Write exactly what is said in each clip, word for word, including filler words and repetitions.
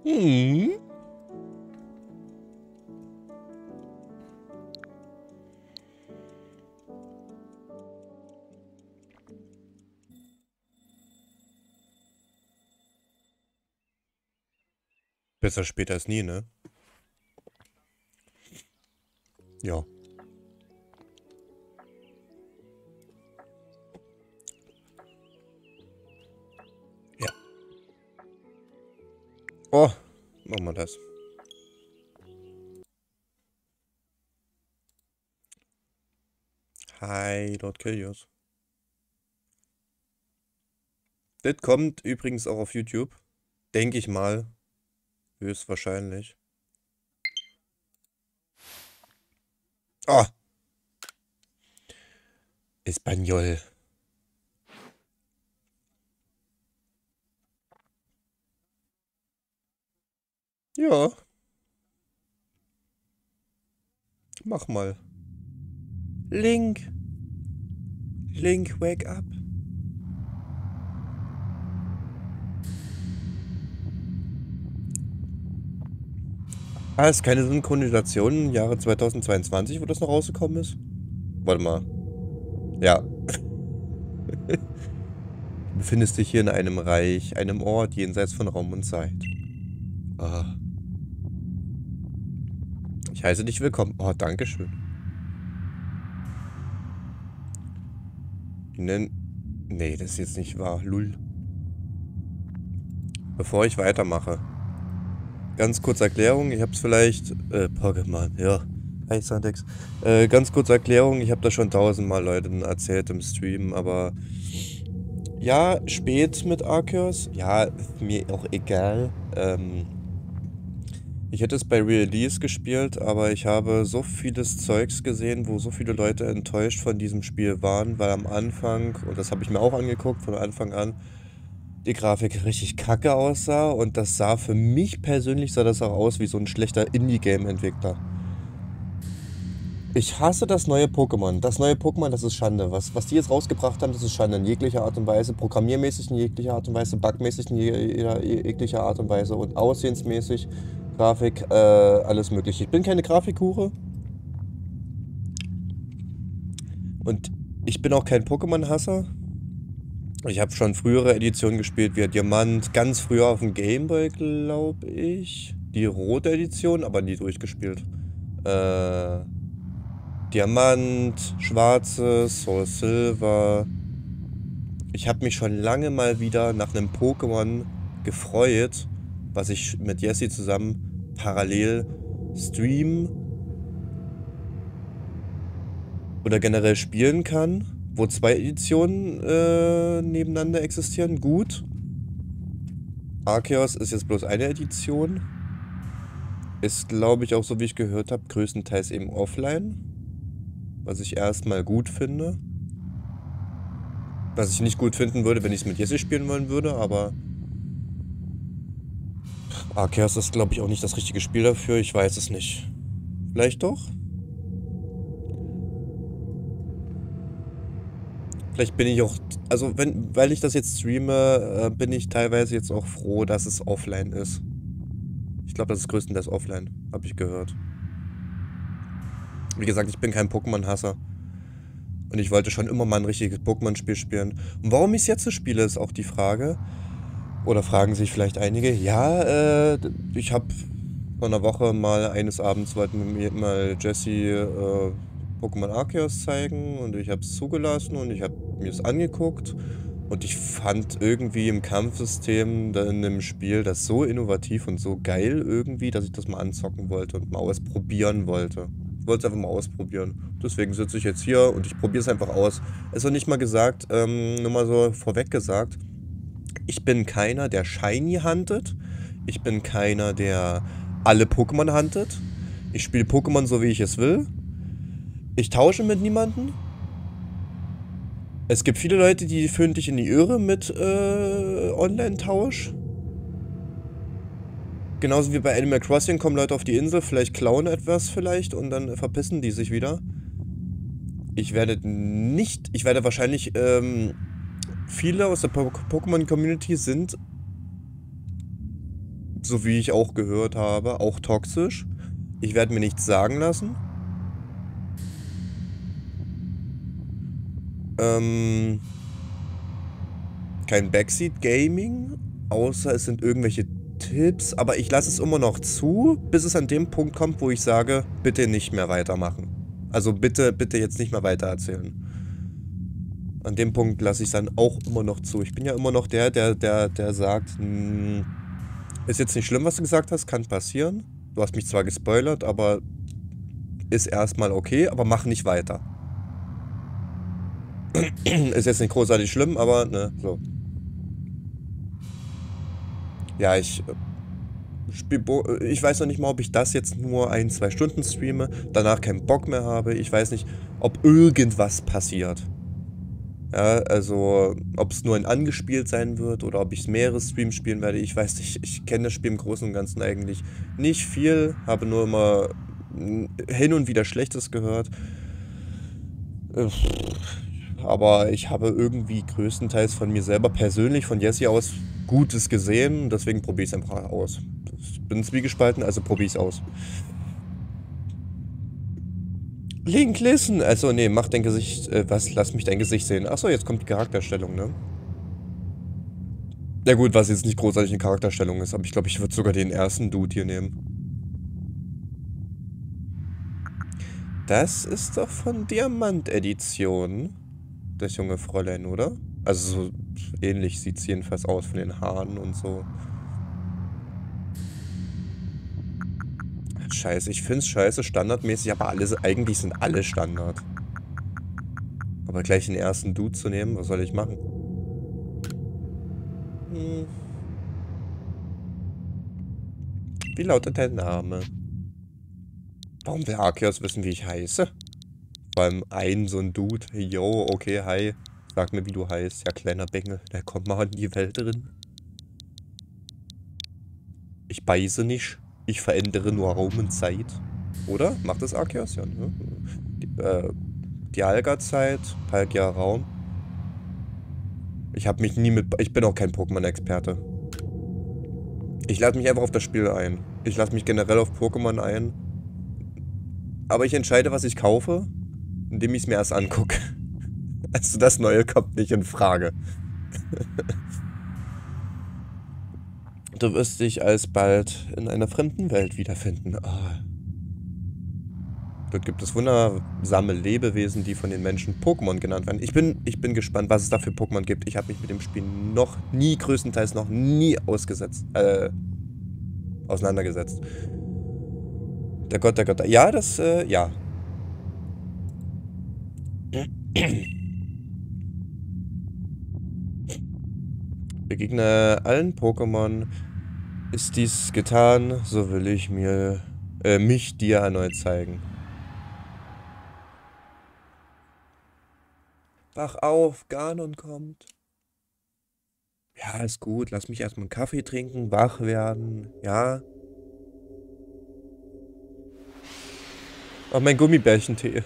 Hm. Besser später als nie, ne? Ja. Ja. Oh, machen wir das. Hi, Lord Kilios. Das kommt übrigens auch auf YouTube. Denke ich mal. Höchstwahrscheinlich. Oh. Espanol. Ja. Mach mal. Link. Link, wake up. Ah, ist keine Synchronisation im Jahre zweitausendzweiundzwanzig, wo das noch rausgekommen ist? Warte mal. Ja. Du befindest dich hier in einem Reich, einem Ort jenseits von Raum und Zeit. Ah. Ich heiße dich willkommen. Oh, dankeschön. Nennen. Nee, das ist jetzt nicht wahr. Lull. Bevor ich weitermache. Ganz kurze Erklärung. Ich hab's vielleicht. Äh, Pokémon, ja. Hi, Sandex. Äh, ganz kurze Erklärung. Ich habe das schon tausendmal Leuten erzählt im Stream, aber. Ja, spät mit Arceus. Ja, mir auch egal. Ähm. Ich hätte es bei Release gespielt, aber ich habe so vieles Zeugs gesehen, wo so viele Leute enttäuscht von diesem Spiel waren, weil am Anfang, und das habe ich mir auch angeguckt von Anfang an, die Grafik richtig kacke aussah und das sah für mich persönlich, sah das auch aus wie so ein schlechter Indie-Game-Entwickler. Ich hasse das neue Pokémon. Das neue Pokémon, das ist Schande. Was, was die jetzt rausgebracht haben, das ist Schande in jeglicher Art und Weise. Programmiermäßig in jeglicher Art und Weise, bugmäßig in jeglicher Art und Weise und aussehensmäßig, Grafik, äh, alles mögliche. Ich bin keine Grafikhure. Und ich bin auch kein Pokémon-Hasser. Ich habe schon frühere Editionen gespielt, wie Diamant, ganz früher auf dem Gameboy, glaube ich. Die rote Edition, aber nie durchgespielt. Äh... Diamant, Schwarzes, Soul Silver. Ich habe mich schon lange mal wieder nach einem Pokémon gefreut, was ich mit Jessie zusammen parallel streamen oder generell spielen kann, wo zwei Editionen äh, nebeneinander existieren. Gut. Arceus ist jetzt bloß eine Edition. Ist, glaube ich, auch so wie ich gehört habe, größtenteils eben offline. Was ich erstmal gut finde. Was ich nicht gut finden würde, wenn ich es mit Jessie spielen wollen würde, aber Arceus ist, glaube ich, auch nicht das richtige Spiel dafür. Ich weiß es nicht. Vielleicht doch? Vielleicht bin ich auch, also wenn, weil ich das jetzt streame, äh, bin ich teilweise jetzt auch froh, dass es offline ist. Ich glaube, das ist größtenteils offline, habe ich gehört. Wie gesagt, ich bin kein Pokémon-Hasser. Und ich wollte schon immer mal ein richtiges Pokémon-Spiel spielen. Und warum ich es jetzt spiele, ist auch die Frage. Oder fragen sich vielleicht einige. Ja, äh, ich habe vor einer Woche mal eines Abends wollten mir mal Jessie äh, Pokémon Arceus zeigen und ich habe es zugelassen und ich habe mir es angeguckt und ich fand irgendwie im Kampfsystem in dem Spiel das so innovativ und so geil irgendwie, dass ich das mal anzocken wollte und mal ausprobieren wollte. Ich wollte es einfach mal ausprobieren. Deswegen sitze ich jetzt hier und ich probiere es einfach aus. Es wird nicht mal gesagt, ähm, nur mal so vorweg gesagt, ich bin keiner, der Shiny huntet. Ich bin keiner, der alle Pokémon huntet. Ich spiele Pokémon so, wie ich es will. Ich tausche mit niemandem. Es gibt viele Leute, die führen dich in die Irre mit äh, Online-Tausch. Genauso wie bei Animal Crossing kommen Leute auf die Insel, vielleicht klauen etwas vielleicht und dann verpissen die sich wieder. Ich werde nicht, ich werde wahrscheinlich, ähm, viele aus der Pokémon-Community sind So wie ich auch gehört habe, auch toxisch. Ich werde mir nichts sagen lassen. Ähm, kein Backseat Gaming, außer es sind irgendwelche Tipps, aber ich lasse es immer noch zu, bis es an dem Punkt kommt, wo ich sage, bitte nicht mehr weitermachen. Also bitte, bitte jetzt nicht mehr weitererzählen. An dem Punkt lasse ich es dann auch immer noch zu. Ich bin ja immer noch der, der, der, der sagt, mh, ist jetzt nicht schlimm, was du gesagt hast, kann passieren. Du hast mich zwar gespoilert, aber ist erstmal okay, aber mach nicht weiter. Ist jetzt nicht großartig schlimm, aber ne, so. Ja, ich spiel Bo ich weiß noch nicht mal, ob ich das jetzt nur ein, zwei Stunden streame, danach keinen Bock mehr habe. Ich weiß nicht, ob irgendwas passiert. Ja, also, ob es nur ein angespielt sein wird oder ob ich mehrere Streams spielen werde. Ich weiß nicht, ich kenne das Spiel im Großen und Ganzen eigentlich nicht viel, habe nur immer mm, hin und wieder Schlechtes gehört. Äh, Aber ich habe irgendwie größtenteils von mir selber persönlich, von Jesse aus, Gutes gesehen. Deswegen probiere ich es einfach aus. Ich bin zwiegespalten, also probiere ich es aus. Link, listen! Also, nee, mach dein Gesicht. Äh, was? Lass mich dein Gesicht sehen. Achso, jetzt kommt die Charakterstellung, ne? Ja, gut, was jetzt nicht großartig eine Charakterstellung ist, aber ich glaube, ich würde sogar den ersten Dude hier nehmen. Das ist doch von Diamant-Edition. Das junge Fräulein, oder? Also, so ähnlich sieht es jedenfalls aus von den Haaren und so. Scheiße, ich find's scheiße, standardmäßig, aber alles, eigentlich sind alle Standard. Aber gleich den ersten Dude zu nehmen, was soll ich machen? Hm. Wie lautet dein Name? Warum will Arceus wissen, wie ich heiße? Vor allem ein so ein Dude. Yo, okay, hi. Sag mir, wie du heißt. Ja, kleiner Bengel, der kommt mal in die Welt drin. Ich beiße nicht. Ich verändere nur Raum und Zeit. Oder? Macht das Arceus? Ja, ne? Die, äh, Dialga-Zeit, Palkia-Raum. Ich habe mich nie mit... Ich bin auch kein Pokémon-Experte. Ich lasse mich einfach auf das Spiel ein. Ich lasse mich generell auf Pokémon ein. Aber ich entscheide, was ich kaufe, indem ich es mir erst angucke. Also das Neue kommt nicht in Frage. Du wirst dich alsbald in einer fremden Welt wiederfinden. Oh. Dort gibt es wundersame Lebewesen, die von den Menschen Pokémon genannt werden. Ich bin, ich bin gespannt, was es da für Pokémon gibt. Ich habe mich mit dem Spiel noch nie, größtenteils noch nie ausgesetzt, äh, auseinandergesetzt. Der Gott, der Gott. Ja, das, äh, ja. Begegne allen Pokémon. Ist dies getan, so will ich mir, äh, mich dir erneut zeigen. Wach auf, Ganon kommt. Ja, ist gut. Lass mich erstmal einen Kaffee trinken, wach werden. Ja. Oh, mein Gummibärchentee.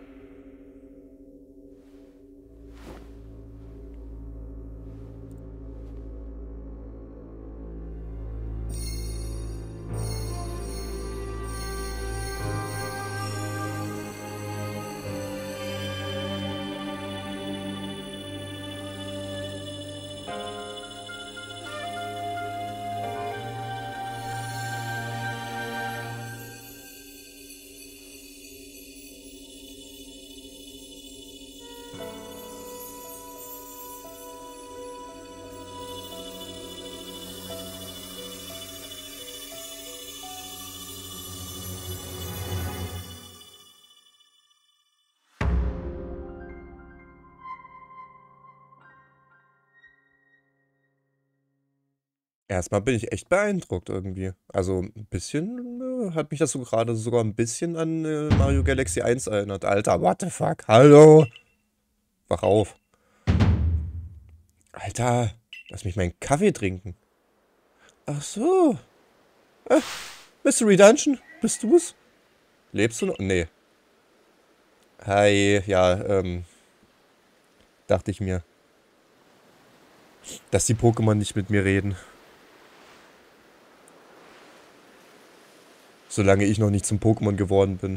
Erstmal bin ich echt beeindruckt irgendwie. Also ein bisschen äh, hat mich das so gerade sogar ein bisschen an äh, Mario Galaxy eins erinnert. Alter, what the fuck? Hallo? Wach auf. Alter, lass mich meinen Kaffee trinken. Ach so. Äh, Mystery Dungeon, bist du's? Lebst du noch? Nee. Hi, ja, ähm, dachte ich mir. Dass die Pokémon nicht mit mir reden. Solange ich noch nicht zum Pokémon geworden bin.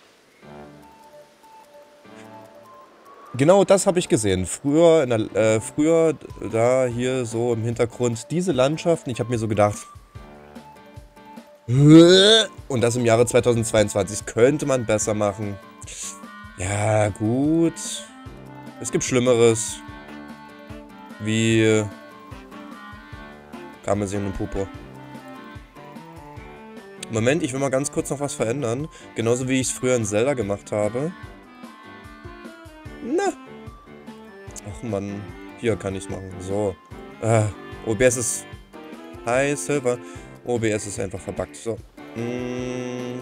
Genau das habe ich gesehen. Früher, in der, äh, früher da hier so im Hintergrund diese Landschaften. Ich habe mir so gedacht... Und das im Jahre zweitausendzweiundzwanzig könnte man besser machen. Ja, gut. Es gibt Schlimmeres. Wie... Karmesin und Purpur. Moment, ich will mal ganz kurz noch was verändern. Genauso wie ich es früher in Zelda gemacht habe. Na. Ach Mann. Hier kann ich es machen. So. Ah, O B S ist... Hi, Silver. O B S ist einfach verbuggt. So. Mm.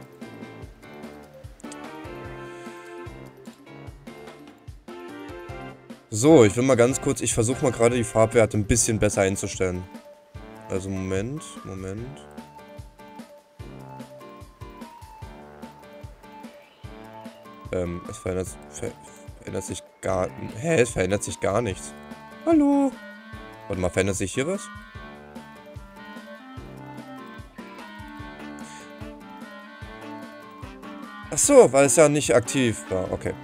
So, ich will mal ganz kurz... Ich versuche mal gerade die Farbwerte ein bisschen besser einzustellen. Also, Moment. Moment. Ähm, es verändert, ver, verändert sich gar... Hä, es verändert sich gar nichts. Hallo? Warte mal, verändert sich hier was? Ach so, weil es ja nicht aktiv war. Okay.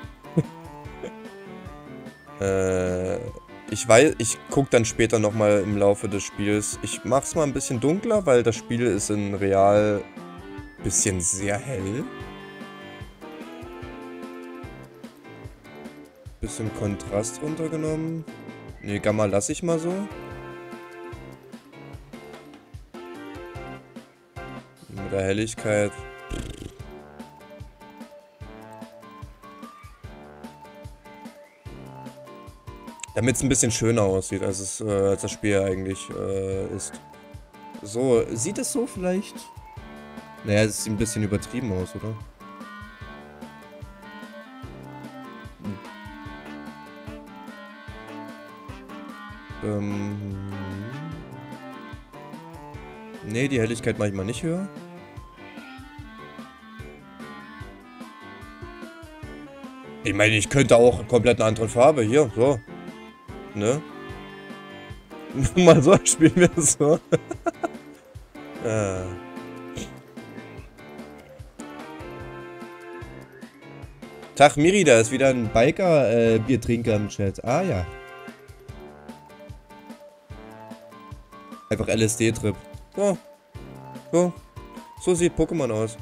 äh, ich weiß, ich gucke dann später nochmal im Laufe des Spiels. Ich mach's mal ein bisschen dunkler, weil das Spiel ist in real ein bisschen sehr hell. Bisschen Kontrast runtergenommen. Ne, Gamma lasse ich mal so. Mit der Helligkeit. Damit es ein bisschen schöner aussieht, als, es, äh, als das Spiel eigentlich äh, ist. So, sieht es so vielleicht? Naja, es sieht ein bisschen übertrieben aus, oder? Ähm. Ne, die Helligkeit mache ich mal nicht höher. Ich meine, ich könnte auch komplett eine andere Farbe. Hier, so. Ne? Mal so spielen wir es so. ah. Tag Miri, da ist wieder ein Biker-Biertrinker äh, im Chat. Ah ja. Einfach L S D-Trip. So. So. So sieht Pokémon aus.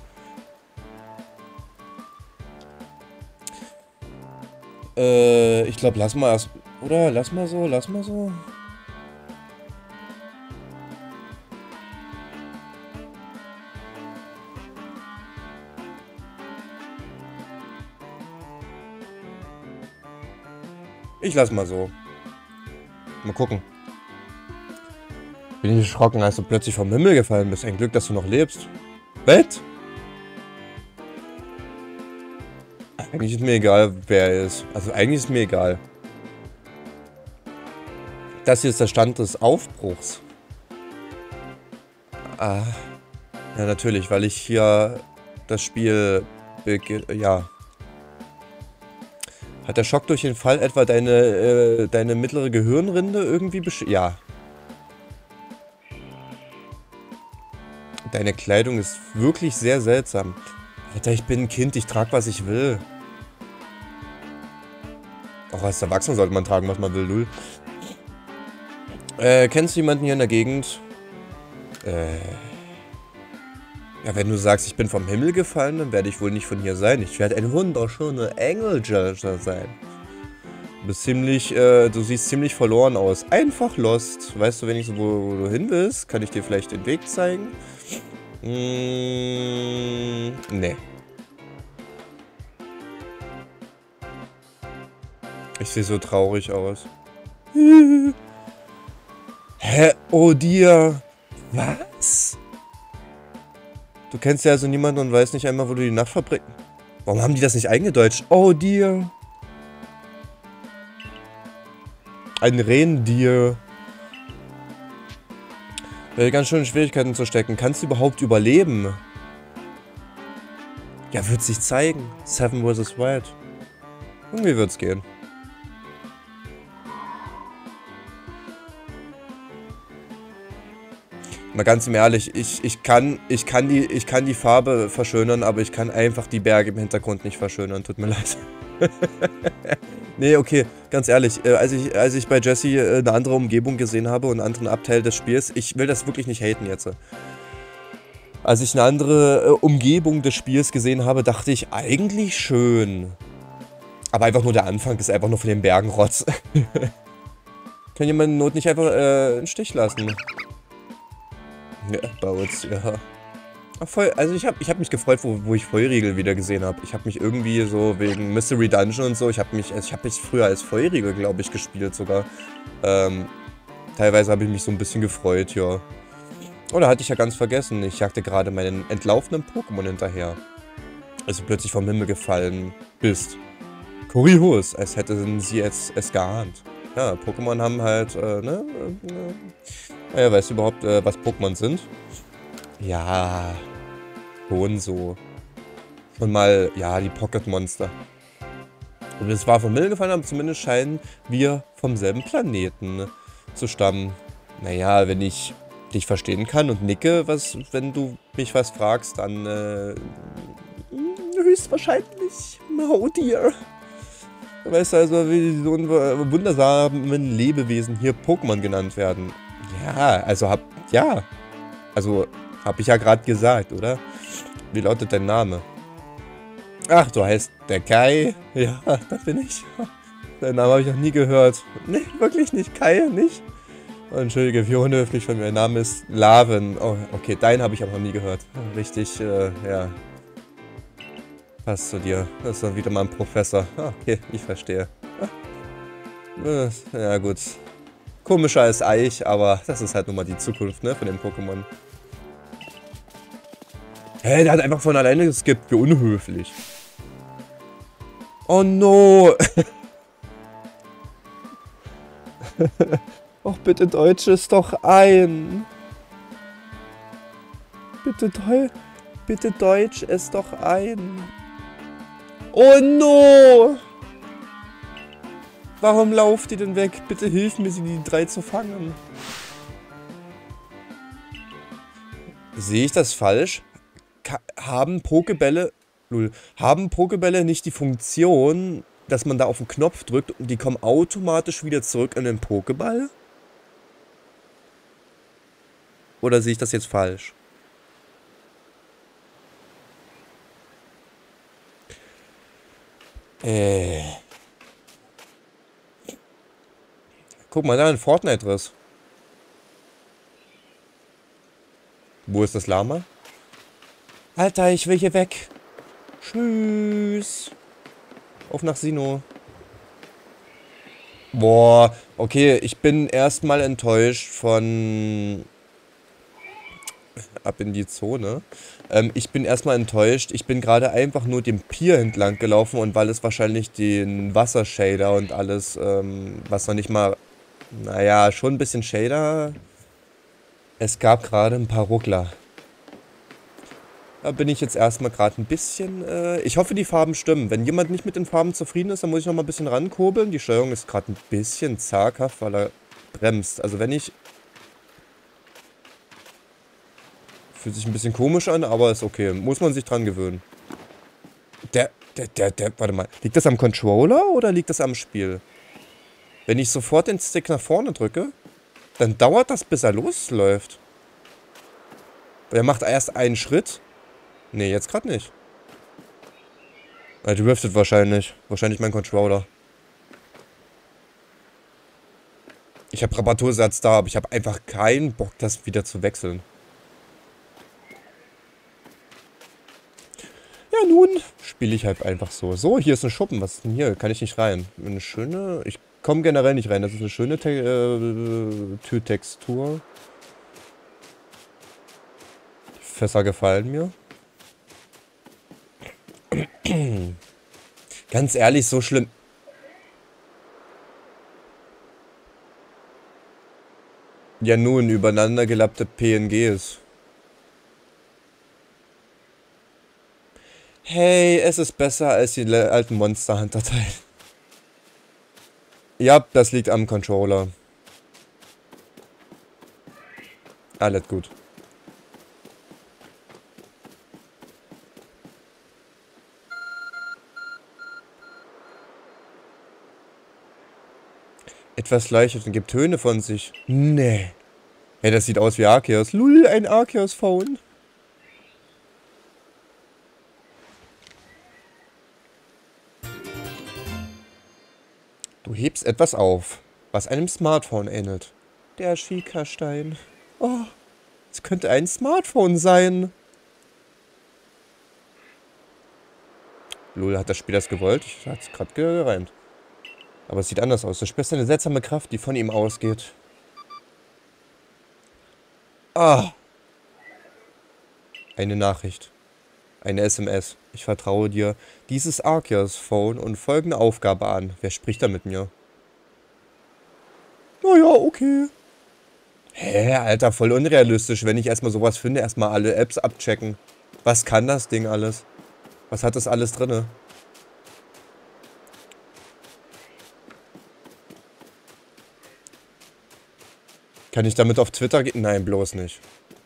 Äh, ich glaube, lass mal erst... Oder? Lass mal so, lass mal so. Ich lass mal so. Mal gucken. Bin ich erschrocken, als du plötzlich vom Himmel gefallen bist. Ein Glück, dass du noch lebst. Was? Eigentlich ist mir egal, wer er ist. Also eigentlich ist mir egal. Das hier ist der Stand des Aufbruchs. Ah. Ja, natürlich, weil ich hier das Spiel... Ja. Hat der Schock durch den Fall etwa deine, äh, deine mittlere Gehirnrinde irgendwie besch... Ja. Deine Kleidung ist wirklich sehr seltsam. Alter, ich bin ein Kind, ich trage, was ich will. Auch als Erwachsener sollte man tragen, was man will, lul. Äh, kennst du jemanden hier in der Gegend? Äh... Ja, wenn du sagst, ich bin vom Himmel gefallen, dann werde ich wohl nicht von hier sein. Ich werde ein wunderschöner Angel sein. Du bist ziemlich, äh, du siehst ziemlich verloren aus. Einfach lost. Weißt du wenigstens, wo, wo du hin willst? Kann ich dir vielleicht den Weg zeigen? Mmh, nee. Ich sehe so traurig aus. Hä? Oh dir. Was? Du kennst ja also niemanden und weißt nicht einmal, wo du die Nacht verbringst. Warum haben die das nicht eingedeutscht? Oh dir. Ein Rentier. Will ganz schön in Schwierigkeiten zu stecken. Kannst du überhaupt überleben? Ja, wird sich zeigen. Seven versus Wild. Irgendwie wird's gehen. Mal ganz im ehrlich, ich, ich, kann, ich, kann die, ich kann die Farbe verschönern, aber ich kann einfach die Berge im Hintergrund nicht verschönern. Tut mir leid. Nee, okay, ganz ehrlich, äh, als, ich, als ich bei Jesse äh, eine andere Umgebung gesehen habe und einen anderen Abteil des Spiels, ich will das wirklich nicht haten jetzt. Als ich eine andere äh, Umgebung des Spiels gesehen habe, dachte ich, eigentlich schön. Aber einfach nur der Anfang ist einfach nur von den Bergen Rotz. Kann jemand Not nicht einfach äh, einen Stich lassen? Ja, Bouts, ja. Ach, voll, also ich habe ich hab mich gefreut, wo, wo ich Feurigel wieder gesehen habe. Ich habe mich irgendwie so wegen Mystery Dungeon und so, ich habe mich, also ich habe mich früher als Feurigel, glaube ich, gespielt sogar. Ähm, teilweise habe ich mich so ein bisschen gefreut, ja. Oder hatte ich ja ganz vergessen, ich jagte gerade meinen entlaufenen Pokémon hinterher. Als du plötzlich vom Himmel gefallen bist. Kurios, als hätten sie es, es geahnt. Ja, Pokémon haben halt, äh, ne? Äh, naja, weißt du überhaupt, äh, was Pokémon sind? Ja, schon so. Und mal, ja, die Pocket-Monster. Und es war vom Himmel gefallen, aber zumindest scheinen wir vom selben Planeten zu stammen. Naja, wenn ich dich verstehen kann und nicke, was, wenn du mich was fragst, dann äh, höchstwahrscheinlich. Oh dear. Weißt du also, wie so ein wundersamen Lebewesen hier Pokémon genannt werden. Ja, also hab, ja. Also, hab ich ja gerade gesagt, oder? Wie lautet dein Name? Ach, du heißt der Kai? Ja, das bin ich. Deinen Namen habe ich noch nie gehört. Nee, wirklich nicht. Kai, nicht? Oh, entschuldige, wie unhöflich von mir. Mein Name ist Laven. Oh, okay, deinen habe ich aber noch nie gehört. Richtig, äh, ja. Passt zu dir. Das ist dann wieder mal ein Professor. Ah, okay, ich verstehe. Ah. Ja, gut. Komischer als Eich, aber das ist halt nun mal die Zukunft, ne, von dem Pokémon. Hä, hey, der hat einfach von alleine geskippt. Wie unhöflich. Oh no. Och, bitte Deutsch es doch ein. Bitte, Deu bitte Deutsch es doch ein. Oh no. Warum lauft ihr denn weg? Bitte hilf mir, sie die drei zu fangen. Sehe ich das falsch? Ka haben Pokebälle... Lul, haben Pokebälle nicht die Funktion, dass man da auf den Knopf drückt und die kommen automatisch wieder zurück in den Pokéball? Oder sehe ich das jetzt falsch? Äh. Guck mal, da ein Fortnite-Riss. Wo ist das Lama? Alter, ich will hier weg. Tschüss. Auf nach Sinnoh. Boah, okay, ich bin erstmal enttäuscht von... Ab in die Zone. Ähm, ich bin erstmal enttäuscht. Ich bin gerade einfach nur dem Pier entlang gelaufen und weil es wahrscheinlich den Wassershader und alles, ähm, was noch nicht mal... Naja, schon ein bisschen Shader. Es gab gerade ein paar Ruckler. Da bin ich jetzt erstmal gerade ein bisschen... Äh, ich hoffe, die Farben stimmen. Wenn jemand nicht mit den Farben zufrieden ist, dann muss ich noch mal ein bisschen rankurbeln. Die Steuerung ist gerade ein bisschen zaghaft, weil er bremst. Also wenn ich... Fühlt sich ein bisschen komisch an, aber ist okay. Muss man sich dran gewöhnen. Der, der, der, der... Warte mal. Liegt das am Controller oder liegt das am Spiel? Wenn ich sofort den Stick nach vorne drücke, dann dauert das, bis er losläuft. Er macht erst einen Schritt. Nee, jetzt gerade nicht. Er driftet wahrscheinlich. Wahrscheinlich mein Controller. Ich habe Reparatursatz da, aber ich habe einfach keinen Bock, das wieder zu wechseln. Ja, nun spiele ich halt einfach so. So, hier ist ein Schuppen. Was ist denn hier? Kann ich nicht rein? Eine schöne... Ich komme generell nicht rein. Das ist eine schöne Te äh, Türtextur. Die Fässer gefallen mir. Ganz ehrlich, so schlimm. Ja nun, übereinander gelappte P N Gs. Hey, es ist besser als die alten Monster Hunter Teile. Ja, das liegt am Controller. Alles gut. Etwas leuchtet und gibt Töne von sich. Nee. Hey, das sieht aus wie Arceus. Lul, ein Arceus-Phone. Du hebst etwas auf, was einem Smartphone ähnelt. Der Schikastein. Oh, es könnte ein Smartphone sein. Lul, hat das Spiel das gewollt? Ich hatte es gerade gereimt. Aber es sieht anders aus. Du spürst eine seltsame Kraft, die von ihm ausgeht. Ah. Eine Nachricht. Eine S M S. Ich vertraue dir dieses Arceus-Phone und folgende Aufgabe an. Wer spricht da mit mir? Naja, okay. Hä, Alter, voll unrealistisch, wenn ich erstmal sowas finde, erstmal alle Apps abchecken. Was kann das Ding alles? Was hat das alles drinne? Kann ich damit auf Twitter gehen? Nein, bloß nicht.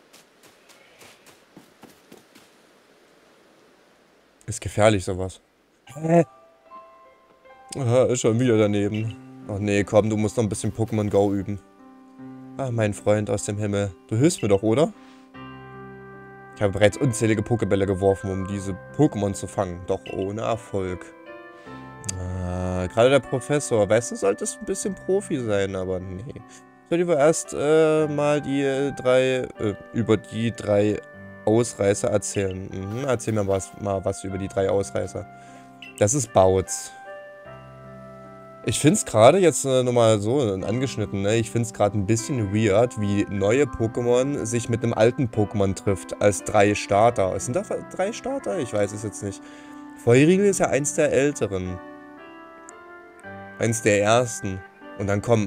Ist gefährlich, sowas. Hä? Aha, ist schon wieder daneben. Ach nee, komm, du musst noch ein bisschen Pokémon Go üben. Ah, mein Freund aus dem Himmel. Du hilfst mir doch, oder? Ich habe bereits unzählige Pokébälle geworfen, um diese Pokémon zu fangen. Doch ohne Erfolg. Ah, gerade der Professor. Weißt du, solltest ein bisschen Profi sein, aber nee. Ich soll lieber erst äh, mal die drei, äh, über die drei Ausreißer erzählen. Mhm, erzähl mir was, mal was über die drei Ausreißer. Das ist Bautz. Ich finde es gerade jetzt äh, nochmal so angeschnitten, ne? Ich finde es gerade ein bisschen weird, wie neue Pokémon sich mit einem alten Pokémon trifft, als drei Starter. Sind da drei Starter? Ich weiß es jetzt nicht. Feurigel ist ja eins der älteren. Eins der ersten. Und dann kommen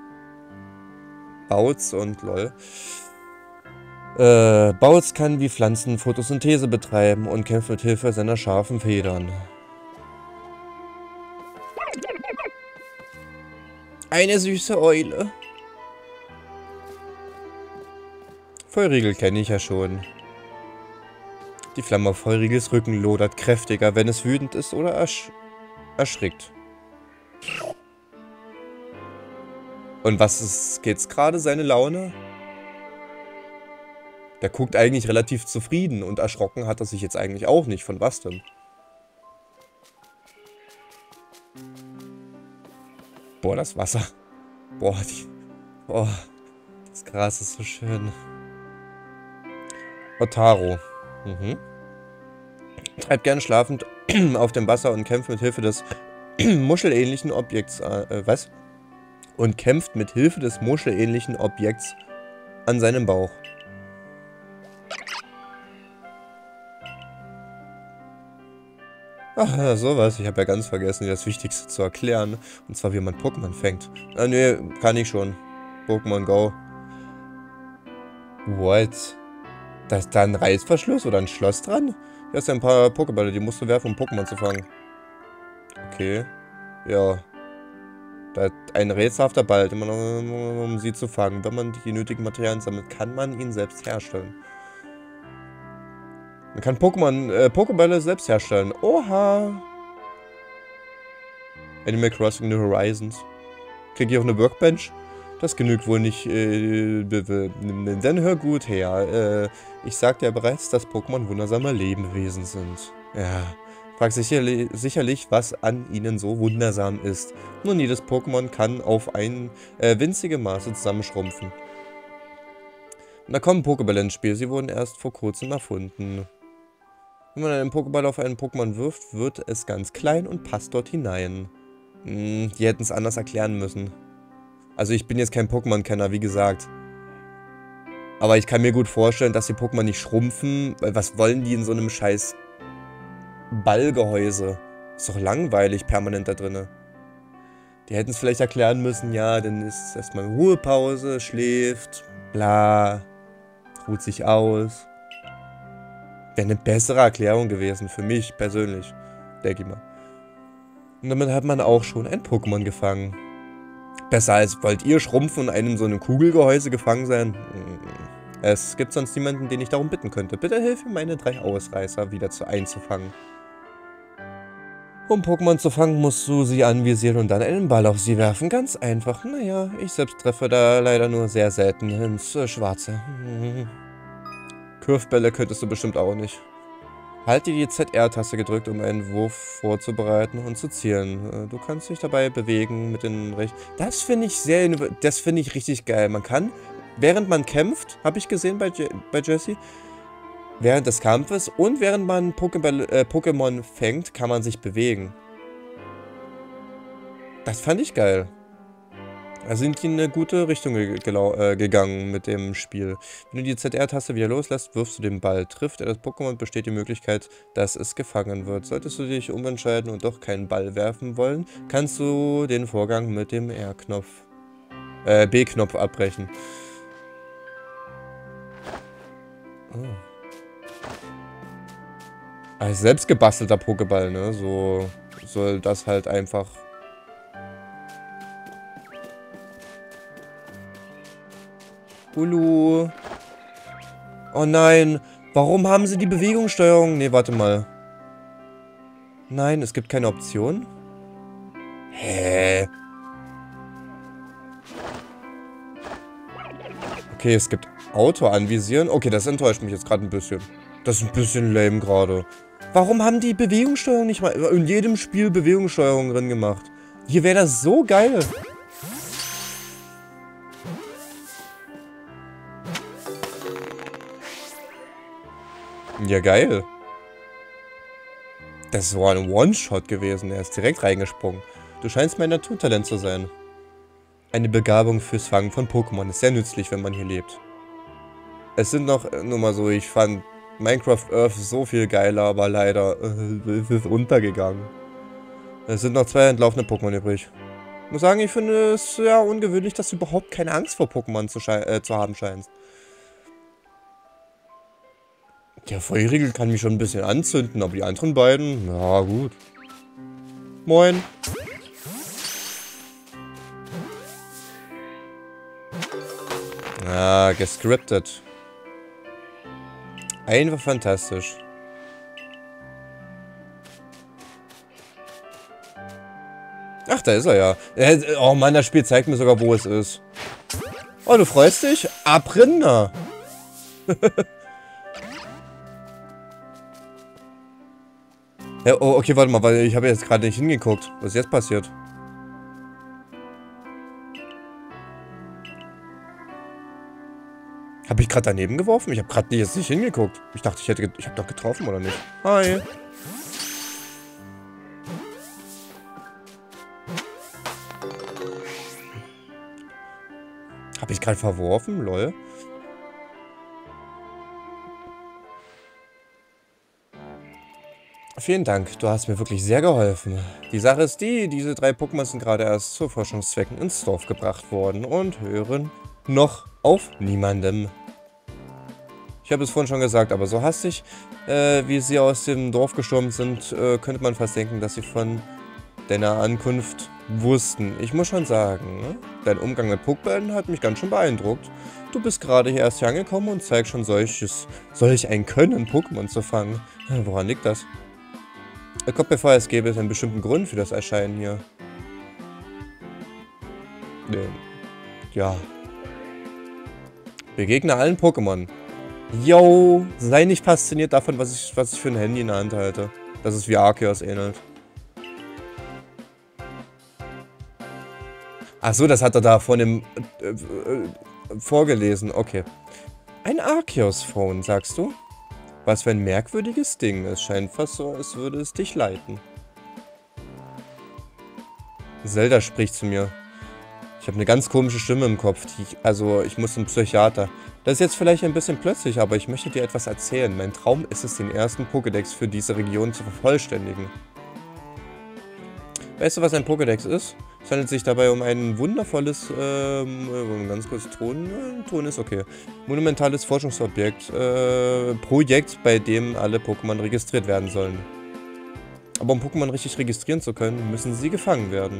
Bautz und lol. Äh, Bautz kann wie Pflanzen Photosynthese betreiben und kämpft mit Hilfe seiner scharfen Federn. Eine süße Eule. Feurigel kenne ich ja schon. Die Flamme auf Feurigels Rücken lodert kräftiger, wenn es wütend ist oder ersch erschrickt. Und was ist jetzt gerade seine Laune? Der guckt eigentlich relativ zufrieden und erschrocken hat er sich jetzt eigentlich auch nicht. Von was denn? Boah, das Wasser. Boah, die, boah, das Gras ist so schön. Otaro. Mhm. Treibt gern schlafend auf dem Wasser und kämpft mit Hilfe des muschelähnlichen Objekts. Äh, was? Und kämpft mit Hilfe des muschelähnlichen Objekts an seinem Bauch. Ach, sowas. Ich habe ja ganz vergessen, das Wichtigste zu erklären. Und zwar, wie man Pokémon fängt. Ah, nee, kann ich schon. Pokémon Go. What? Da ist da ein Reißverschluss oder ein Schloss dran? Hier hast du ein paar Pokébälle, die musst du werfen, um Pokémon zu fangen. Okay. Ja. Da ist ein rätselhafter Ball, den man, um sie zu fangen. Wenn man die nötigen Materialien sammelt, kann man ihn selbst herstellen. Man kann Pokémon, äh, Pokébälle selbst herstellen. Oha! Animal Crossing New Horizons. Krieg ich auch eine Workbench? Das genügt wohl nicht. Äh, dann hör gut her. Äh, ich sagte ja bereits, dass Pokémon wundersame Lebewesen sind. Ja. Frag sicherlich, sicherlich, was an ihnen so wundersam ist. Nun, jedes Pokémon kann auf ein äh, winzige Maße zusammenschrumpfen. Und da kommen Pokébälle ins Spiel. Sie wurden erst vor kurzem erfunden. Wenn man einen Pokéball auf einen Pokémon wirft, wird es ganz klein und passt dort hinein. Hm, die hätten es anders erklären müssen. Also ich bin jetzt kein Pokémon-Kenner, wie gesagt. Aber ich kann mir gut vorstellen, dass die Pokémon nicht schrumpfen, weil was wollen die in so einem scheiß Ballgehäuse? Ist doch langweilig permanent da drinne. Die hätten es vielleicht erklären müssen, ja, dann ist erstmal Ruhepause, schläft, bla, ruht sich aus. Wäre eine bessere Erklärung gewesen, für mich persönlich, denke ich mal. Und damit hat man auch schon ein Pokémon gefangen. Besser als, wollt ihr schrumpfen und einem so einem Kugelgehäuse gefangen sein? Es gibt sonst niemanden, den ich darum bitten könnte. Bitte hilf mir, meine drei Ausreißer wieder zu einzufangen. Um Pokémon zu fangen, musst du sie anvisieren und dann einen Ball auf sie werfen. Ganz einfach. Naja, ich selbst treffe da leider nur sehr selten ins äh, Schwarze. Hm. Curvebälle könntest du bestimmt auch nicht. Halte die Z R-Taste gedrückt, um einen Wurf vorzubereiten und zu zielen. Du kannst dich dabei bewegen mit den Rechten. Das finde ich sehr, das finde ich richtig geil. Man kann, während man kämpft, habe ich gesehen bei, Je bei Jessie, während des Kampfes und während man Pokéball, äh, Pokémon fängt, kann man sich bewegen. Das fand ich geil. Da sind die in eine gute Richtung ge äh, gegangen mit dem Spiel. Wenn du die Z R-Taste wieder loslässt, wirfst du den Ball. Trifft er das Pokémon, besteht die Möglichkeit, dass es gefangen wird. Solltest du dich umentscheiden und doch keinen Ball werfen wollen, kannst du den Vorgang mit dem R-Knopf, äh, B-Knopf abbrechen. Oh. Ein selbst gebastelter Pokéball, ne? So soll das halt einfach... Ulu. Oh nein. Warum haben sie die Bewegungssteuerung? Nee, warte mal. Nein, es gibt keine Option. Hä? Okay, es gibt Auto anvisieren. Okay, das enttäuscht mich jetzt gerade ein bisschen. Das ist ein bisschen lame gerade. Warum haben die Bewegungssteuerung nicht mal in jedem Spiel Bewegungssteuerung drin gemacht? Hier wäre das so geil. Ja, geil. Das war ein One-Shot gewesen. Er ist direkt reingesprungen. Du scheinst mein Naturtalent zu sein. Eine Begabung fürs Fangen von Pokémon ist sehr nützlich, wenn man hier lebt. Es sind noch, nur mal so, ich fand Minecraft Earth so viel geiler, aber leider äh, ist es untergegangen. Es sind noch zwei entlaufene Pokémon übrig. Ich muss sagen, ich finde es ja ungewöhnlich, dass du überhaupt keine Angst vor Pokémon zu, äh, zu haben scheinst. Der Feuerriegel kann mich schon ein bisschen anzünden, aber die anderen beiden, ja gut. Moin. Ah, gescriptet. Einfach fantastisch. Ach, da ist er ja. Oh Mann, das Spiel zeigt mir sogar, wo es ist. Oh, du freust dich? Abrinder. Ja, oh, okay, warte mal, weil ich habe jetzt gerade nicht hingeguckt. Was ist jetzt passiert? Habe ich gerade daneben geworfen? Ich habe gerade jetzt nicht hingeguckt. Ich dachte, ich hätte, ich habe doch getroffen, oder nicht? Hi. Habe ich gerade verworfen? Lol. Vielen Dank, du hast mir wirklich sehr geholfen. Die Sache ist die, diese drei Pokémon sind gerade erst zu Forschungszwecken ins Dorf gebracht worden und hören noch auf niemandem. Ich habe es vorhin schon gesagt, aber so hastig, äh, wie sie aus dem Dorf gestürmt sind, äh, könnte man fast denken, dass sie von deiner Ankunft wussten. Ich muss schon sagen, ne? Dein Umgang mit Pokéballen hat mich ganz schön beeindruckt. Du bist gerade hier erst hier angekommen und zeigst schon solches, solch ein Können, Pokémon zu fangen. Woran liegt das? Es kommt mir vor, es gäbe es einen bestimmten Grund für das Erscheinen hier. Nee. Ja. Begegne allen Pokémon. Yo, sei nicht fasziniert davon, was ich, was ich für ein Handy in der Hand halte. Dass es wie Arceus ähnelt. Achso, das hat er da von dem äh, äh, vorgelesen. Okay. Ein Arceus-Phone, sagst du? Was für ein merkwürdiges Ding. Es scheint fast so, als würde es dich leiten. Zelda spricht zu mir. Ich habe eine ganz komische Stimme im Kopf. Die ich, also, ich muss zum Psychiater. Das ist jetzt vielleicht ein bisschen plötzlich, aber ich möchte dir etwas erzählen. Mein Traum ist es, den ersten Pokédex für diese Region zu vervollständigen. Weißt du, was ein Pokédex ist? Es handelt sich dabei um ein wundervolles, ähm, ganz kurz, Ton, äh, Ton ist okay, monumentales Forschungsobjekt, äh, Projekt, bei dem alle Pokémon registriert werden sollen. Aber um Pokémon richtig registrieren zu können, müssen sie gefangen werden.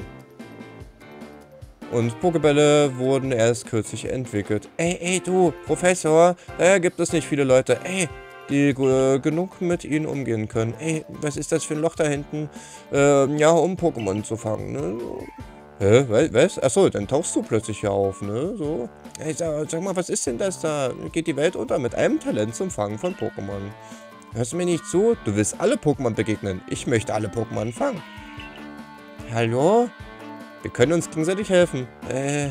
Und Pokébälle wurden erst kürzlich entwickelt. Ey, ey, du, Professor, daher gibt es nicht viele Leute. Ey, die äh, genug mit ihnen umgehen können. Ey, was ist das für ein Loch da hinten? Äh, ja, um Pokémon zu fangen, ne? Hä, was? Achso, dann tauchst du plötzlich hier auf, ne? So. Ey, sag, sag mal, was ist denn das da? Geht die Welt unter mit einem Talent zum Fangen von Pokémon? Hörst du mir nicht zu? Du willst alle Pokémon begegnen. Ich möchte alle Pokémon fangen. Hallo? Wir können uns gegenseitig helfen. Äh...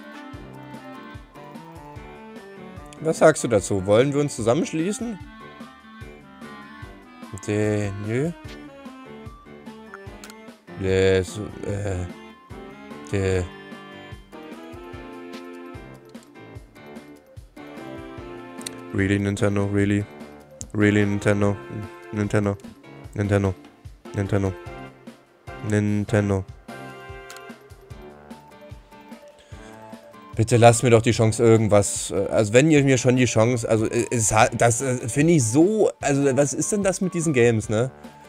Was sagst du dazu? Wollen wir uns zusammenschließen? De, nö. Das, äh, de. Really, Nintendo, really. Really, Nintendo. Nintendo. Nintendo. Nintendo. Nintendo. Bitte lasst mir doch die Chance irgendwas, also wenn ihr mir schon die Chance, also es, das finde ich so, also was ist denn das mit diesen Games, ne?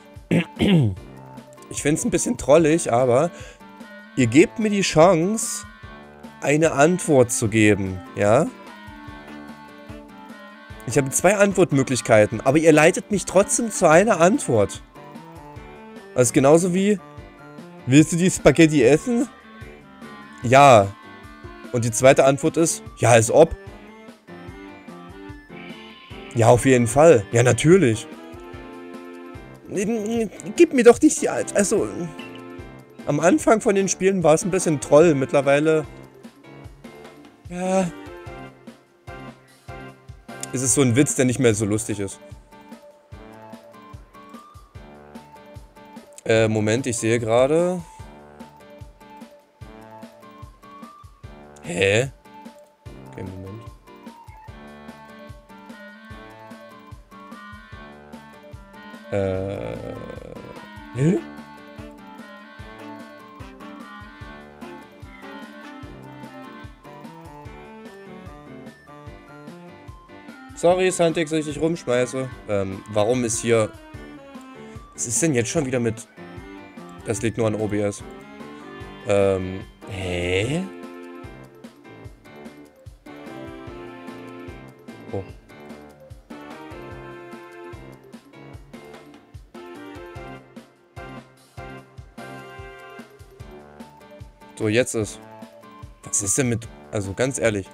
Ich finde es ein bisschen trollig, aber ihr gebt mir die Chance, eine Antwort zu geben, ja? Ich habe zwei Antwortmöglichkeiten, aber ihr leitet mich trotzdem zu einer Antwort. Also genauso wie, willst du die Spaghetti essen? Ja. Und die zweite Antwort ist, ja, als ob. Ja, auf jeden Fall. Ja, natürlich. Gib mir doch nicht die... Also, am Anfang von den Spielen war es ein bisschen Troll. Mittlerweile... Ja... Ist es so ein Witz, der nicht mehr so lustig ist. Äh, Moment, ich sehe gerade... Hä? Okay, Moment. Äh... Hä? Sorry, Santex, dass ich dich rumschmeiße. Ähm, warum ist hier... Was ist denn jetzt schon wieder mit... Das liegt nur an O B S. Ähm... Hä? Oh. So, jetzt ist... Was ist denn mit... Also, ganz ehrlich.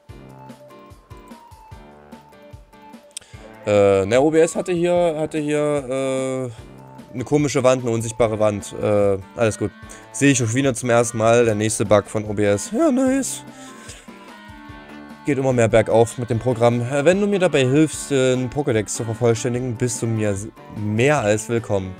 Äh, ne, O B S hatte hier... Hatte hier, äh... eine komische Wand, eine unsichtbare Wand. Äh, alles gut. Sehe ich schon wieder zum ersten Mal. Der nächste Bug von O B S. Ja, nice. Geht immer mehr bergauf mit dem Programm. Wenn du mir dabei hilfst, den Pokédex zu vervollständigen, bist du mir mehr als willkommen.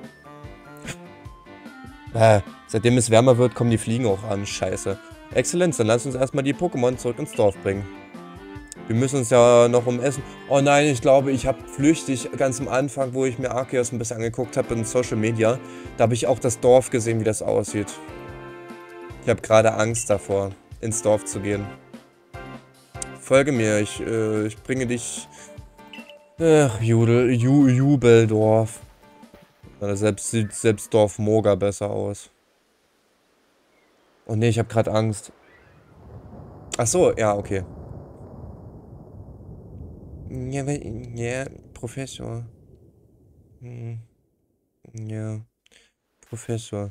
Äh, seitdem es wärmer wird, kommen die Fliegen auch an. Scheiße. Exzellenz, dann lass uns erstmal die Pokémon zurück ins Dorf bringen. Wir müssen uns ja noch um Essen... Oh nein, ich glaube, ich habe flüchtig ganz am Anfang, wo ich mir Arceus ein bisschen angeguckt habe in Social Media, da habe ich auch das Dorf gesehen, wie das aussieht. Ich habe gerade Angst davor, ins Dorf zu gehen. Folge mir, ich, äh, ich bringe dich... Ach, Judel, Ju, Jubeldorf. Oder selbst sieht selbst Dorf Moga besser aus. Oh ne, ich habe gerade Angst. Ach so, ja, okay. Ja, ja, Professor. Hm. Ja, Professor.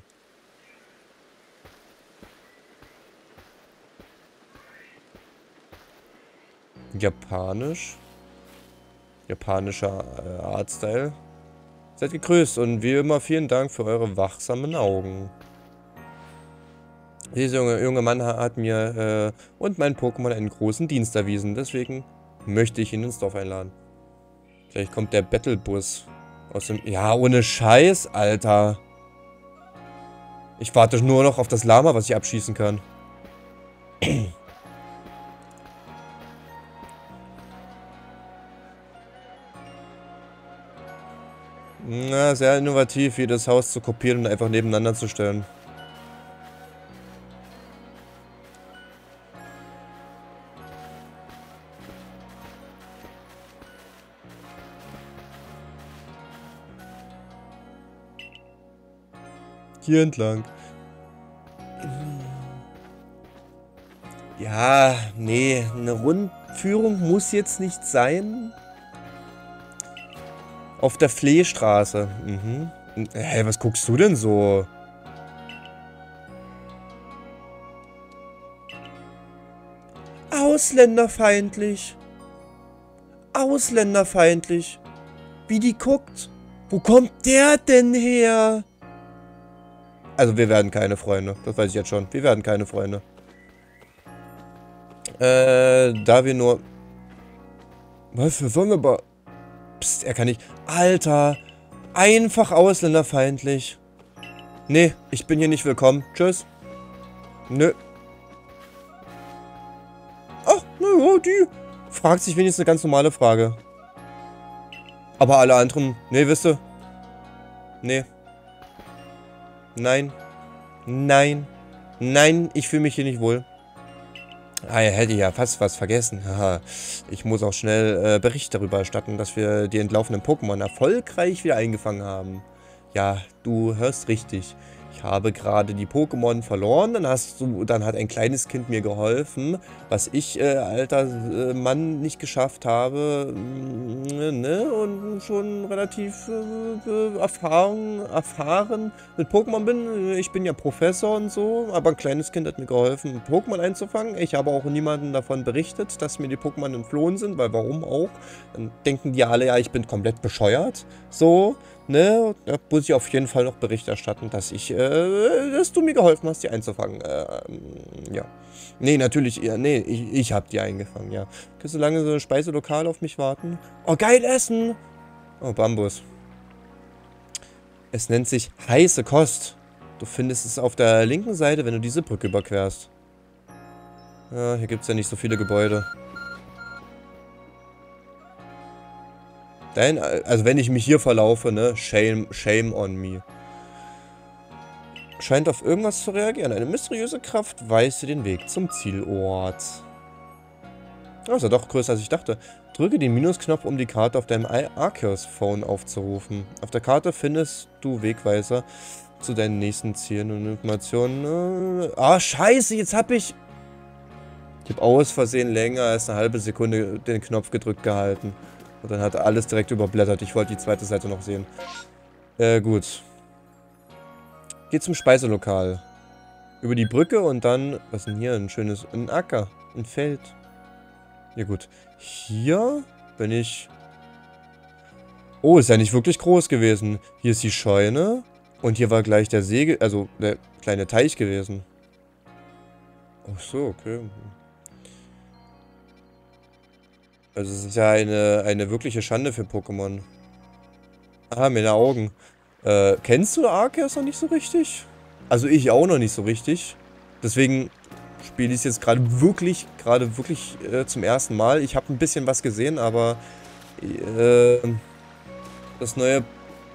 Japanisch. Japanischer äh, Artstyle. Seid gegrüßt und wie immer vielen Dank für eure wachsamen Augen. Dieser junge, junge Mann hat mir äh, und meinen Pokémon einen großen Dienst erwiesen. Deswegen möchte ich ihn ins Dorf einladen. Vielleicht kommt der Battlebus aus dem... Ja, ohne Scheiß, Alter. Ich warte nur noch auf das Lama, was ich abschießen kann. Na, sehr innovativ, jedes Haus zu kopieren und einfach nebeneinander zu stellen. Hier entlang. Ja, nee, eine Rundführung muss jetzt nicht sein. Auf der Fleestraße. Mhm. Hä, hey, was guckst du denn so? Ausländerfeindlich. Ausländerfeindlich. Wie die guckt. Wo kommt der denn her? Also wir werden keine Freunde. Das weiß ich jetzt schon. Wir werden keine Freunde. Äh, da wir nur... Was für Sonderbar... Psst, er kann nicht... Alter. Einfach ausländerfeindlich. Nee, ich bin hier nicht willkommen. Tschüss. Nö. Ach, naja, die fragt sich wenigstens eine ganz normale Frage. Aber alle anderen... Nee, wisst ihr? Nee. Nein. Nein. Nein, ich fühle mich hier nicht wohl. Ah, ja, hätte ich ja fast was vergessen. Haha. Ich muss auch schnell äh, Bericht darüber erstatten, dass wir die entlaufenen Pokémon erfolgreich wieder eingefangen haben. Ja, du hörst richtig. Ich habe gerade die Pokémon verloren, dann hast du, dann hat ein kleines Kind mir geholfen, was ich, äh, alter äh, Mann, nicht geschafft habe, äh, ne, und schon relativ äh, erfahren, erfahren mit Pokémon bin. Ich bin ja Professor und so, aber ein kleines Kind hat mir geholfen, Pokémon einzufangen. Ich habe auch niemandem davon berichtet, dass mir die Pokémon entflohen sind, weil warum auch? Dann denken die alle, ja, ich bin komplett bescheuert, so. Ne, da muss ich auf jeden Fall noch Bericht erstatten, dass ich, äh, dass du mir geholfen hast, die einzufangen. Äh, ja. Nee, natürlich, ja, nee, ich, ich hab die eingefangen, ja. Kannst du lange so ein Speiselokal auf mich warten? Oh, geil essen! Oh, Bambus. Es nennt sich heiße Kost. Du findest es auf der linken Seite, wenn du diese Brücke überquerst. Ja, hier gibt's ja nicht so viele Gebäude. Nein, also wenn ich mich hier verlaufe, ne, shame, shame on me. Scheint auf irgendwas zu reagieren. Eine mysteriöse Kraft weist dir den Weg zum Zielort. Oh, ist ja doch größer als ich dachte. Drücke den Minusknopf, um die Karte auf deinem Arceus-Phone aufzurufen. Auf der Karte findest du Wegweiser zu deinen nächsten Zielen und Informationen. Ah, scheiße, jetzt hab ich... Ich habe aus Versehen länger als eine halbe Sekunde den Knopf gedrückt gehalten. Und dann hat alles direkt überblättert. Ich wollte die zweite Seite noch sehen. Äh, gut. Geht zum Speiselokal. Über die Brücke und dann... Was ist denn hier? Ein schönes... Ein Acker. Ein Feld. Ja gut. Hier bin ich... Oh, ist ja nicht wirklich groß gewesen. Hier ist die Scheune. Und hier war gleich der See... Also der kleine Teich gewesen. Ach so, okay. Also es ist ja eine, eine wirkliche Schande für Pokémon. Ah, meine Augen. Äh, kennst du Arceus noch nicht so richtig? Also ich auch noch nicht so richtig. Deswegen spiele ich es jetzt gerade wirklich, gerade wirklich äh, zum ersten Mal. Ich habe ein bisschen was gesehen, aber äh, das neue...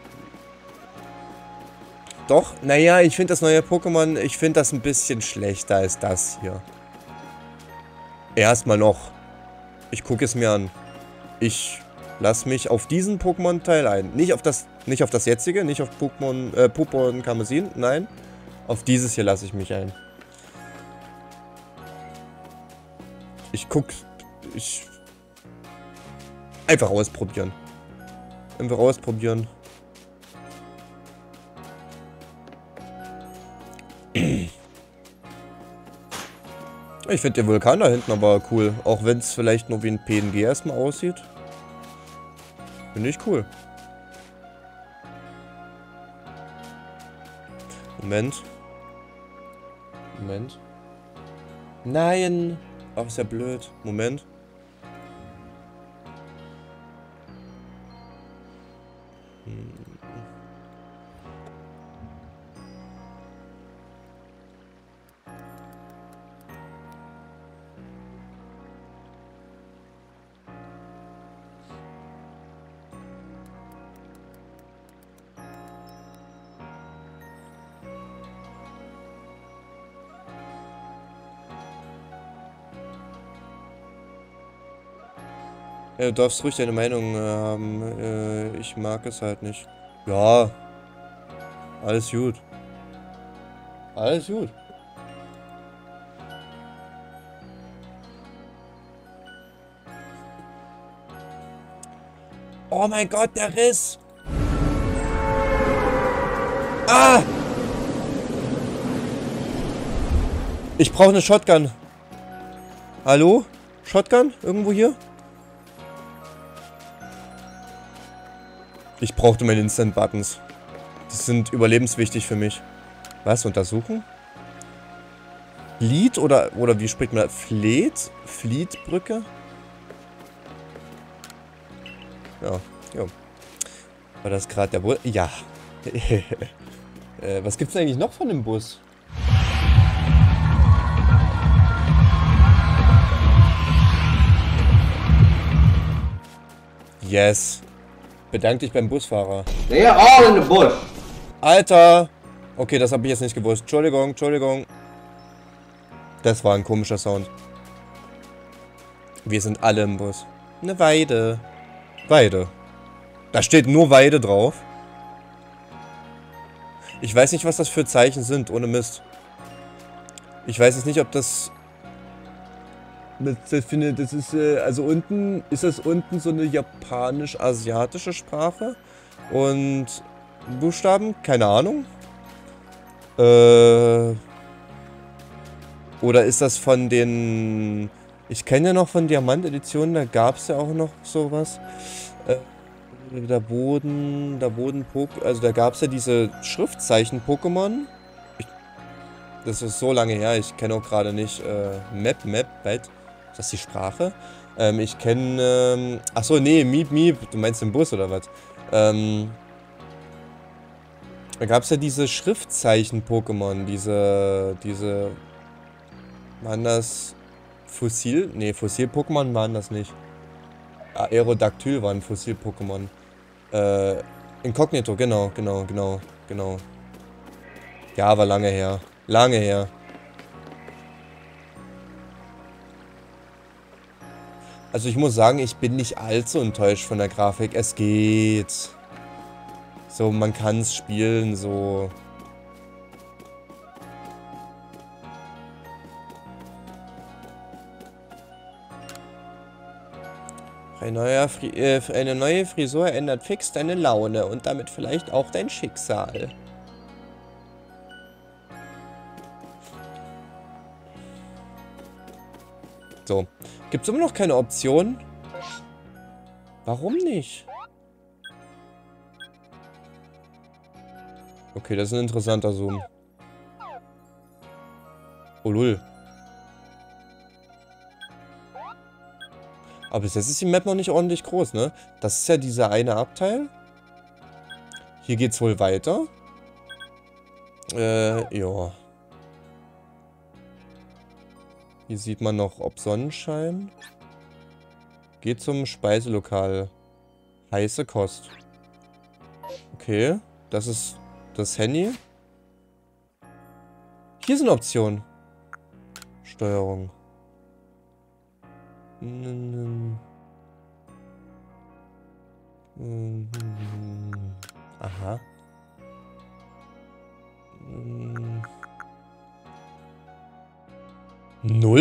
Doch, naja, ich finde das neue Pokémon, ich finde das ein bisschen schlechter als das hier. Erstmal noch. Ich gucke es mir an. Ich lasse mich auf diesen Pokémon-Teil ein. Nicht auf das, nicht auf das jetzige, nicht auf Pokémon, äh, Pokémon Karmesin, nein. Auf dieses hier lasse ich mich ein. Ich guck, ich... Einfach ausprobieren. Einfach ausprobieren. Ich finde den Vulkan da hinten aber cool. Auch wenn es vielleicht nur wie ein P N G erstmal aussieht. Finde ich cool. Moment. Moment. Nein! Ach, ist ja blöd. Moment. Hm. Ja, du darfst ruhig deine Meinung äh, haben. Äh, ich mag es halt nicht. Ja. Alles gut. Alles gut. Oh mein Gott, der Riss! Ah! Ich brauche eine Shotgun. Hallo? Shotgun? Irgendwo hier? Ich brauchte meine Instant-Buttons. Die sind überlebenswichtig für mich. Was? Untersuchen? Fleet oder, oder wie spricht man das? Fleet? Fleetbrücke? Ja, ja. War das gerade der Bus? Ja. äh, was gibt's denn eigentlich noch von dem Bus? Yes. Bedank dich beim Busfahrer. They are all in the bush. Alter! Okay, das habe ich jetzt nicht gewusst. Entschuldigung, Entschuldigung. Das war ein komischer Sound. Wir sind alle im Bus. Eine Weide. Weide. Da steht nur Weide drauf. Ich weiß nicht, was das für Zeichen sind, ohne Mist. Ich weiß jetzt nicht, ob das... Ich finde, das ist, äh, also unten, ist das unten so eine japanisch-asiatische Sprache? Und Buchstaben? Keine Ahnung. Äh... Oder ist das von den... Ich kenne ja noch von Diamant-Editionen, da gab es ja auch noch sowas. Äh, da wurden... Da wurden... Pok also da gab es ja diese Schriftzeichen-Pokémon. Das ist so lange her, ich kenne auch gerade nicht... Äh, Map, Map, weit. Ist das die Sprache? Ähm, ich kenne... Ähm, achso, nee, Miep, Miep. Du meinst den Bus oder was? Ähm... Da gab es ja diese Schriftzeichen-Pokémon, diese... Diese... Waren das Fossil? Ne, Fossil-Pokémon waren das nicht. Aerodactyl waren Fossil-Pokémon. Äh, Inkognito, genau, genau, genau, genau. Ja, war lange her. Lange her. Also ich muss sagen, ich bin nicht allzu enttäuscht von der Grafik. Es geht. So, man kann es spielen, so... Ein neuer Fri äh, eine neue Frisur ändert fix deine Laune und damit vielleicht auch dein Schicksal. So. Gibt es immer noch keine Option? Warum nicht? Okay, das ist ein interessanter Zoom. Oh, lul. Aber bis jetzt ist die Map noch nicht ordentlich groß, ne? Das ist ja dieser eine Abteil. Hier geht's wohl weiter. Äh, ja. Hier sieht man noch, ob Sonnenschein. Geht zum Speiselokal. Heiße Kost. Okay, das ist das Handy. Hier sind Optionen. Steuerung. Aha. Null?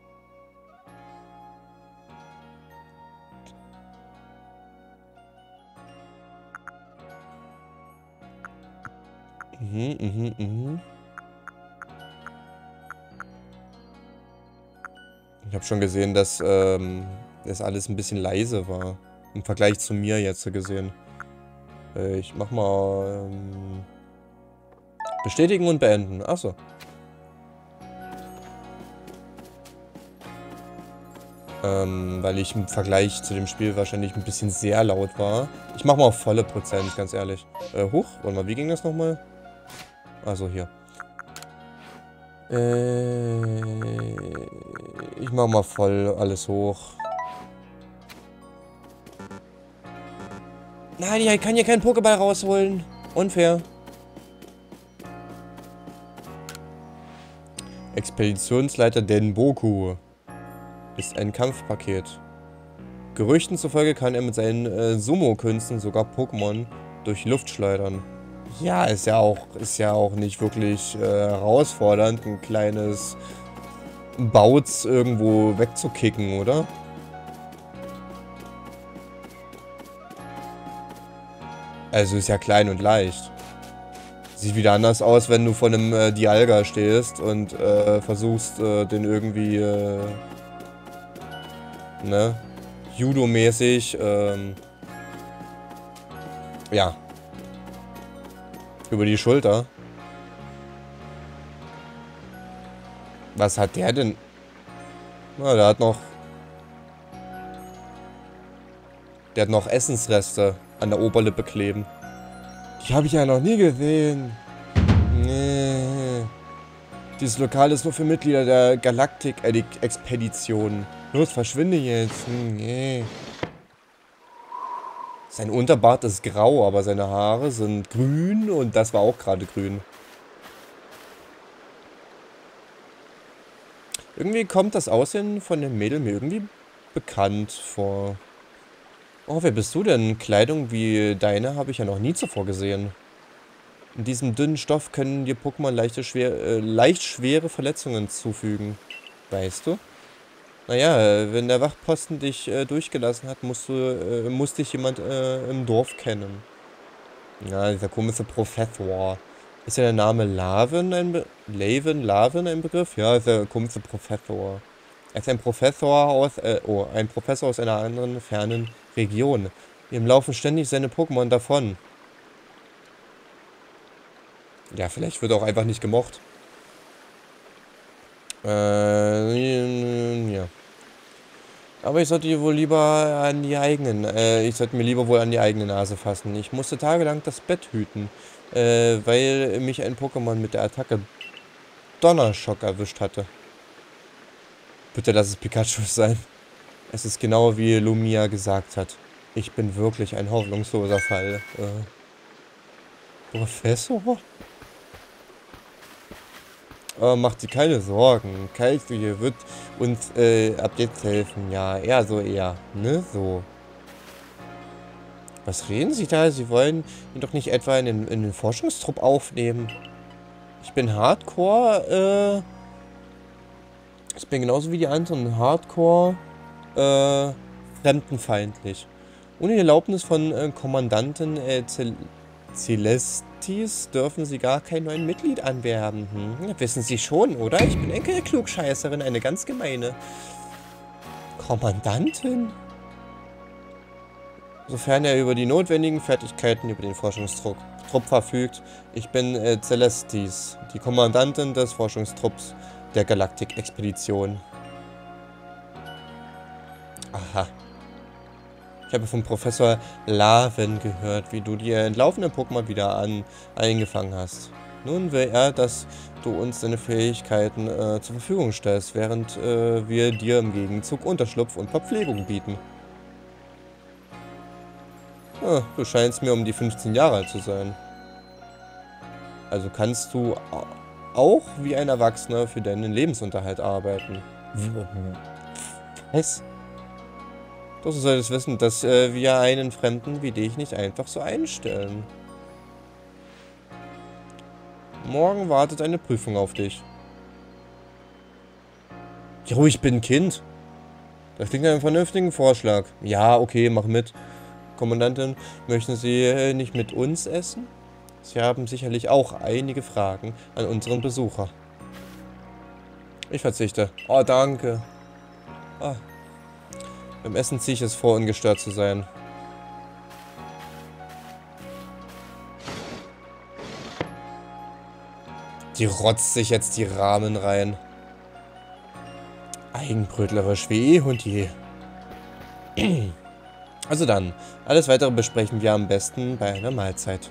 Mhm, mhm, mhm. Ich habe schon gesehen, dass ähm, das alles ein bisschen leise war. Im Vergleich zu mir jetzt gesehen. Äh, ich mach mal... Ähm, bestätigen und beenden. Achso. Ähm, weil ich im Vergleich zu dem Spiel wahrscheinlich ein bisschen sehr laut war. Ich mach mal auf volle Prozent, ganz ehrlich. Äh, hoch? Warte mal, wie ging das nochmal? Also hier. Äh, ich mach mal voll alles hoch. Nein, ich kann hier keinen Pokéball rausholen. Unfair. Expeditionsleiter Denboku ist ein Kampfpaket. Gerüchten zufolge kann er mit seinen äh, Sumo-Künsten sogar Pokémon durch die Luft schleudern. Ja, ist ja auch, ist ja auch nicht wirklich äh, herausfordernd, ein kleines Bautz irgendwo wegzukicken, oder? Also ist ja klein und leicht. Sieht wieder anders aus, wenn du vor einem äh, Dialga stehst und äh, versuchst, äh, den irgendwie, äh, ne, Judo-mäßig, ähm, ja, über die Schulter. Was hat der denn? Na, der hat noch, der hat noch Essensreste an der Oberlippe kleben. Die habe ich ja noch nie gesehen. Nee. Dieses Lokal ist nur für Mitglieder der Galaktik-Expedition. Los, verschwinde jetzt. Nee. Sein Unterbart ist grau, aber seine Haare sind grün und das war auch gerade grün. Irgendwie kommt das Aussehen von dem Mädel mir irgendwie bekannt vor. Oh, wer bist du denn? Kleidung wie deine habe ich ja noch nie zuvor gesehen. In diesem dünnen Stoff können dir Pokémon leichte, schwer, äh, leicht schwere Verletzungen zufügen. Weißt du? Naja, wenn der Wachposten dich äh, durchgelassen hat, musst du, äh, muss dich jemand äh, im Dorf kennen. Ja, dieser komische Professor. Ist ja der Name Laven ein Be Laven, Laven ein Begriff? Ja, ist der komische Professor. Er ist ein Professor aus, äh, oh, ein Professor aus einer anderen, fernen Region. Ihm laufen ständig seine Pokémon davon. Ja, vielleicht wird er auch einfach nicht gemocht. Äh, ja. Aber ich sollte wohl lieber an die eigenen, äh, ich sollte mir lieber wohl an die eigene Nase fassen. Ich musste tagelang das Bett hüten, äh, weil mich ein Pokémon mit der Attacke Donnerschock erwischt hatte. Bitte lass es Pikachu sein. Es ist genau wie Lumia gesagt hat. Ich bin wirklich ein hoffnungsloser Fall. Äh, Professor? Aber macht dir keine Sorgen. Kaltwege wird uns äh, ab jetzt helfen. Ja, eher so eher. Ne? So. Was reden Sie da? Sie wollen ihn doch nicht etwa in den, in den Forschungstrupp aufnehmen. Ich bin Hardcore, äh... Ich bin genauso wie die anderen Hardcore, äh... fremdenfeindlich. Ohne die Erlaubnis von äh, Kommandanten äh, Cel Celestis dürfen Sie gar kein neues Mitglied anwerben. Hm? Ja, wissen Sie schon, oder? Ich bin Enkel-Klugscheißerin, eine ganz gemeine. Kommandantin? Sofern er über die notwendigen Fertigkeiten über den Forschungstrupp Trupp verfügt. Ich bin äh, Celestis, die Kommandantin des Forschungstrupps der Galaktik-Expedition. Aha. Ich habe vom Professor Laven gehört, wie du die entlaufenden Pokémon wieder an, eingefangen hast. Nun will er, dass du uns deine Fähigkeiten äh, zur Verfügung stellst, während äh, wir dir im Gegenzug Unterschlupf und Verpflegung bieten. Ah, du scheinst mir um die fünfzehn Jahre alt zu sein. Also kannst du auch wie ein Erwachsener für deinen Lebensunterhalt arbeiten. Was? Doch du solltest wissen, dass äh, wir einen Fremden wie dich nicht einfach so einstellen. Morgen wartet eine Prüfung auf dich. Jo, ich bin ein Kind. Das klingt nach einem vernünftigen Vorschlag. Ja, okay, mach mit. Kommandantin, möchten Sie äh, nicht mit uns essen? Sie haben sicherlich auch einige Fragen an unseren Besucher. Ich verzichte. Oh, danke. Ah. Beim Essen ziehe ich es vor, ungestört zu sein. Die rotzt sich jetzt die Rahmen rein. Eigenbrötlerisch wie eh und je. Also dann, alles weitere besprechen wir am besten bei einer Mahlzeit.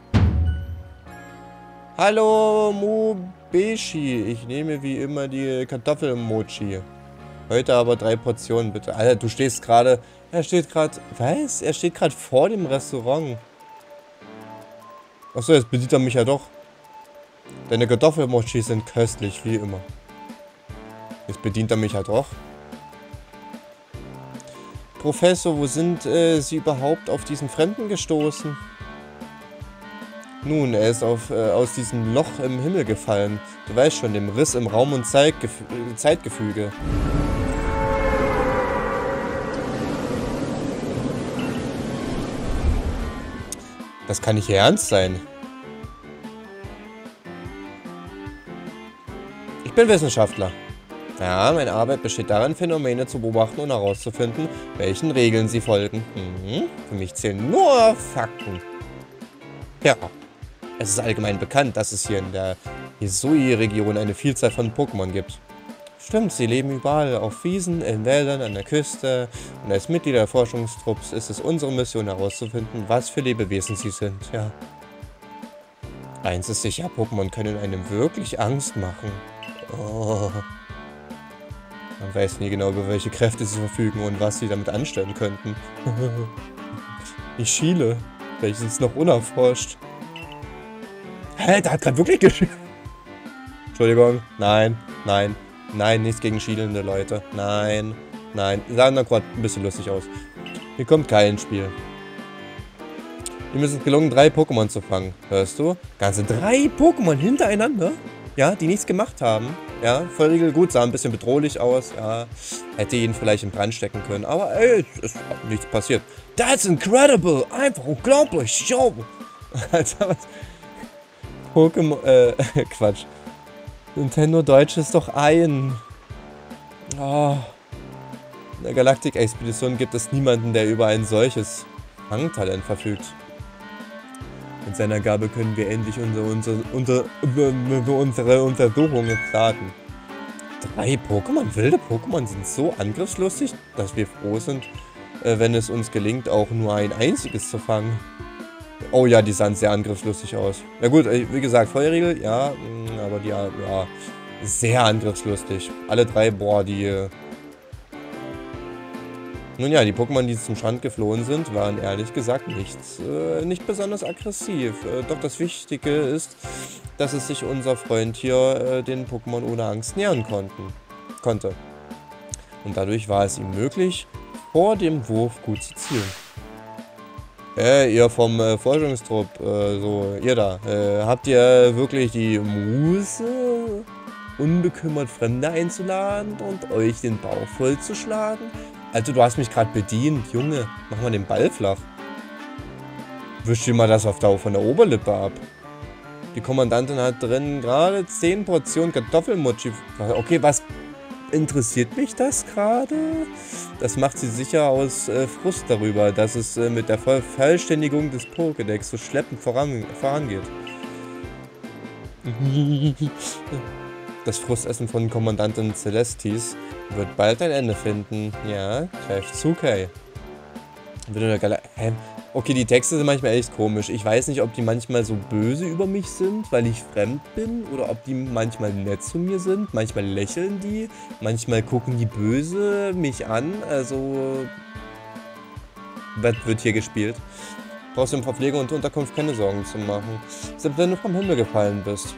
Hallo Mubeshi, ich nehme wie immer die Kartoffelmochi. Heute aber drei Portionen, bitte. Alter, du stehst gerade... Er steht gerade... Was? Er steht gerade vor dem Restaurant. Achso, jetzt bedient er mich ja doch. Deine Kartoffelmochi sind köstlich, wie immer. Jetzt bedient er mich ja doch. Professor, wo sind äh, Sie überhaupt auf diesen Fremden gestoßen? Nun, er ist auf, äh, aus diesem Loch im Himmel gefallen. Du weißt schon, dem Riss im Raum- und Zeitgef Zeitgefüge. Das kann nicht Ihr Ernst sein. Ich bin Wissenschaftler. Ja, meine Arbeit besteht darin, Phänomene zu beobachten und herauszufinden, welchen Regeln sie folgen. Mhm. Für mich zählen nur Fakten. Ja, es ist allgemein bekannt, dass es hier in der Hisui-Region eine Vielzahl von Pokémon gibt. Stimmt, sie leben überall, auf Wiesen, in Wäldern, an der Küste. Und als Mitglieder der Forschungstrupps ist es unsere Mission herauszufinden, was für Lebewesen sie sind, ja. Eins ist sicher, Pokémon können einem wirklich Angst machen. Oh. Man weiß nie genau, über welche Kräfte sie verfügen und was sie damit anstellen könnten. Ich schiele. Vielleicht ist es noch unerforscht. Hä, da hat gerade wirklich geschielt. Entschuldigung. Nein, nein, nein, nichts gegen schielende Leute. Nein, nein. Sah noch gerade ein bisschen lustig aus. Hier kommt kein Spiel. Ihm ist es gelungen, drei Pokémon zu fangen. Hörst du? Ganze drei Pokémon hintereinander? Ja, die nichts gemacht haben. Ja, Vollregel gut, sah ein bisschen bedrohlich aus. Ja, hätte ihn vielleicht in Brand stecken können. Aber ey, es ist nichts passiert. That's incredible! Einfach unglaublich! Yo! Alter, was? Pokémon, äh, Quatsch. Nintendo Deutsch ist doch ein. Oh. In der Galaktik-Expedition gibt es niemanden, der über ein solches Fangtalent verfügt. Mit seiner Gabe können wir endlich unsere, unsere, unter, unsere Untersuchungen starten. Drei Pokémon, wilde Pokémon sind so angriffslustig, dass wir froh sind, äh, wenn es uns gelingt, auch nur ein einziges zu fangen. Oh ja, die sahen sehr angriffslustig aus. Na gut, wie gesagt, Feuerriegel, ja, aber die, ja, sehr angriffslustig. Alle drei, boah, die... Äh Nun ja, die Pokémon, die zum Strand geflohen sind, waren ehrlich gesagt nichts, äh, nicht besonders aggressiv. Äh, doch das Wichtige ist, dass es sich unser Freund hier äh, den Pokémon ohne Angst nähern konnten, konnte. Und dadurch war es ihm möglich, vor dem Wurf gut zu zielen. Äh, ihr vom äh, Forschungstrupp, äh, so, ihr da, äh, habt ihr wirklich die Muße, unbekümmert Fremde einzuladen und euch den Bauch vollzuschlagen? Also, du hast mich gerade bedient, Junge. Mach mal den Ball flach. Wisch dir mal das auf der, von der Oberlippe ab. Die Kommandantin hat drin gerade zehn Portionen Kartoffelmochi. Okay, was interessiert mich das gerade? Das macht sie sicher aus äh, Frust darüber, dass es äh, mit der Vervollständigung des Pokédex so schleppend voran, vorangeht. Das Frustessen von Kommandantin Celestis wird bald ein Ende finden. Ja, greift zu, Kai. Okay, die Texte sind manchmal echt komisch. Ich weiß nicht, ob die manchmal so böse über mich sind, weil ich fremd bin, oder ob die manchmal nett zu mir sind. Manchmal lächeln die, manchmal gucken die böse mich an. Also, was wird hier gespielt? Brauchst du um Verpflegung und Unterkunft keine Sorgen zu machen. Selbst wenn du vom Himmel gefallen bist.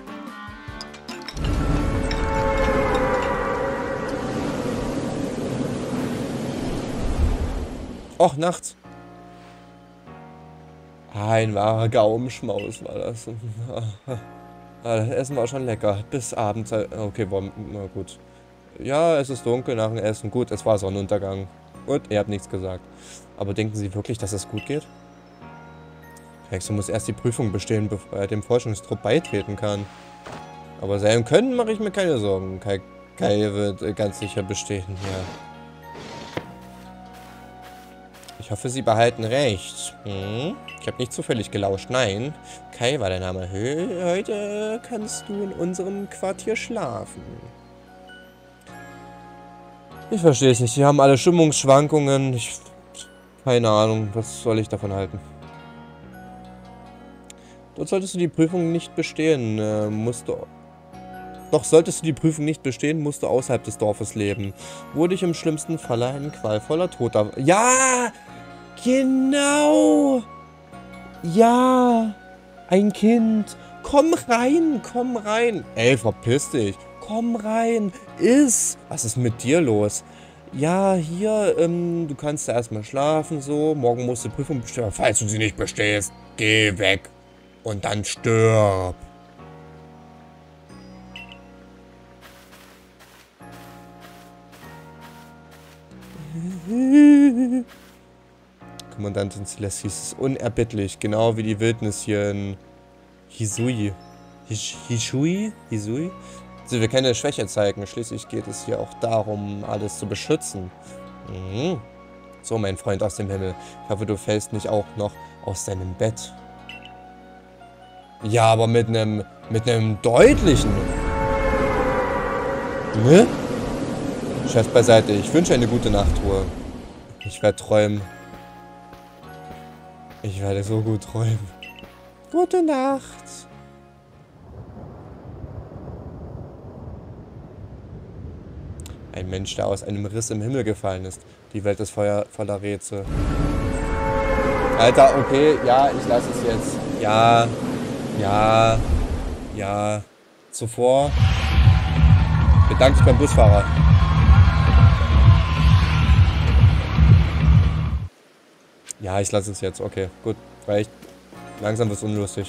Och, nachts. Ein wahrer Gaumenschmaus war das. Das Essen war schon lecker. Bis abends. Okay, war, na gut. Ja, es ist dunkel nach dem Essen. Gut, es war Sonnenuntergang. Gut, ihr habt nichts gesagt. Aber denken Sie wirklich, dass es gut geht? Hexo muss erst die Prüfung bestehen, bevor er dem Forschungstrupp beitreten kann. Aber sein Können mache ich mir keine Sorgen. Kai, Kai wird ganz sicher bestehen, ja. Ich hoffe, Sie behalten recht. Hm? Ich habe nicht zufällig gelauscht. Nein. Kai war der Name. Heute kannst du in unserem Quartier schlafen. Ich verstehe es nicht. Die haben alle Stimmungsschwankungen. Ich... Keine Ahnung. Was soll ich davon halten? Dort solltest du die Prüfung nicht bestehen. Äh, musst du... Doch solltest du die Prüfung nicht bestehen, musst du außerhalb des Dorfes leben. Wo dich im schlimmsten Falle ein qualvoller Tod... Ja! Genau! Ja! Ein Kind! Komm rein! Komm rein! Ey, verpiss dich! Komm rein! Iss! Was ist mit dir los? Ja, hier, ähm, du kannst da erstmal schlafen, so. Morgen musst du die Prüfung bestehen. Falls du sie nicht bestehst, geh weg! Und dann stirb! Kommandantin Celestis ist unerbittlich. Genau wie die Wildnis hier in Hisui. Hish Hisui? Hisui? Sie will keine Schwäche zeigen. Schließlich geht es hier auch darum, alles zu beschützen. Mhm. So, mein Freund aus dem Himmel. Ich hoffe, du fällst nicht auch noch aus deinem Bett. Ja, aber mit einem mit einem deutlichen. Ne? Chef beiseite. Ich wünsche eine gute Nachtruhe. Ich werde träumen. Ich werde so gut träumen. Gute Nacht. Ein Mensch, der aus einem Riss im Himmel gefallen ist. Die Welt ist voller, voller Rätsel. Alter, okay, ja, ich lasse es jetzt. Ja, ja, ja. Zuvor bedanke ich beim Busfahrer. Ja, ich lasse es jetzt. Okay, gut, reicht. Langsam wird es unlustig.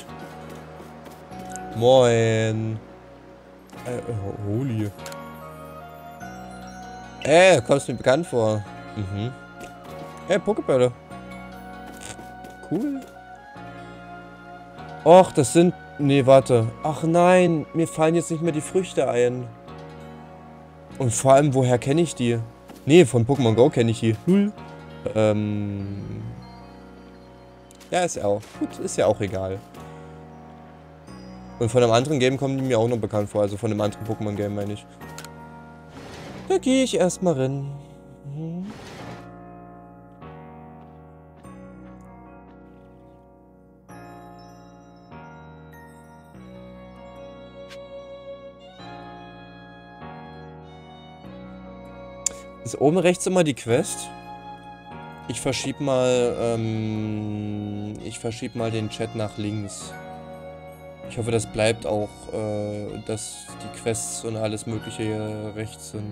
Moin. Äh, holy. Ey, kommst du mir bekannt vor. Mhm. Hey, Pokébälle. Cool. Och, das sind... Nee, warte. Ach nein, mir fallen jetzt nicht mehr die Früchte ein. Und vor allem, woher kenne ich die? Nee, von Pokémon Go kenne ich die. Hm. Ähm... Ja, ist ja auch... Gut, ist ja auch egal. Und von einem anderen Game kommen die mir auch noch bekannt vor. Also von einem anderen Pokémon-Game, meine ich. Da gehe ich erstmal rein. Mhm. Ist oben rechts immer die Quest? Ich verschieb mal, ähm, ich verschieb mal den Chat nach links. Ich hoffe, das bleibt auch, äh, dass die Quests und alles Mögliche hier rechts sind.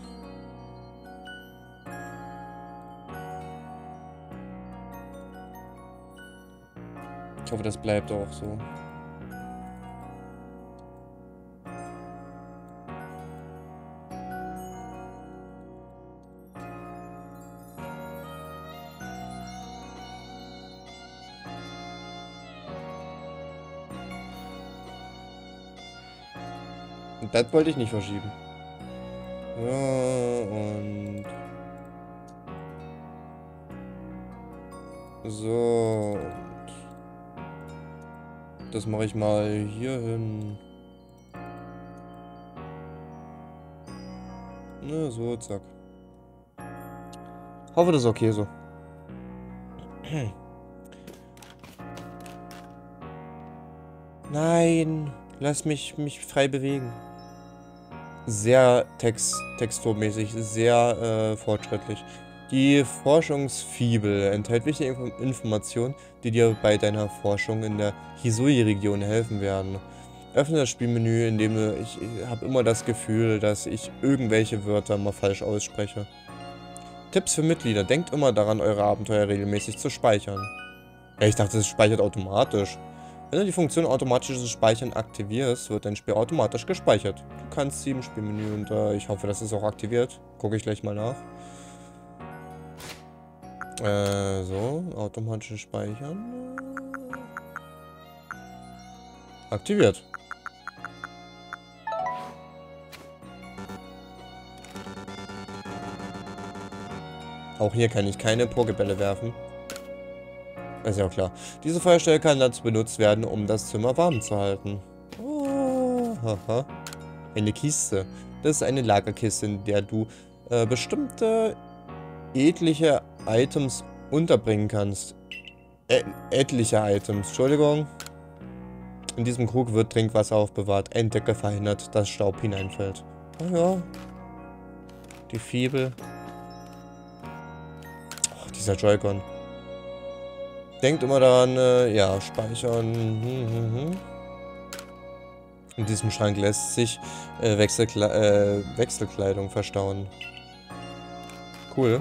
Ich hoffe, das bleibt auch so. Und das wollte ich nicht verschieben. Ja, und... So. Das mache ich mal hier hin. Na, so, zack. Hoffe, das ist okay so. Nein, lass mich mich frei bewegen. Sehr text texturmäßig, sehr äh, fortschrittlich. Die Forschungsfibel enthält wichtige Info Informationen, die dir bei deiner Forschung in der Hisui-Region helfen werden. Öffne das Spielmenü, indem du... Ich, ich habe immer das Gefühl, dass ich irgendwelche Wörter mal falsch ausspreche. Tipps für Mitglieder. Denkt immer daran, eure Abenteuer regelmäßig zu speichern. Ja, ich dachte, es speichert automatisch. Wenn du die Funktion automatisches Speichern aktivierst, wird dein Spiel automatisch gespeichert. Du kannst sie im Spielmenü und äh, ich hoffe, das ist auch aktiviert. Gucke ich gleich mal nach. Äh, so, automatisches Speichern. Aktiviert. Auch hier kann ich keine Pokébälle werfen. Ist ja auch klar. Diese Feuerstelle kann dazu benutzt werden, um das Zimmer warm zu halten. Oh, haha. Eine Kiste. Das ist eine Lagerkiste, in der du äh, bestimmte etliche Items unterbringen kannst. Ä etliche Items, Entschuldigung. In diesem Krug wird Trinkwasser aufbewahrt. Ein Deckel verhindert, dass Staub hineinfällt. Oh ja. Die Fibel. Oh, dieser Joy-Con. Denkt immer daran, äh, ja, speichern. Hm, hm, hm. In diesem Schrank lässt sich äh, Wechselkle äh, Wechselkleidung verstauen. Cool.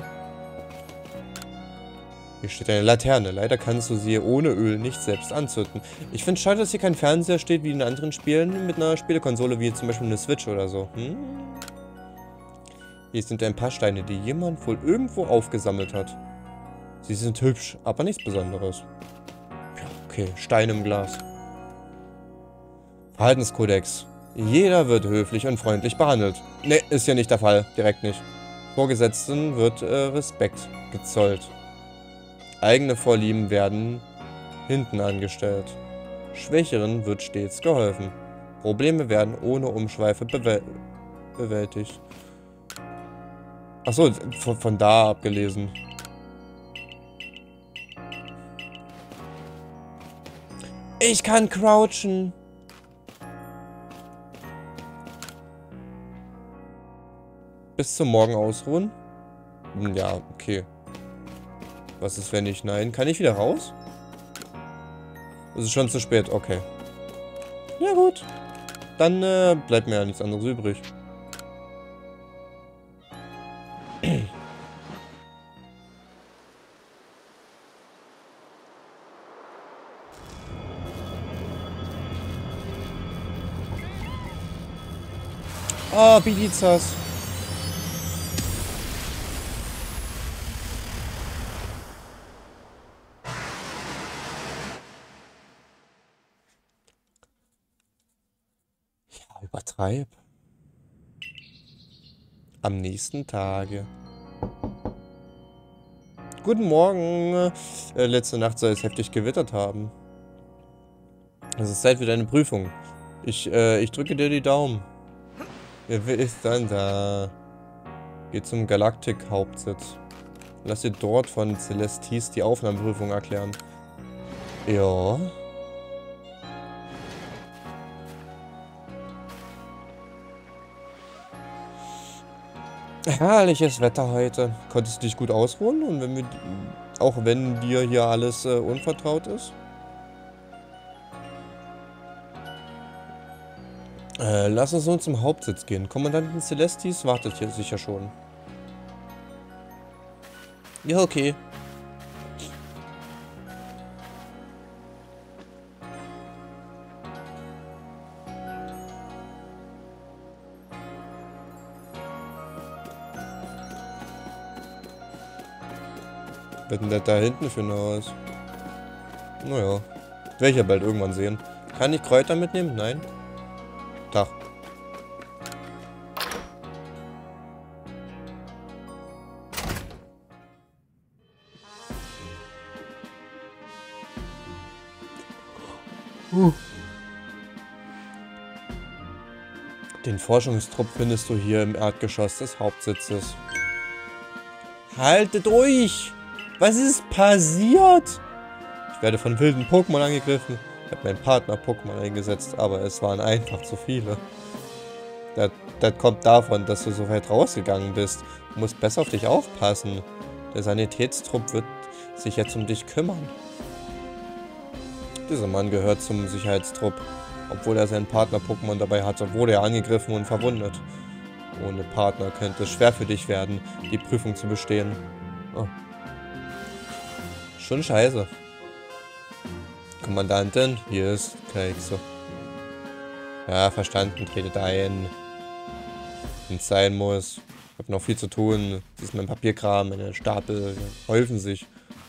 Hier steht eine Laterne. Leider kannst du sie ohne Öl nicht selbst anzünden. Ich finde es schade, dass hier kein Fernseher steht wie in anderen Spielen mit einer Spielekonsole, wie zum Beispiel eine Switch oder so. Hm? Hier sind ein paar Steine, die jemand wohl irgendwo aufgesammelt hat. Sie sind hübsch, aber nichts Besonderes. Ja, okay. Stein im Glas. Verhaltenskodex. Jeder wird höflich und freundlich behandelt. Ne, ist ja nicht der Fall. Direkt nicht. Vorgesetzten wird äh, Respekt gezollt. Eigene Vorlieben werden hinten angestellt. Schwächeren wird stets geholfen. Probleme werden ohne Umschweife bewäl bewältigt. Achso, von, von da abgelesen. Ich kann crouchen. Bis zum Morgen ausruhen? Ja, okay. Was ist, wenn ich... Nein. Kann ich wieder raus? Es ist schon zu spät. Okay. Ja gut. Dann äh, bleibt mir ja nichts anderes übrig. Ah, Bidizas. Ja, übertreib. Am nächsten Tage. Guten Morgen. Äh, letzte Nacht soll es heftig gewittert haben. Es ist Zeit für deine Prüfung. Ich, äh, ich drücke dir die Daumen. Wer ist dann da? Geh zum Galaktik-Hauptsitz. Lass dir dort von Celestis die Aufnahmeprüfung erklären. Ja. Herrliches Wetter heute. Konntest du dich gut ausruhen? Und wenn wir, auch wenn dir hier alles äh, unvertraut ist? Äh, lass uns nun zum Hauptsitz gehen. Kommandantin Celestis wartet hier sicher schon. Ja, okay. Was denn das da hinten für ein Haus? Naja. Werde ich ja bald irgendwann sehen. Kann ich Kräuter mitnehmen? Nein. Tag. Uh. Den Forschungstrupp findest du hier im Erdgeschoss des Hauptsitzes. Haltet euch! Was ist passiert? Ich werde von wilden Pokémon angegriffen. Ich habe meinen Partner Pokémon eingesetzt, aber es waren einfach zu viele. Das, das kommt davon, dass du so weit rausgegangen bist. Du musst besser auf dich aufpassen. Der Sanitätstrupp wird sich jetzt um dich kümmern. Dieser Mann gehört zum Sicherheitstrupp. Obwohl er seinen Partner-Pokémon dabei hatte, wurde er angegriffen und verwundet. Ohne Partner könnte es schwer für dich werden, die Prüfung zu bestehen. Oh. Schon scheiße. Kommandantin, hier ist Kekse. Ja, verstanden, tretet ein. Wenn es sein muss. Ich habe noch viel zu tun. Das ist mein Papierkram, meine Stapel häufen sich.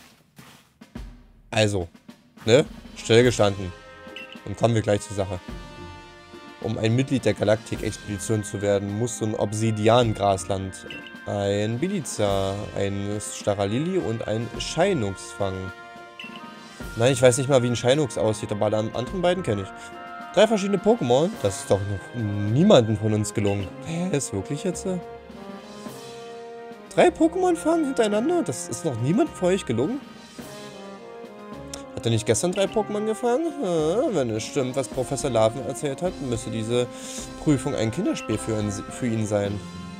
Also, ne? Stillgestanden. Dann kommen wir gleich zur Sache. Um ein Mitglied der Galaktik-Expedition zu werden, musst du ein Obsidian-Grasland, ein Biliza, ein Staralili und ein Scheinux fangen. Nein, ich weiß nicht mal, wie ein Scheinux aussieht, aber die anderen beiden kenne ich. Drei verschiedene Pokémon? Das ist doch noch niemandem von uns gelungen. Hä, ist wirklich jetzt? Äh? Drei Pokémon fangen hintereinander? Das ist noch niemandem von euch gelungen? Hat er nicht gestern drei Pokémon gefangen? Ja, wenn es stimmt, was Professor Larven erzählt hat, müsste diese Prüfung ein Kinderspiel für ihn, für ihn sein.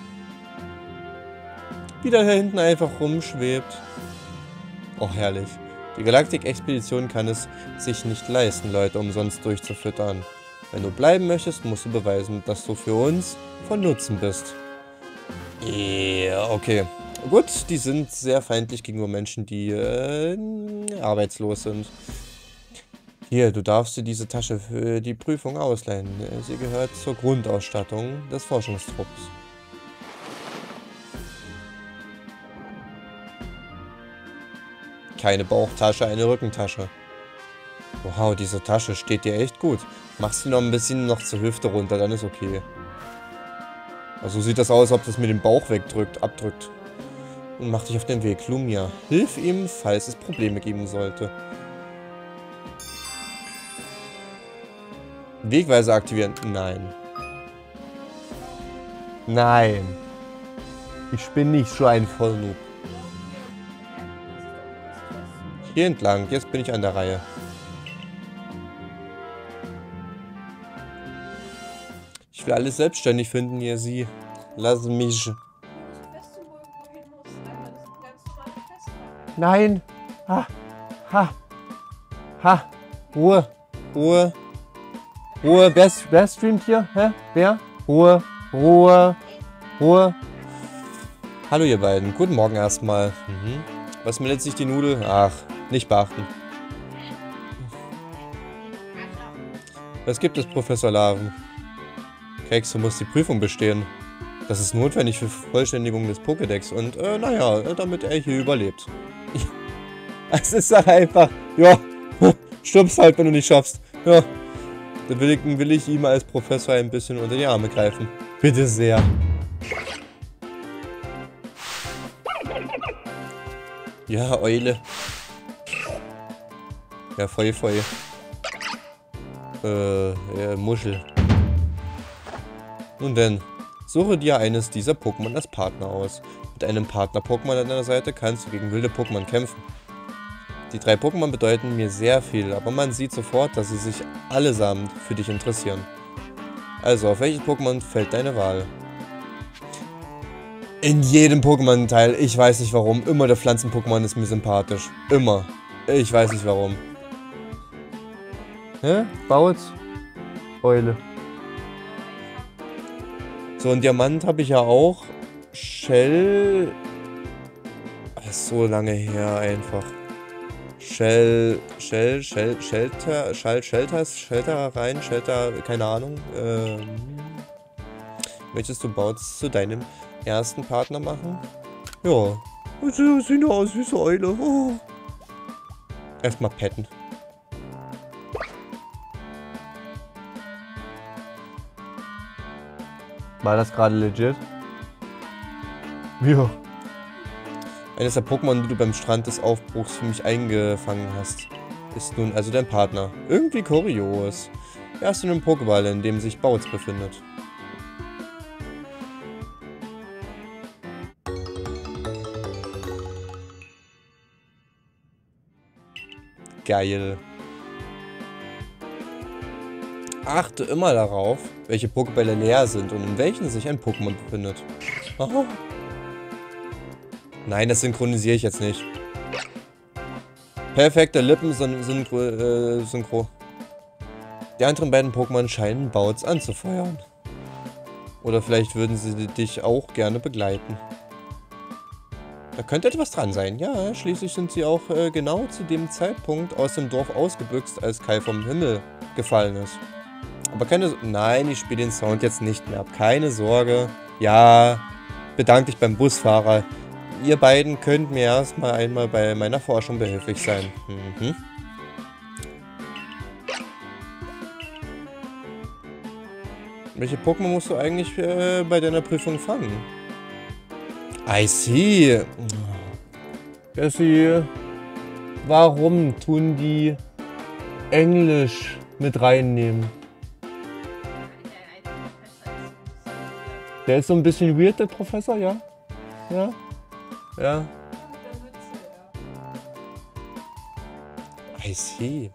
Wie der hier hinten einfach rumschwebt. Oh, herrlich. Die Galaktik-Expedition kann es sich nicht leisten, Leute umsonst durchzufüttern. Wenn du bleiben möchtest, musst du beweisen, dass du für uns von Nutzen bist. Ja, okay. Gut, die sind sehr feindlich gegenüber Menschen, die äh, arbeitslos sind. Hier, du darfst dir diese Tasche für die Prüfung ausleihen. Sie gehört zur Grundausstattung des Forschungstrupps. Keine Bauchtasche, eine Rückentasche. Wow, diese Tasche steht dir echt gut. Machst du noch ein bisschen noch zur Hüfte runter, dann ist okay. Also sieht das aus, als ob das mit dem Bauch wegdrückt, abdrückt. Und mach dich auf den Weg. Lumia, hilf ihm, falls es Probleme geben sollte. Wegweiser aktivieren. Nein. Nein. Ich bin nicht so ein Vollnoob. Hier entlang. Jetzt bin ich an der Reihe. Ich will alles selbstständig finden, hier sie. Lass mich. Nein. Ha. Ha. Ha. Ruhe. Ruhe. Ruhe. Wer, wer streamt hier? Hä? Wer? Ruhe. Ruhe. Ruhe. Hallo ihr beiden. Guten Morgen erstmal. Mhm. Was meldet sich die Nudel? Ach, nicht beachten. Was gibt es, Professor Laren? Kex, du musst die Prüfung bestehen. Das ist notwendig für Vollständigung des Pokédex und, äh, naja, damit er hier überlebt. Es ist halt einfach, ja, stirbst halt, wenn du nicht schaffst. Ja, da will ich, will ich ihm als Professor ein bisschen unter die Arme greifen. Bitte sehr. Ja, Eule. Ja, Feu, Feu. Äh, ja, Muschel. Nun denn, suche dir eines dieser Pokémon als Partner aus. Mit einem Partner-Pokémon an deiner Seite kannst du gegen wilde Pokémon kämpfen. Die drei Pokémon bedeuten mir sehr viel, aber man sieht sofort, dass sie sich allesamt für dich interessieren. Also, auf welches Pokémon fällt deine Wahl? In jedem Pokémon-Teil, ich weiß nicht warum, immer der Pflanzen-Pokémon ist mir sympathisch. Immer. Ich weiß nicht warum. Hä? Bautz? Eule. So, ein Diamant habe ich ja auch. Shell... Das ist so lange her einfach. Shell... Shell... Shell... Shelter... Shell... Shelters... Shelter rein... Shelter... Keine Ahnung. Ähm... Möchtest du Bautz zu deinem ersten Partner machen? Ja. Sieht nur aus wie so Eule. Oh. Erstmal petten. War das gerade legit? Ja. Eines der Pokémon, die du beim Strand des Aufbruchs für mich eingefangen hast, ist nun also dein Partner. Irgendwie kurios. Er ist in einem Pokéball, in dem sich Bautz befindet. Geil. Achte immer darauf, welche Pokébälle leer sind und in welchen sich ein Pokémon befindet. Oh. Nein, das synchronisiere ich jetzt nicht. Perfekte Lippen-Synchro. Äh, Synchro. Die anderen beiden Pokémon scheinen Bautz anzufeuern. Oder vielleicht würden sie dich auch gerne begleiten. Da könnte etwas dran sein. Ja, schließlich sind sie auch äh, genau zu dem Zeitpunkt aus dem Dorf ausgebüxt, als Kai vom Himmel gefallen ist. Aber keine... So Nein, ich spiele den Sound jetzt nicht mehr ab. Keine Sorge. Ja, bedanke dich beim Busfahrer. Ihr beiden könnt mir erstmal einmal bei meiner Forschung behilflich sein. Mhm. Welche Pokémon musst du eigentlich äh, bei deiner Prüfung fangen? I see. Jessie, warum tun die Englisch mit reinnehmen? Der ist so ein bisschen weird, der Professor, ja? Ja? Ja. I see.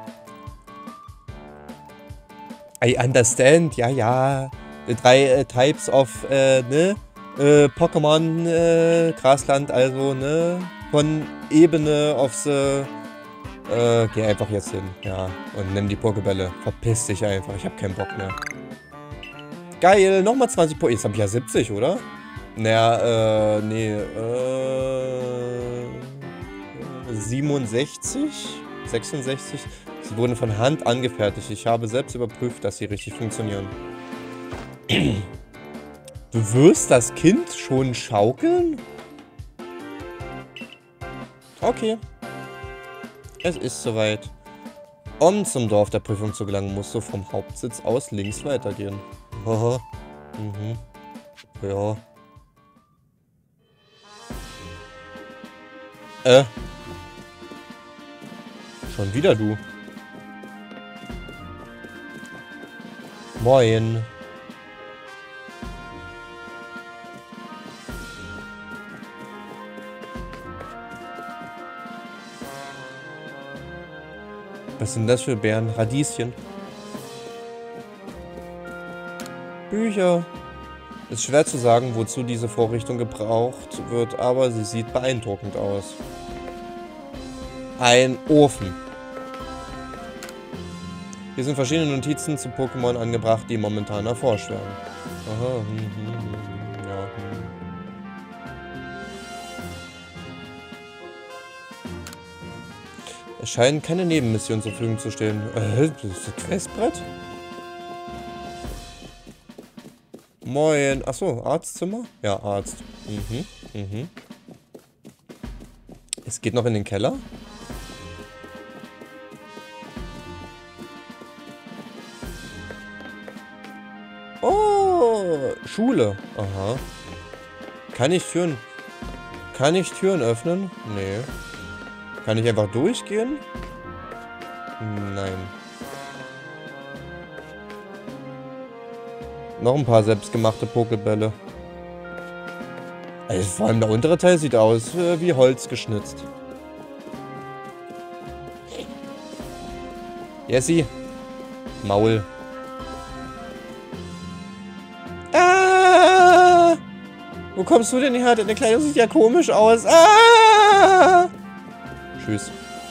I understand, ja, ja. Die drei äh, Types of, äh, ne? Äh, Pokémon, äh, Grasland, also, ne? Von Ebene auf the... Äh, geh einfach jetzt hin, ja. Und nimm die Pokébälle. Verpiss dich einfach, ich hab keinen Bock mehr. Geil, nochmal zwanzig Pokémon. Jetzt hab ich ja siebzig, oder? Naja, äh, nee, äh... siebenundsechzig? sechsundsechzig? Sie wurden von Hand angefertigt. Ich habe selbst überprüft, dass sie richtig funktionieren. Du wirst das Kind schon schaukeln? Okay. Es ist soweit. Um zum Dorf der Prüfung zu gelangen, musst du vom Hauptsitz aus links weitergehen. Haha. Mhm. Ja. Äh. Schon wieder du. Moin. Was sind das für Beeren? Radieschen. Bücher. Ist schwer zu sagen, wozu diese Vorrichtung gebraucht wird, aber sie sieht beeindruckend aus. Ein Ofen. Hier sind verschiedene Notizen zu Pokémon angebracht, die momentan erforscht werden. Aha, hm, hm, hm, ja, hm. Es scheinen keine Nebenmissionen zur Verfügung zu stehen. Äh, das ist das Questbrett? Moin. Achso, Arztzimmer? Ja, Arzt. Mhm, mhm. Es geht noch in den Keller? Oh, Schule. Aha. Kann ich Türen... Kann ich Türen öffnen? Nee. Kann ich einfach durchgehen? Nein. Noch ein paar selbstgemachte Pokebälle. Also vor allem der untere Teil sieht aus äh, wie Holz geschnitzt. Jessie. Maul. Ah! Wo kommst du denn her? Deine Kleidung sieht ja komisch aus. Ah! Tschüss.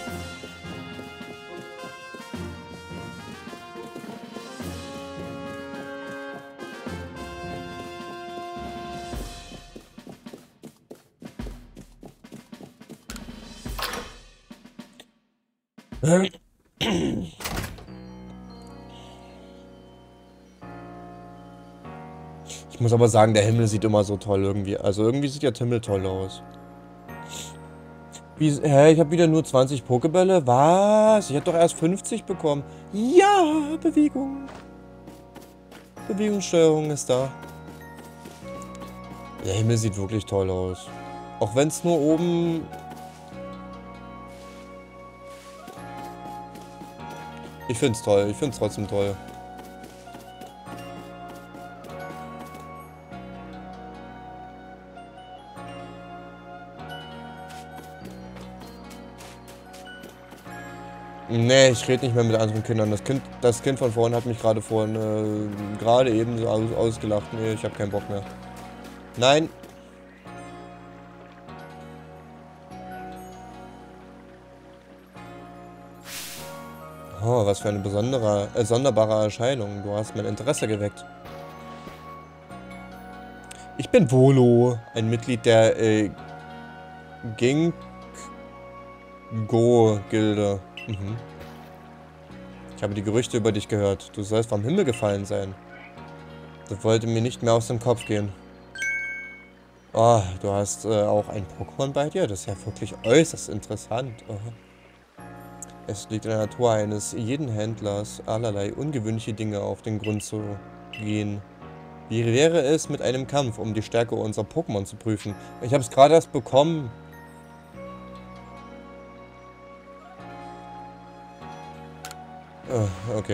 Ich muss aber sagen, der Himmel sieht immer so toll irgendwie. Also irgendwie sieht der Himmel toll aus. Wie, hä, ich habe wieder nur zwanzig Pokebälle? Was? Ich hätte doch erst fünfzig bekommen. Ja, Bewegung. Bewegungssteuerung ist da. Der Himmel sieht wirklich toll aus. Auch wenn es nur oben... Ich finde es toll. Ich finde es trotzdem toll. Nee, ich rede nicht mehr mit anderen Kindern. Das Kind, das Kind von vorhin hat mich gerade vorhin, äh, gerade eben so aus, ausgelacht. Nee, ich habe keinen Bock mehr. Nein. Oh, was für eine besondere, äh, sonderbare Erscheinung. Du hast mein Interesse geweckt. Ich bin Volo, ein Mitglied der, äh, Ginkgo-Gilde. Mhm. Ich habe die Gerüchte über dich gehört. Du sollst vom Himmel gefallen sein. Das wollte mir nicht mehr aus dem Kopf gehen. Oh, du hast äh, auch ein Pokémon bei dir? Das ist ja wirklich äußerst interessant. Oh. Es liegt in der Natur eines jeden Händlers, allerlei ungewöhnliche Dinge auf den Grund zu gehen. Wie wäre es mit einem Kampf, um die Stärke unserer Pokémon zu prüfen? Ich habe es gerade erst bekommen. Okay.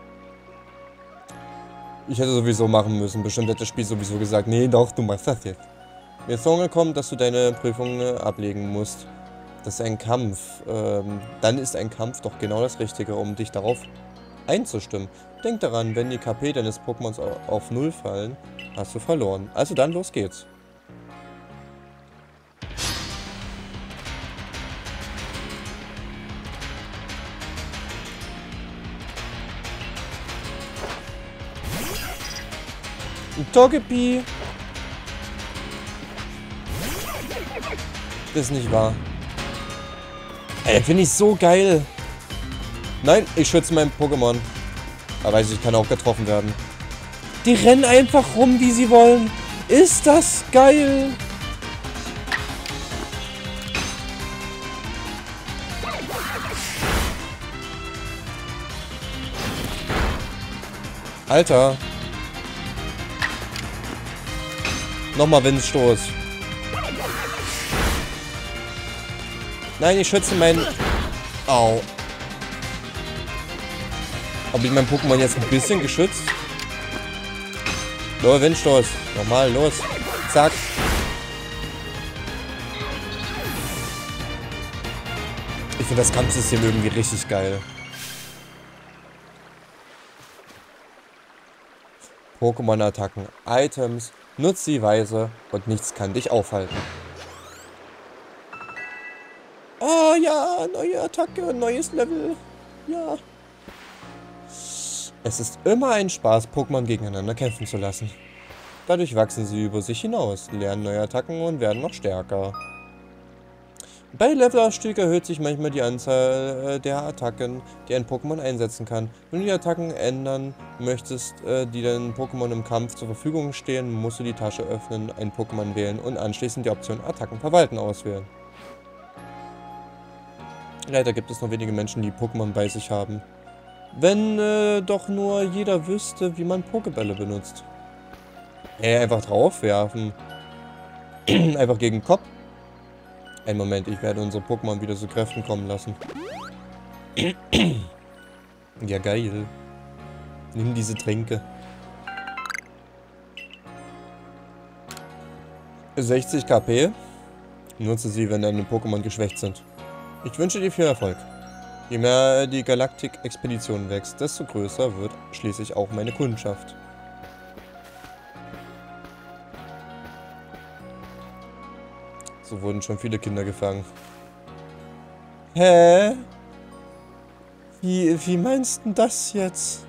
Ich hätte sowieso machen müssen. Bestimmt hätte das Spiel sowieso gesagt, nee, doch, du machst das jetzt. Mir ist vorgekommen, dass du deine Prüfung ablegen musst. Das ist ein Kampf. Ähm, dann ist ein Kampf doch genau das Richtige, um dich darauf einzustimmen. Denk daran, wenn die K P deines Pokémons auf null fallen, hast du verloren. Also dann, los geht's. Togepi. Das ist nicht wahr. Ey, finde ich so geil. Nein, ich schütze mein Pokémon. Aber weiß ich, kann auch getroffen werden. Die rennen einfach rum, wie sie wollen. Ist das geil. Alter. Nochmal Windstoß. Nein, ich schütze meinen... Au. Habe ich mein Pokémon jetzt ein bisschen geschützt? Los, Windstoß. Nochmal, los. Zack. Ich finde das Kampfsystem irgendwie richtig geil. Pokémon-Attacken, Items, nutz sie weise und nichts kann dich aufhalten. Oh ja, neue Attacke, neues Level. Ja. Es ist immer ein Spaß, Pokémon gegeneinander kämpfen zu lassen. Dadurch wachsen sie über sich hinaus, lernen neue Attacken und werden noch stärker. Bei Levelaufstieg erhöht sich manchmal die Anzahl äh, der Attacken, die ein Pokémon einsetzen kann. Wenn du die Attacken ändern möchtest, äh, die deinem Pokémon im Kampf zur Verfügung stehen, musst du die Tasche öffnen, ein Pokémon wählen und anschließend die Option Attacken verwalten auswählen. Leider gibt es nur wenige Menschen, die Pokémon bei sich haben. Wenn äh, doch nur jeder wüsste, wie man Pokébälle benutzt. Hey, einfach draufwerfen. Einfach gegen den Kopf. Ein Moment, ich werde unsere Pokémon wieder zu Kräften kommen lassen. Ja, geil. Nimm diese Tränke. sechzig KP. Nutze sie, wenn deine Pokémon geschwächt sind. Ich wünsche dir viel Erfolg. Je mehr die Galaktik-Expedition wächst, desto größer wird schließlich auch meine Kundschaft. So wurden schon viele Kinder gefangen. Hä? Wie, wie meinst du das jetzt?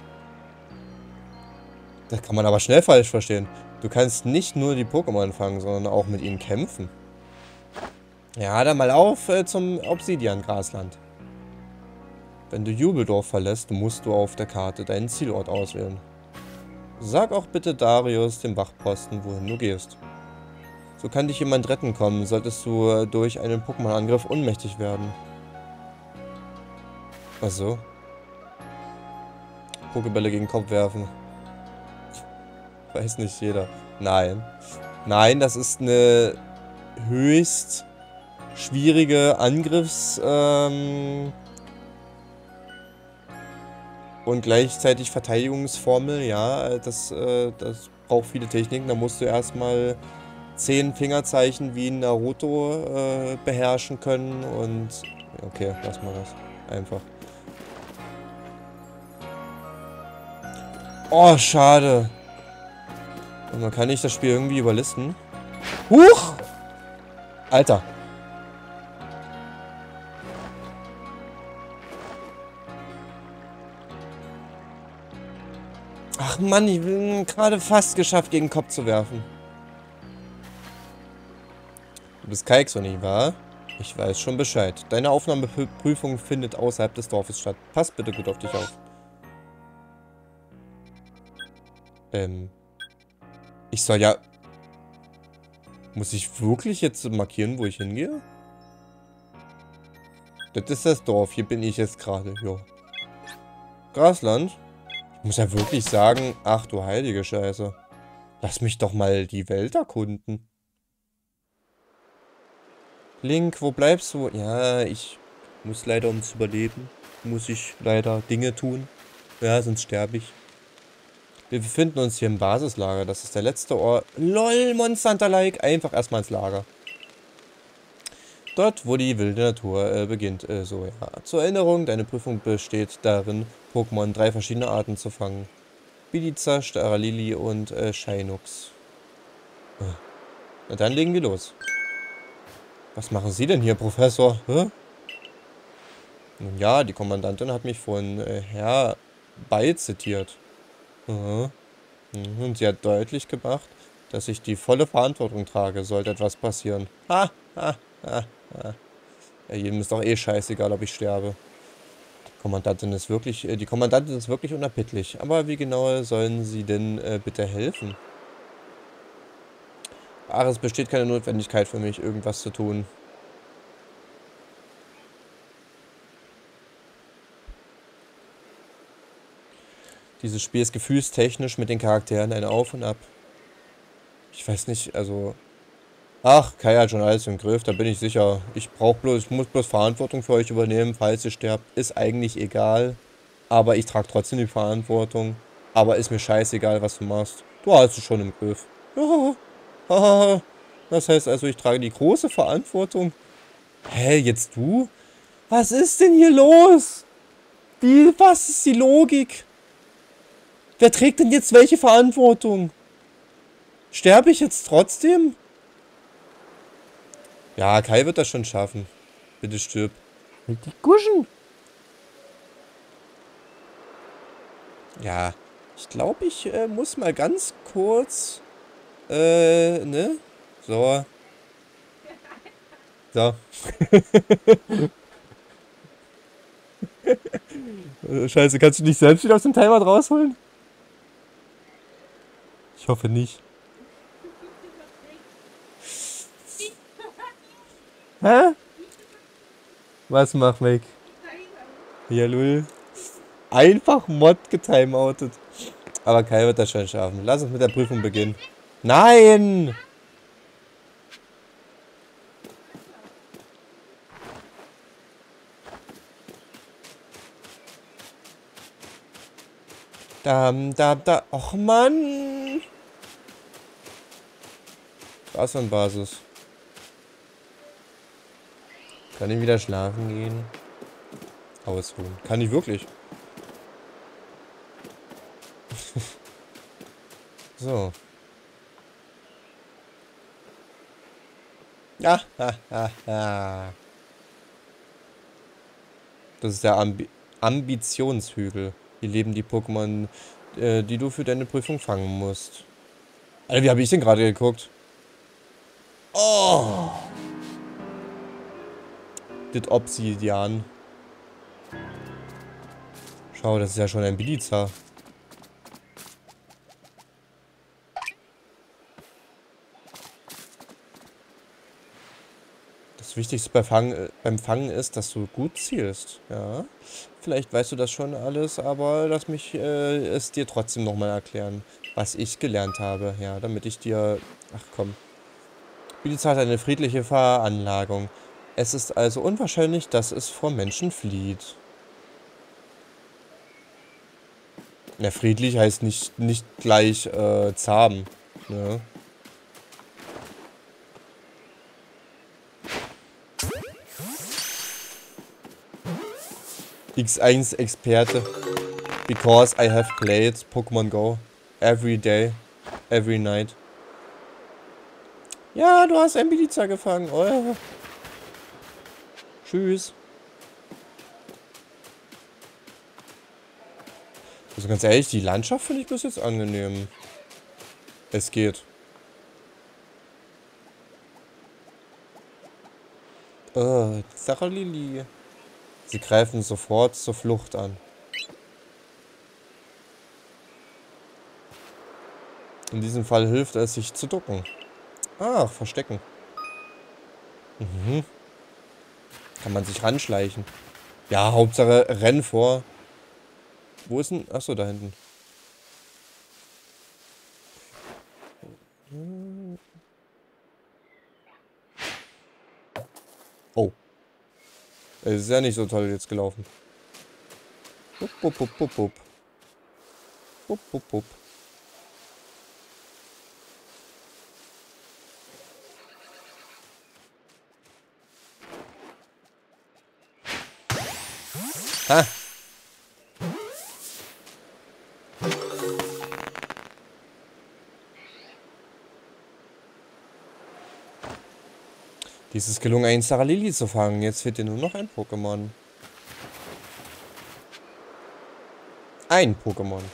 Das kann man aber schnell falsch verstehen. Du kannst nicht nur die Pokémon fangen, sondern auch mit ihnen kämpfen. Ja, dann mal auf äh, zum Obsidian-Grasland. Wenn du Jubeldorf verlässt, musst du auf der Karte deinen Zielort auswählen. Sag auch bitte Darius, dem Wachposten, wohin du gehst. So kann dich jemand retten kommen, solltest du durch einen Pokémon-Angriff ohnmächtig werden. Ach so. Pokébälle gegen den Kopf werfen. Weiß nicht jeder. Nein. Nein, das ist eine höchst schwierige Angriffs- ähm und gleichzeitig Verteidigungsformel. Ja, das, äh, das braucht viele Techniken. Da musst du erstmal zehn Fingerzeichen wie Naruto äh, beherrschen können und... Okay, lass mal das. Einfach. Oh, schade. Und man kann nicht das Spiel irgendwie überlisten. Huch! Alter. Ach Mann, ich bin gerade fast geschafft, gegen den Kopf zu werfen. Du bist Kaixo, nicht wahr? Ich weiß schon Bescheid. Deine Aufnahmeprüfung findet außerhalb des Dorfes statt. Pass bitte gut auf dich auf. Ähm. Ich soll ja... Muss ich wirklich jetzt markieren, wo ich hingehe? Das ist das Dorf. Hier bin ich jetzt gerade. Jo. Grasland? Ich muss ja wirklich sagen... Ach du heilige Scheiße. Lass mich doch mal die Welt erkunden. Link, wo bleibst du? Ja, ich muss leider, um zu überleben, muss ich leider Dinge tun. Ja, sonst sterbe ich. Wir befinden uns hier im Basislager. Das ist der letzte Ort. LOL, Monster Hunter-like. Einfach erstmal ins Lager. Dort, wo die wilde Natur äh, beginnt. Äh, so, ja. Zur Erinnerung, deine Prüfung besteht darin, Pokémon drei verschiedene Arten zu fangen. Biliza, Staralili und äh, Shinux. Äh. Na dann legen wir los. Was machen Sie denn hier, Professor? Hä? Nun ja, die Kommandantin hat mich von äh, Herr Bay zitiert. Mhm. Und sie hat deutlich gemacht, dass ich die volle Verantwortung trage, sollte etwas passieren. Ha, ha, ha, ha. Ja, jedem ist doch eh scheißegal, ob ich sterbe. Die Kommandantin ist wirklich, äh, die Kommandantin ist wirklich unerbittlich. Aber wie genau sollen sie denn äh, bitte helfen? Ach, es besteht keine Notwendigkeit für mich, irgendwas zu tun. Dieses Spiel ist gefühlstechnisch mit den Charakteren ein Auf und Ab. Ich weiß nicht, also... Ach, Kai hat schon alles im Griff, da bin ich sicher. Ich brauche bloß, ich muss bloß Verantwortung für euch übernehmen, falls ihr sterbt. Ist eigentlich egal. Aber ich trage trotzdem die Verantwortung. Aber ist mir scheißegal, was du machst. Du hast es schon im Griff. Ja. Das heißt also, ich trage die große Verantwortung. Hä, jetzt du? Was ist denn hier los? Wie, was ist die Logik? Wer trägt denn jetzt welche Verantwortung? Sterbe ich jetzt trotzdem? Ja, Kai wird das schon schaffen. Bitte stirb. Mit die Guschen. Ja, ich glaube, ich äh, muss mal ganz kurz... Äh, ne? So. So. Scheiße, kannst du dich selbst wieder aus dem Timer rausholen? Ich hoffe nicht. Hä? Was mach weg? Ja, lul. Einfach Mod getimeoutet. Aber Kai wird das schon schaffen. Lass uns mit der Prüfung beginnen. Nein! Da, da, da. Och, Mann! Straßenbasis. Kann ich wieder schlafen gehen? Ausruhen. Kann ich wirklich? So. Ja, ha, ha, ha. Das ist der Ambi Ambitionshügel. Hier leben die Pokémon, äh, die du für deine Prüfung fangen musst. Alter, wie habe ich denn gerade geguckt? Oh! Das Obsidian. Schau, das ist ja schon ein Biliza. Das Wichtigste bei Fang, beim Fangen ist, dass du gut zielst. Ja. Vielleicht weißt du das schon alles, aber lass mich äh, es dir trotzdem nochmal erklären, was ich gelernt habe. Ja, damit ich dir... Ach komm. Biliza hat eine friedliche Veranlagung. Es ist also unwahrscheinlich, dass es vor Menschen flieht. Ja, friedlich heißt nicht, nicht gleich äh, zahm. Ne? X eins Experte. Because I have played Pokémon Go. Every day. Every night. Ja, du hast ein Biliza gefangen. Oh. Tschüss. Also ganz ehrlich, die Landschaft finde ich bis jetzt angenehm. Es geht. Oh, Zaralili. Sie greifen sofort zur Flucht an. In diesem Fall hilft es, sich zu ducken. Ah, verstecken. Mhm. Kann man sich ranschleichen. Ja, Hauptsache renn vor. Wo ist denn? Achso, da hinten. Oh. Es ist ja nicht so toll jetzt gelaufen. Bup, bup, bup, bup, bup. Bup, bup, bup. Ha! Dies ist gelungen, einen Zaralili zu fangen. Jetzt fehlt dir nur noch ein Pokémon. Ein Pokémon.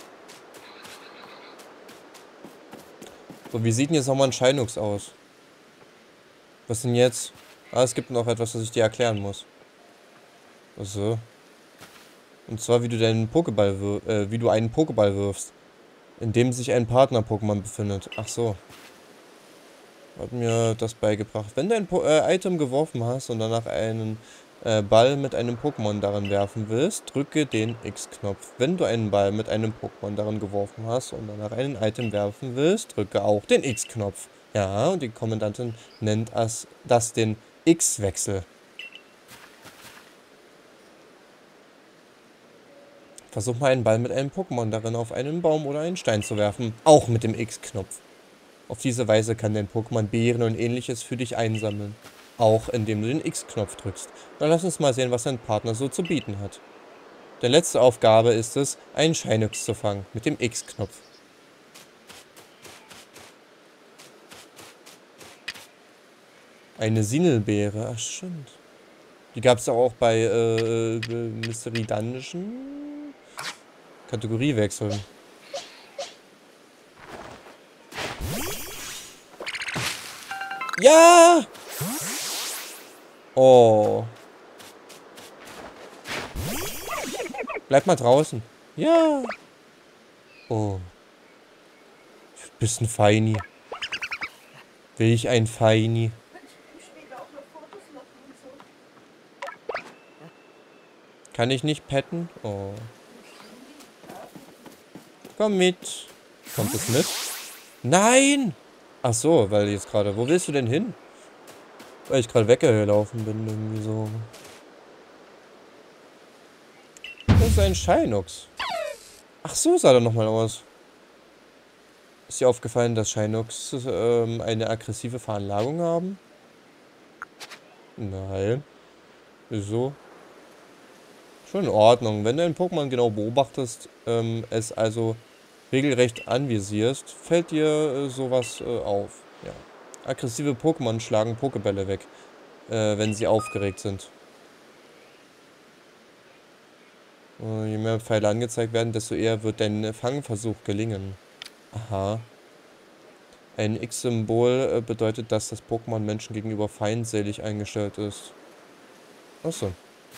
So, wie sieht denn jetzt nochmal ein Scheinux aus? Was denn jetzt? Ah, es gibt noch etwas, was ich dir erklären muss. So. Und zwar, wie du deinen Pokéball wir äh, wie du einen Pokéball wirfst, in dem sich ein Partner-Pokémon befindet. Ach so. Hat mir das beigebracht. Wenn du ein po äh, Item geworfen hast und danach einen äh, Ball mit einem Pokémon darin werfen willst, drücke den X-Knopf. Wenn du einen Ball mit einem Pokémon darin geworfen hast und danach ein Item werfen willst, drücke auch den X-Knopf. Ja, und die Kommandantin nennt das, das den X-Wechsel. Versuch mal einen Ball mit einem Pokémon darin auf einen Baum oder einen Stein zu werfen, auch mit dem X-Knopf. Auf diese Weise kann dein Pokémon Beeren und ähnliches für dich einsammeln. Auch indem du den X-Knopf drückst. Dann lass uns mal sehen, was dein Partner so zu bieten hat. Die letzte Aufgabe ist es, einen Shinox zu fangen mit dem X-Knopf. Eine Sinelbeere, ach stimmt. Die gab es auch bei äh, Mystery Dungeon. Kategorie wechseln. Ja! Oh. Bleib mal draußen. Ja. Oh. Du bist ein Feini. Will ich ein Feini? Kann ich nicht petten? Oh. Komm mit. Kommt es mit? Nein! Ach so, weil jetzt gerade. Wo willst du denn hin? Weil ich gerade weggelaufen bin, irgendwie so. Das ist ein Shinox. Ach so, sah er nochmal aus. Ist dir aufgefallen, dass Shinox ähm, eine aggressive Veranlagung haben? Nein. Wieso? Schon in Ordnung. Wenn du ein Pokémon genau beobachtest, ähm, es also regelrecht anvisierst, fällt dir äh, sowas äh, auf. Ja. Aggressive Pokémon schlagen Pokébälle weg, äh, wenn sie aufgeregt sind. Äh, je mehr Pfeile angezeigt werden, desto eher wird dein Fangversuch gelingen. Aha. Ein X-Symbol äh, bedeutet, dass das Pokémon Menschen gegenüber feindselig eingestellt ist. Achso.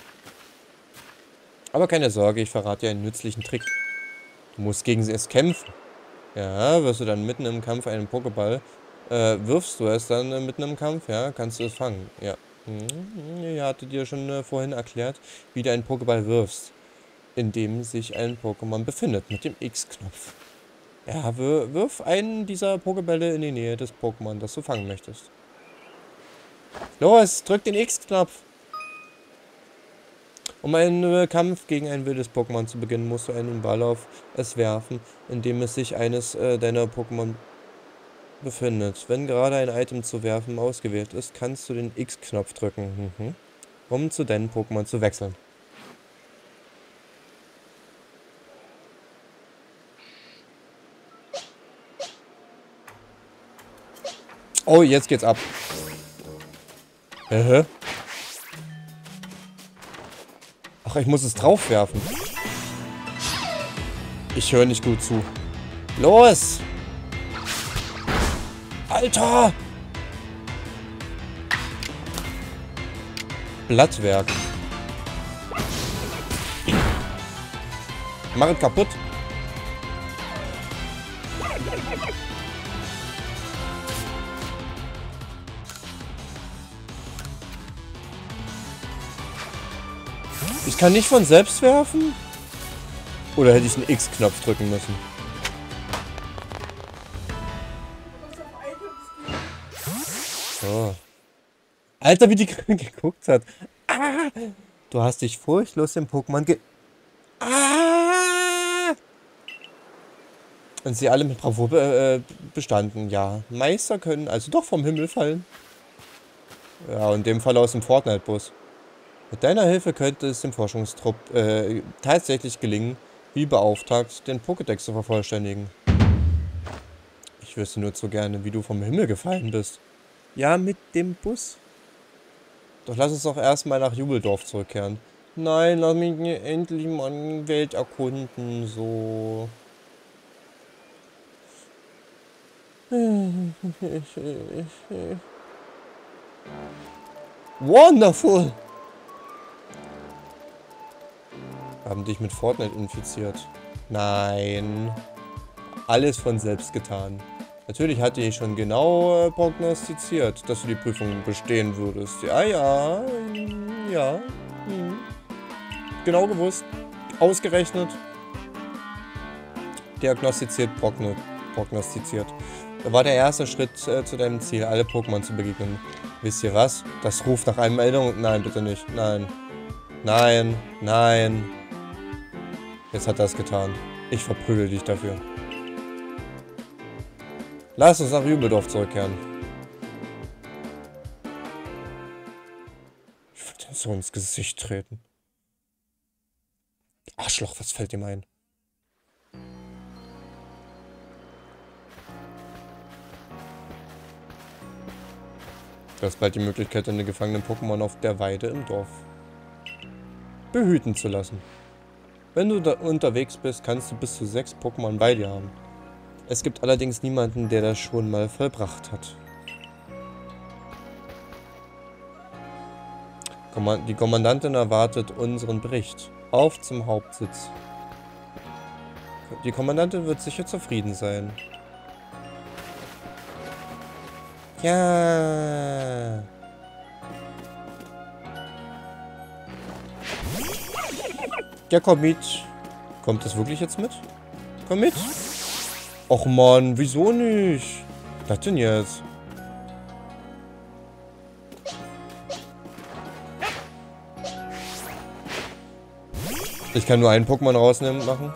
Aber keine Sorge, ich verrate dir einen nützlichen Trick. Du musst gegen es kämpfen. Ja, wirst du dann mitten im Kampf einen Pokéball, äh, wirfst du es dann äh, mitten im Kampf, ja, kannst du es fangen. Ja. Hm, ich hatte dir schon äh, vorhin erklärt, wie du einen Pokéball wirfst, in dem sich ein Pokémon befindet, mit dem X-Knopf. Ja, wir, wirf einen dieser Pokébälle in die Nähe des Pokémon, das du fangen möchtest. Los, drück den X-Knopf! Um einen äh, Kampf gegen ein wildes Pokémon zu beginnen, musst du einen Ball auf es werfen, in dem es sich eines äh, deiner Pokémon befindet. Wenn gerade ein Item zu werfen ausgewählt ist, kannst du den X-Knopf drücken, mhm. um zu deinen Pokémon zu wechseln. Oh, jetzt geht's ab. Hä? Ach, ich muss es drauf werfen. Ich höre nicht gut zu. Los! Alter! Blattwerk. Mach es kaputt. Ich kann nicht von selbst werfen? Oder hätte ich einen X-Knopf drücken müssen? So. Alter, wie die gerade geguckt hat. Ah! Du hast dich furchtlos dem Pokémon ge... Ah! Und sie alle mit Bravour be äh, bestanden. Ja, Meister können also doch vom Himmel fallen. Ja, in dem Fall aus dem Fortnite-Bus. Mit deiner Hilfe könnte es dem Forschungstrupp äh, tatsächlich gelingen, wie beauftragt, den Pokédex zu vervollständigen. Ich wüsste nur zu gerne, wie du vom Himmel gefallen bist. Ja, mit dem Bus. Doch lass uns doch erstmal nach Jubeldorf zurückkehren. Nein, lass mich endlich mal die Welt erkunden, so. Wonderful! Haben dich mit Fortnite infiziert. Nein. Alles von selbst getan. Natürlich hatte ich schon genau äh, prognostiziert, dass du die Prüfung bestehen würdest. Ja, ja, mm, ja. Hm. Genau gewusst. Ausgerechnet. Diagnostiziert, progno prognostiziert. Da war der erste Schritt äh, zu deinem Ziel, alle Pokémon zu begegnen. Wisst ihr was? Das ruft nach einer Erinnerung. Nein, bitte nicht. Nein. Nein. Nein. Jetzt hat er es getan. Ich verprügel dich dafür. Lass uns nach Übeldorf zurückkehren. Ich würde dir so ins Gesicht treten. Arschloch, was fällt ihm ein? Du hast bald die Möglichkeit, deine gefangenen Pokémon auf der Weide im Dorf behüten zu lassen. Wenn du da unterwegs bist, kannst du bis zu sechs Pokémon bei dir haben. Es gibt allerdings niemanden, der das schon mal vollbracht hat. Die Kommandantin erwartet unseren Bericht. Auf zum Hauptsitz. Die Kommandantin wird sicher zufrieden sein. Ja. Ja, komm mit. Kommt das wirklich jetzt mit? Komm mit. Och Mann, wieso nicht? Was denn jetzt? Ich kann nur einen Pokémon rausnehmen und machen.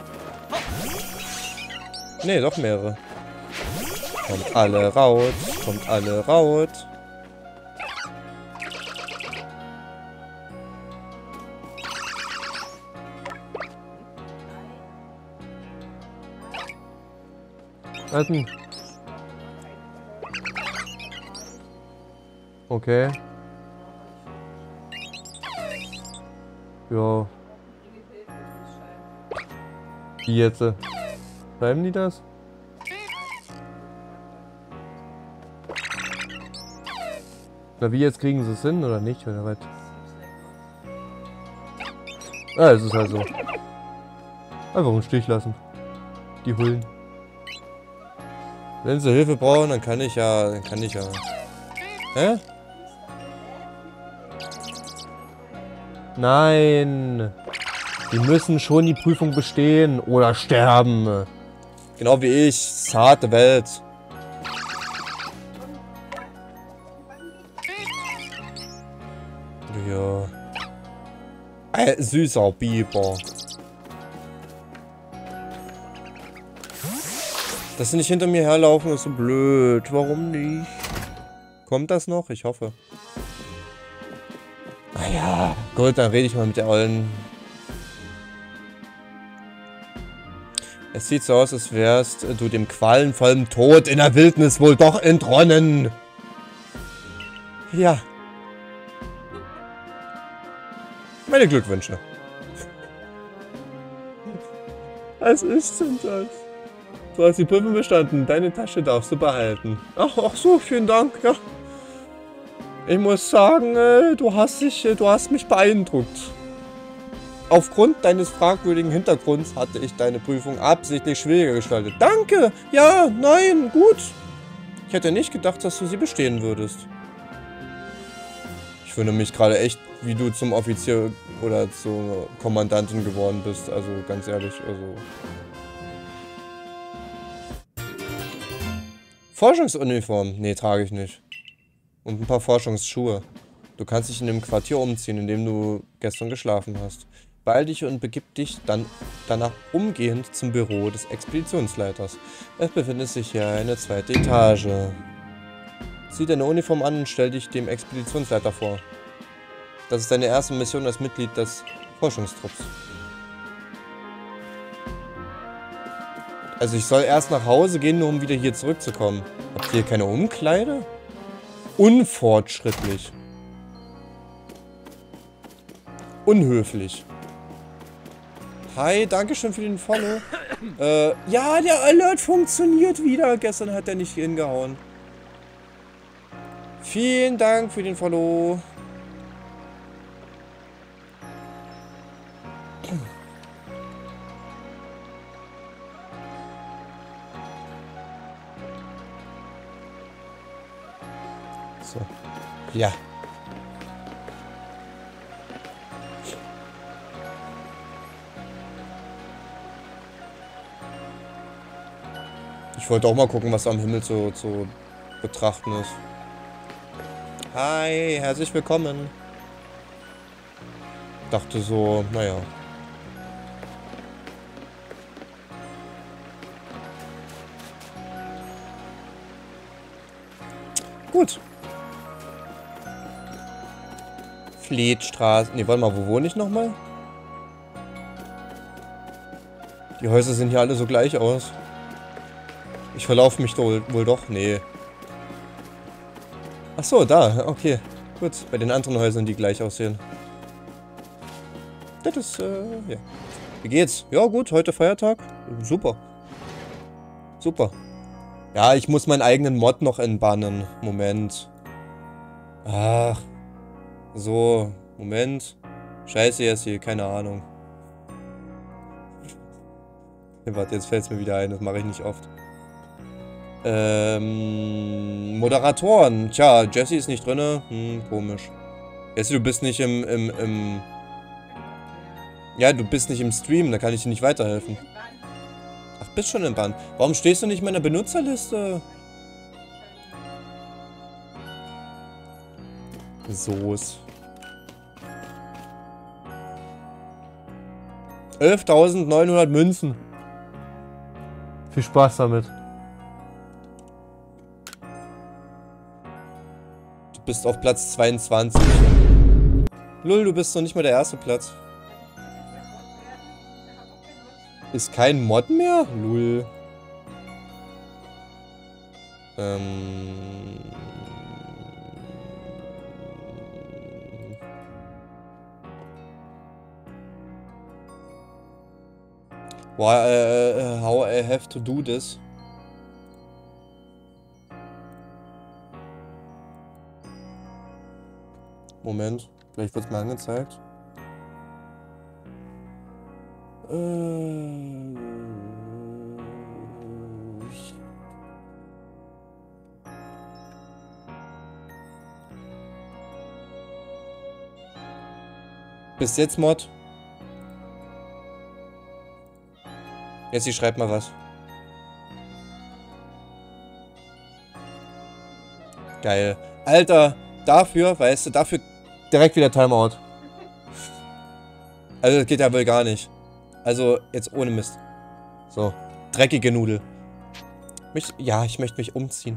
Nee, doch mehrere. Kommt alle raus. Kommt alle raus. Warten. Okay. Ja. Wie jetzt? Schreiben die das? Na, wie jetzt kriegen sie es hin oder nicht? Oder was? Ah, es ist halt so. Einfach im Stich lassen. Die Hullen. Wenn sie Hilfe brauchen, dann kann ich ja. Dann kann ich ja. Hä? Nein. Die müssen schon die Prüfung bestehen oder sterben. Genau wie ich. Zarte Welt. Ja. Ein süßer Biber. Dass sie nicht hinter mir herlaufen, ist so blöd. Warum nicht? Kommt das noch? Ich hoffe. Naja, gut, dann rede ich mal mit der Ollen. Es sieht so aus, als wärst du dem qualenvollen Tod in der Wildnis wohl doch entronnen. Ja. Meine Glückwünsche. Was ist denn das? Du hast die Prüfung bestanden. Deine Tasche darfst du behalten. Ach, ach so, vielen Dank. Ja. Ich muss sagen, äh, du hast dich, äh, du hast mich beeindruckt. Aufgrund deines fragwürdigen Hintergrunds hatte ich deine Prüfung absichtlich schwieriger gestaltet. Danke! Ja, nein, gut. Ich hätte nicht gedacht, dass du sie bestehen würdest. Ich wundere mich gerade echt, wie du zum Offizier oder zur Kommandantin geworden bist. Also ganz ehrlich, also... Forschungsuniform? Nee, trage ich nicht. Und ein paar Forschungsschuhe. Du kannst dich in dem Quartier umziehen, in dem du gestern geschlafen hast. Beeil dich und begib dich dann danach umgehend zum Büro des Expeditionsleiters. Es befindet sich hier eine zweite Etage. Zieh deine Uniform an und stell dich dem Expeditionsleiter vor. Das ist deine erste Mission als Mitglied des Forschungstrupps. Also ich soll erst nach Hause gehen, nur um wieder hier zurückzukommen. Habt ihr hier keine Umkleide? Unfortschrittlich. Unhöflich. Hi, danke schön für den Follow. Äh, ja, der Alert funktioniert wieder. Gestern hat er nicht hingehauen. Vielen Dank für den Follow. So. Ja. Ich wollte auch mal gucken, was am Himmel zu, zu betrachten ist. Hi, herzlich willkommen. Dachte so, naja. Gut. Fleetstraße. Ne, warte mal, wo wohne ich nochmal? Die Häuser sehen hier alle so gleich aus. Ich verlaufe mich wohl, wohl doch. Nee. Ach so, da. Okay. Gut. Bei den anderen Häusern, die gleich aussehen. Das ist, äh, ja. Wie geht's? Ja, gut. Heute Feiertag. Super. Super. Ja, ich muss meinen eigenen Mod noch entbannen. Moment. Ach. So. Moment. Scheiße, jetzt hier. Keine Ahnung. Ja, warte, jetzt fällt es mir wieder ein. Das mache ich nicht oft. Ähm, Moderatoren. Tja, Jesse ist nicht drin. Hm, komisch. Jesse, du bist nicht im, im, im... Ja, du bist nicht im Stream. Da kann ich dir nicht weiterhelfen. Ach, bist schon im Bann. Warum stehst du nicht in meiner Benutzerliste? So's. elftausendneunhundert Münzen. Viel Spaß damit. Du bist auf Platz zweiundzwanzig. Lull, du bist noch nicht mal der erste Platz. Ist kein Mod mehr? Lull. Ähm... Why, uh, how I have to do this? Moment, vielleicht wird es mir angezeigt. Äh, Bis jetzt Mod. Jetzt, ich schreib mal was. Geil. Alter, dafür, weißt du, dafür direkt wieder Timeout. Also, das geht ja wohl gar nicht. Also, jetzt ohne Mist. So, dreckige Nudel. Mich, ja, ich möchte mich umziehen.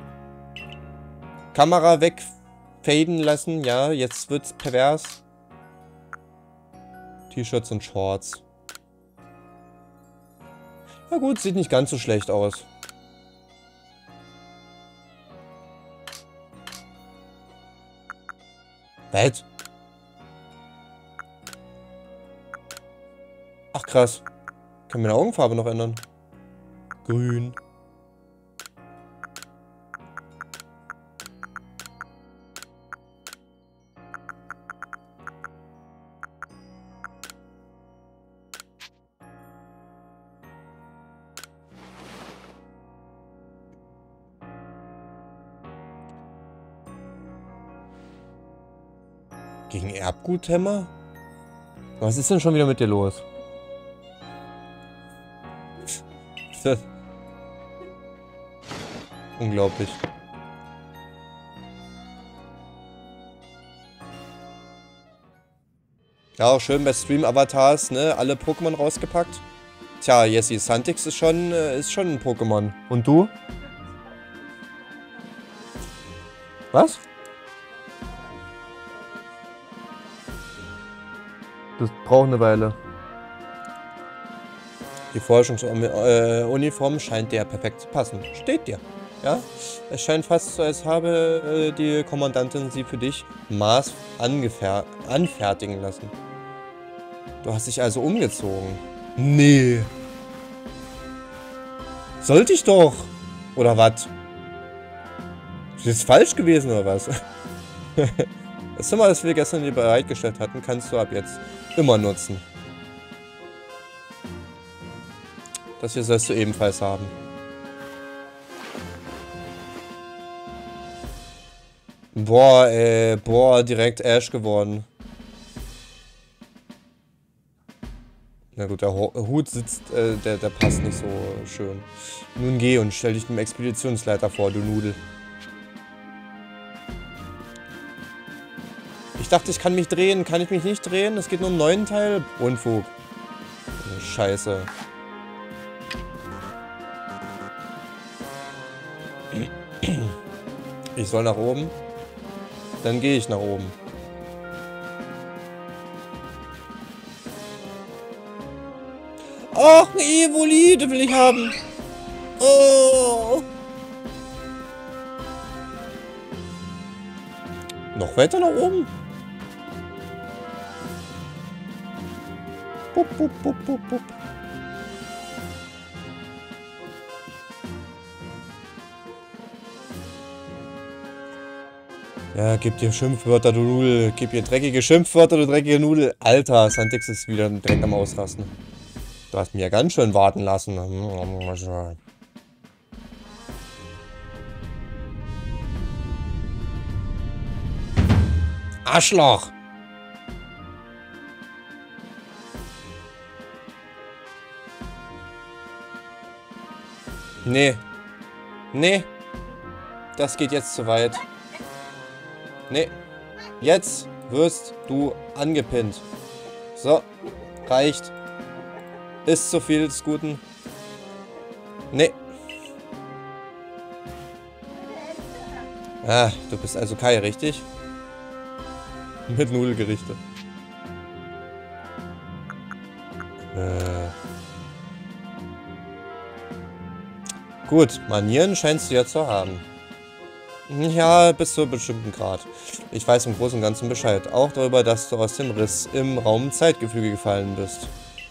Kamera wegfaden lassen, ja, jetzt wird's pervers. T-Shirts und Shorts. Na gut, sieht nicht ganz so schlecht aus. Was? Ach krass. Kann meine Augenfarbe noch ändern. Grün. Gegen Erbguthämmer? Was ist denn schon wieder mit dir los? Unglaublich. Ja, auch schön bei Stream-Avatars, ne? Alle Pokémon rausgepackt. Tja, Jessie, Santix ist schon, äh, ist schon ein Pokémon. Und du? Was? Das braucht eine Weile. Die Forschungsuniform scheint dir perfekt zu passen. Steht dir. Ja? Es scheint fast so, als habe äh, die Kommandantin sie für dich Maß anfertigen lassen. Du hast dich also umgezogen. Nee. Sollte ich doch. Oder was? Ist das falsch gewesen oder was? Das Zimmer, das wir gestern dir bereitgestellt hatten, kannst du ab jetzt immer nutzen. Das hier sollst du ebenfalls haben. Boah, ey. Boah, direkt Ash geworden. Na gut, der Hut sitzt, äh, der, der passt nicht so schön. Nun geh und stell dich dem Expeditionsleiter vor, du Nudel. Ich dachte, ich kann mich drehen. Kann ich mich nicht drehen? Es geht nur um neuen Teil. Unfug. Scheiße. Ich soll nach oben. Dann gehe ich nach oben. Ach, eine Evolide will ich haben. Oh. Noch weiter nach oben. Bup, bup, bup, bup, bup. Ja, gib dir Schimpfwörter, du Nudel. Gib dir dreckige Schimpfwörter, du dreckige Nudel. Alter, Santix ist wieder direkt am Ausrasten. Du hast mich ja ganz schön warten lassen. Arschloch! Nee. Nee. Das geht jetzt zu weit. Nee. Jetzt wirst du angepinnt. So. Reicht. Ist zu viel des Guten. Nee. Ah, du bist also Kai, richtig? Mit Nudelgerichte. Äh. Gut, Manieren scheinst du ja zu haben. Ja, bis zu einem bestimmten Grad. Ich weiß im Großen und Ganzen Bescheid. Auch darüber, dass du aus dem Riss im Raum-Zeitgefüge gefallen bist.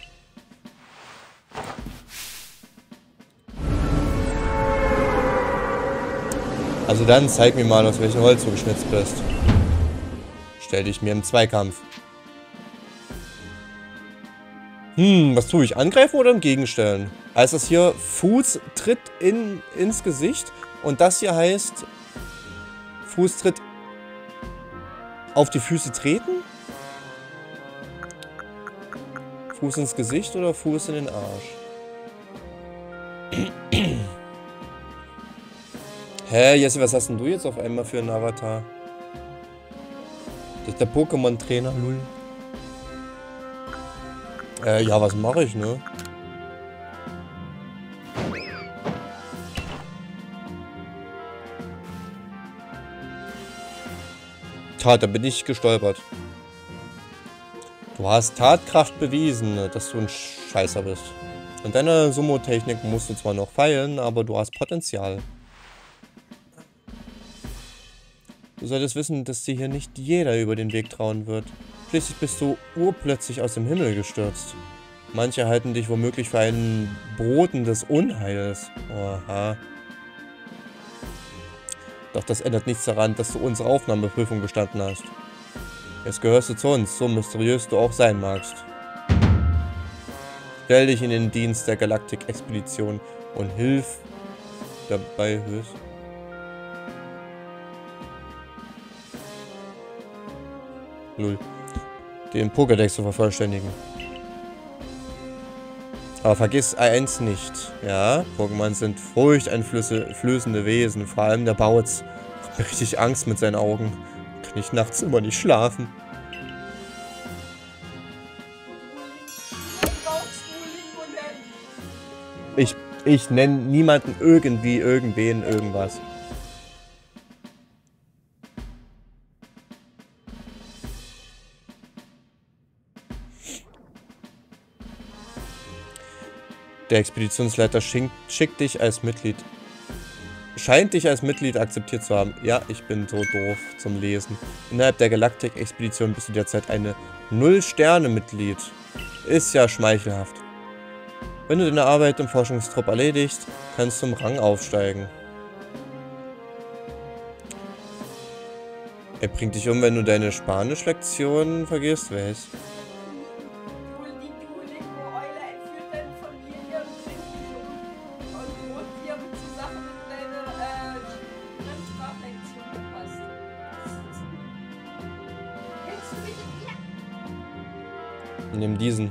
Also dann zeig mir mal, aus welchem Holz du geschnitzt bist. Stell dich mir im Zweikampf. Hm, was tue ich? Angreifen oder entgegenstellen? Heißt das hier, Fuß tritt in, ins Gesicht und das hier heißt, Fuß tritt auf die Füße treten? Fuß ins Gesicht oder Fuß in den Arsch? Hä, Jesse, was hast denn du jetzt auf einmal für einen Avatar? Das ist der Pokémon-Trainer, null. Äh, ja, was mache ich, ne? Tat, da bin ich gestolpert. Du hast Tatkraft bewiesen, dass du ein Scheißer bist. Und deine Sumo-Technik musst du zwar noch feilen, aber du hast Potenzial. Du solltest wissen, dass dir hier nicht jeder über den Weg trauen wird. Schließlich bist du urplötzlich aus dem Himmel gestürzt. Manche halten dich womöglich für einen Boten des Unheils. Oha. Doch das ändert nichts daran, dass du unsere Aufnahmeprüfung bestanden hast. Jetzt gehörst du zu uns, so mysteriös du auch sein magst. Stell dich in den Dienst der Galaktik-Expedition und hilf dabei höchst. Null. Den Pokédex zu vervollständigen. Aber vergiss eins nicht, ja? Pokémon sind furchteinflößende Wesen, vor allem der Bautz. Hat mir richtig Angst mit seinen Augen. Kann ich nachts immer nicht schlafen. Ich, ich nenne niemanden irgendwie, irgendwen, irgendwas. Der Expeditionsleiter schickt, schickt dich als Mitglied. Scheint dich als Mitglied akzeptiert zu haben. Ja, ich bin so doof zum Lesen. Innerhalb der Galaktik-Expedition bist du derzeit eine Null-Sterne-Mitglied. Ist ja schmeichelhaft. Wenn du deine Arbeit im Forschungstrupp erledigst, kannst du im Rang aufsteigen. Er bringt dich um, wenn du deine Spanisch-Lektion vergisst, weiß. Nimm diesen.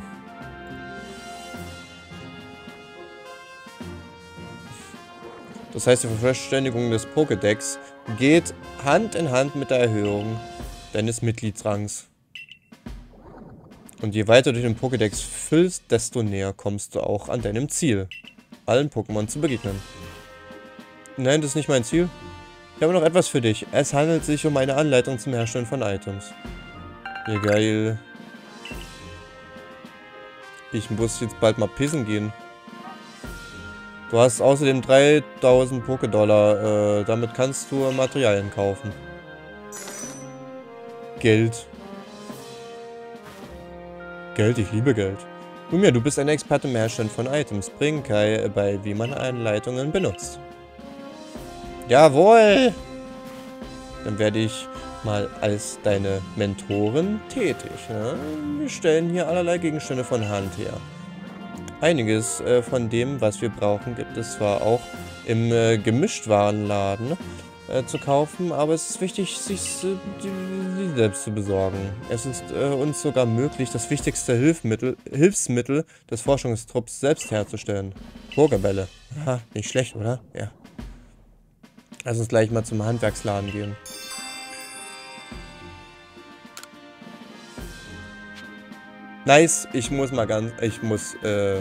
Das heißt, die Vervollständigung des Pokédex geht Hand in Hand mit der Erhöhung deines Mitgliedsrangs. Und je weiter du den Pokédex füllst, desto näher kommst du auch an deinem Ziel, allen Pokémon zu begegnen. Nein, das ist nicht mein Ziel. Ich habe noch etwas für dich. Es handelt sich um eine Anleitung zum Herstellen von Items. Ja, geil. Ich muss jetzt bald mal pissen gehen. Du hast außerdem dreitausend Pokédollar. Äh, damit kannst du Materialien kaufen. Geld. Geld, ich liebe Geld. Lumia, du bist ein Experte im Herstellen von Items. Bring Kai bei, wie man Anleitungen benutzt. Jawohl! Dann werde ich mal als deine Mentorin tätig. Ne? Wir stellen hier allerlei Gegenstände von Hand her. Einiges äh, von dem, was wir brauchen, gibt es zwar auch im äh, Gemischtwarenladen äh, zu kaufen, aber es ist wichtig, sich äh, die, die selbst zu besorgen. Es ist äh, uns sogar möglich, das wichtigste Hilfsmittel, Hilfsmittel des Forschungstrupps selbst herzustellen. Burgerbälle. Aha, nicht schlecht, oder? Ja. Lass uns gleich mal zum Handwerksladen gehen. Nice, ich muss mal ganz, ich muss, äh,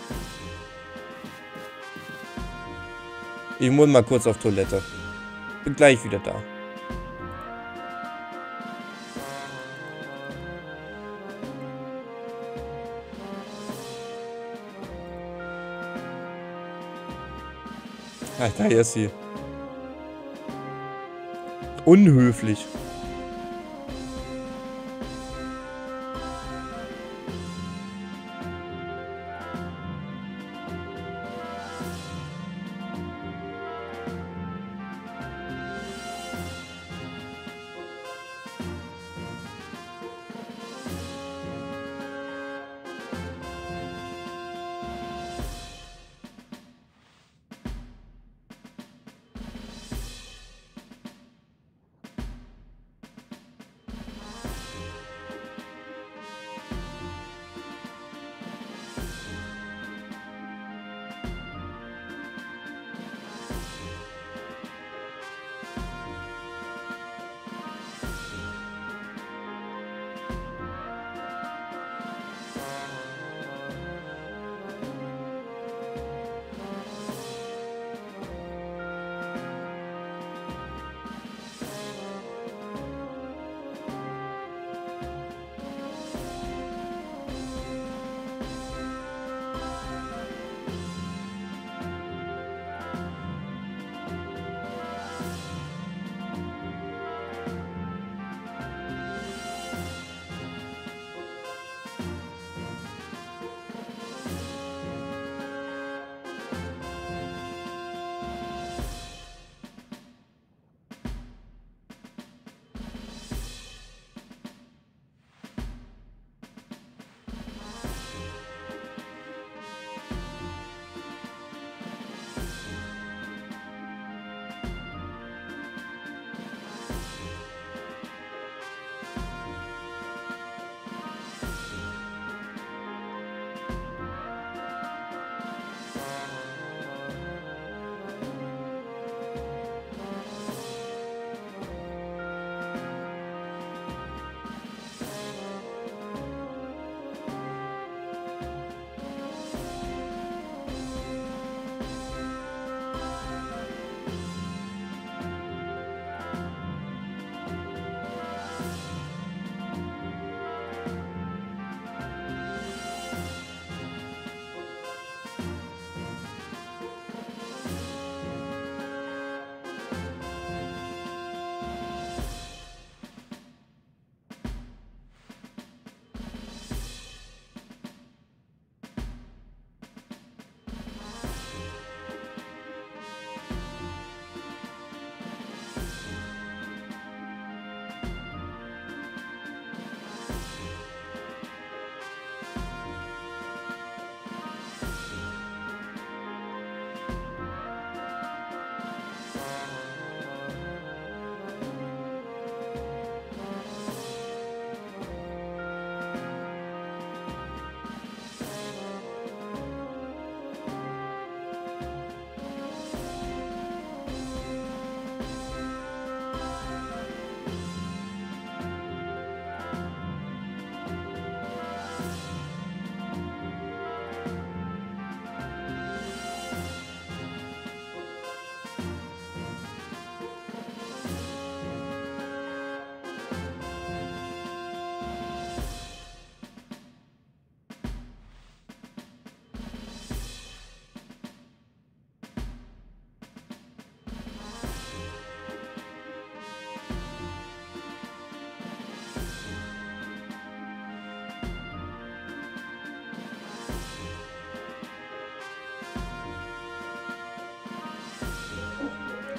ich muss mal kurz auf Toilette. Bin gleich wieder da. Ah, da ist sie. Unhöflich.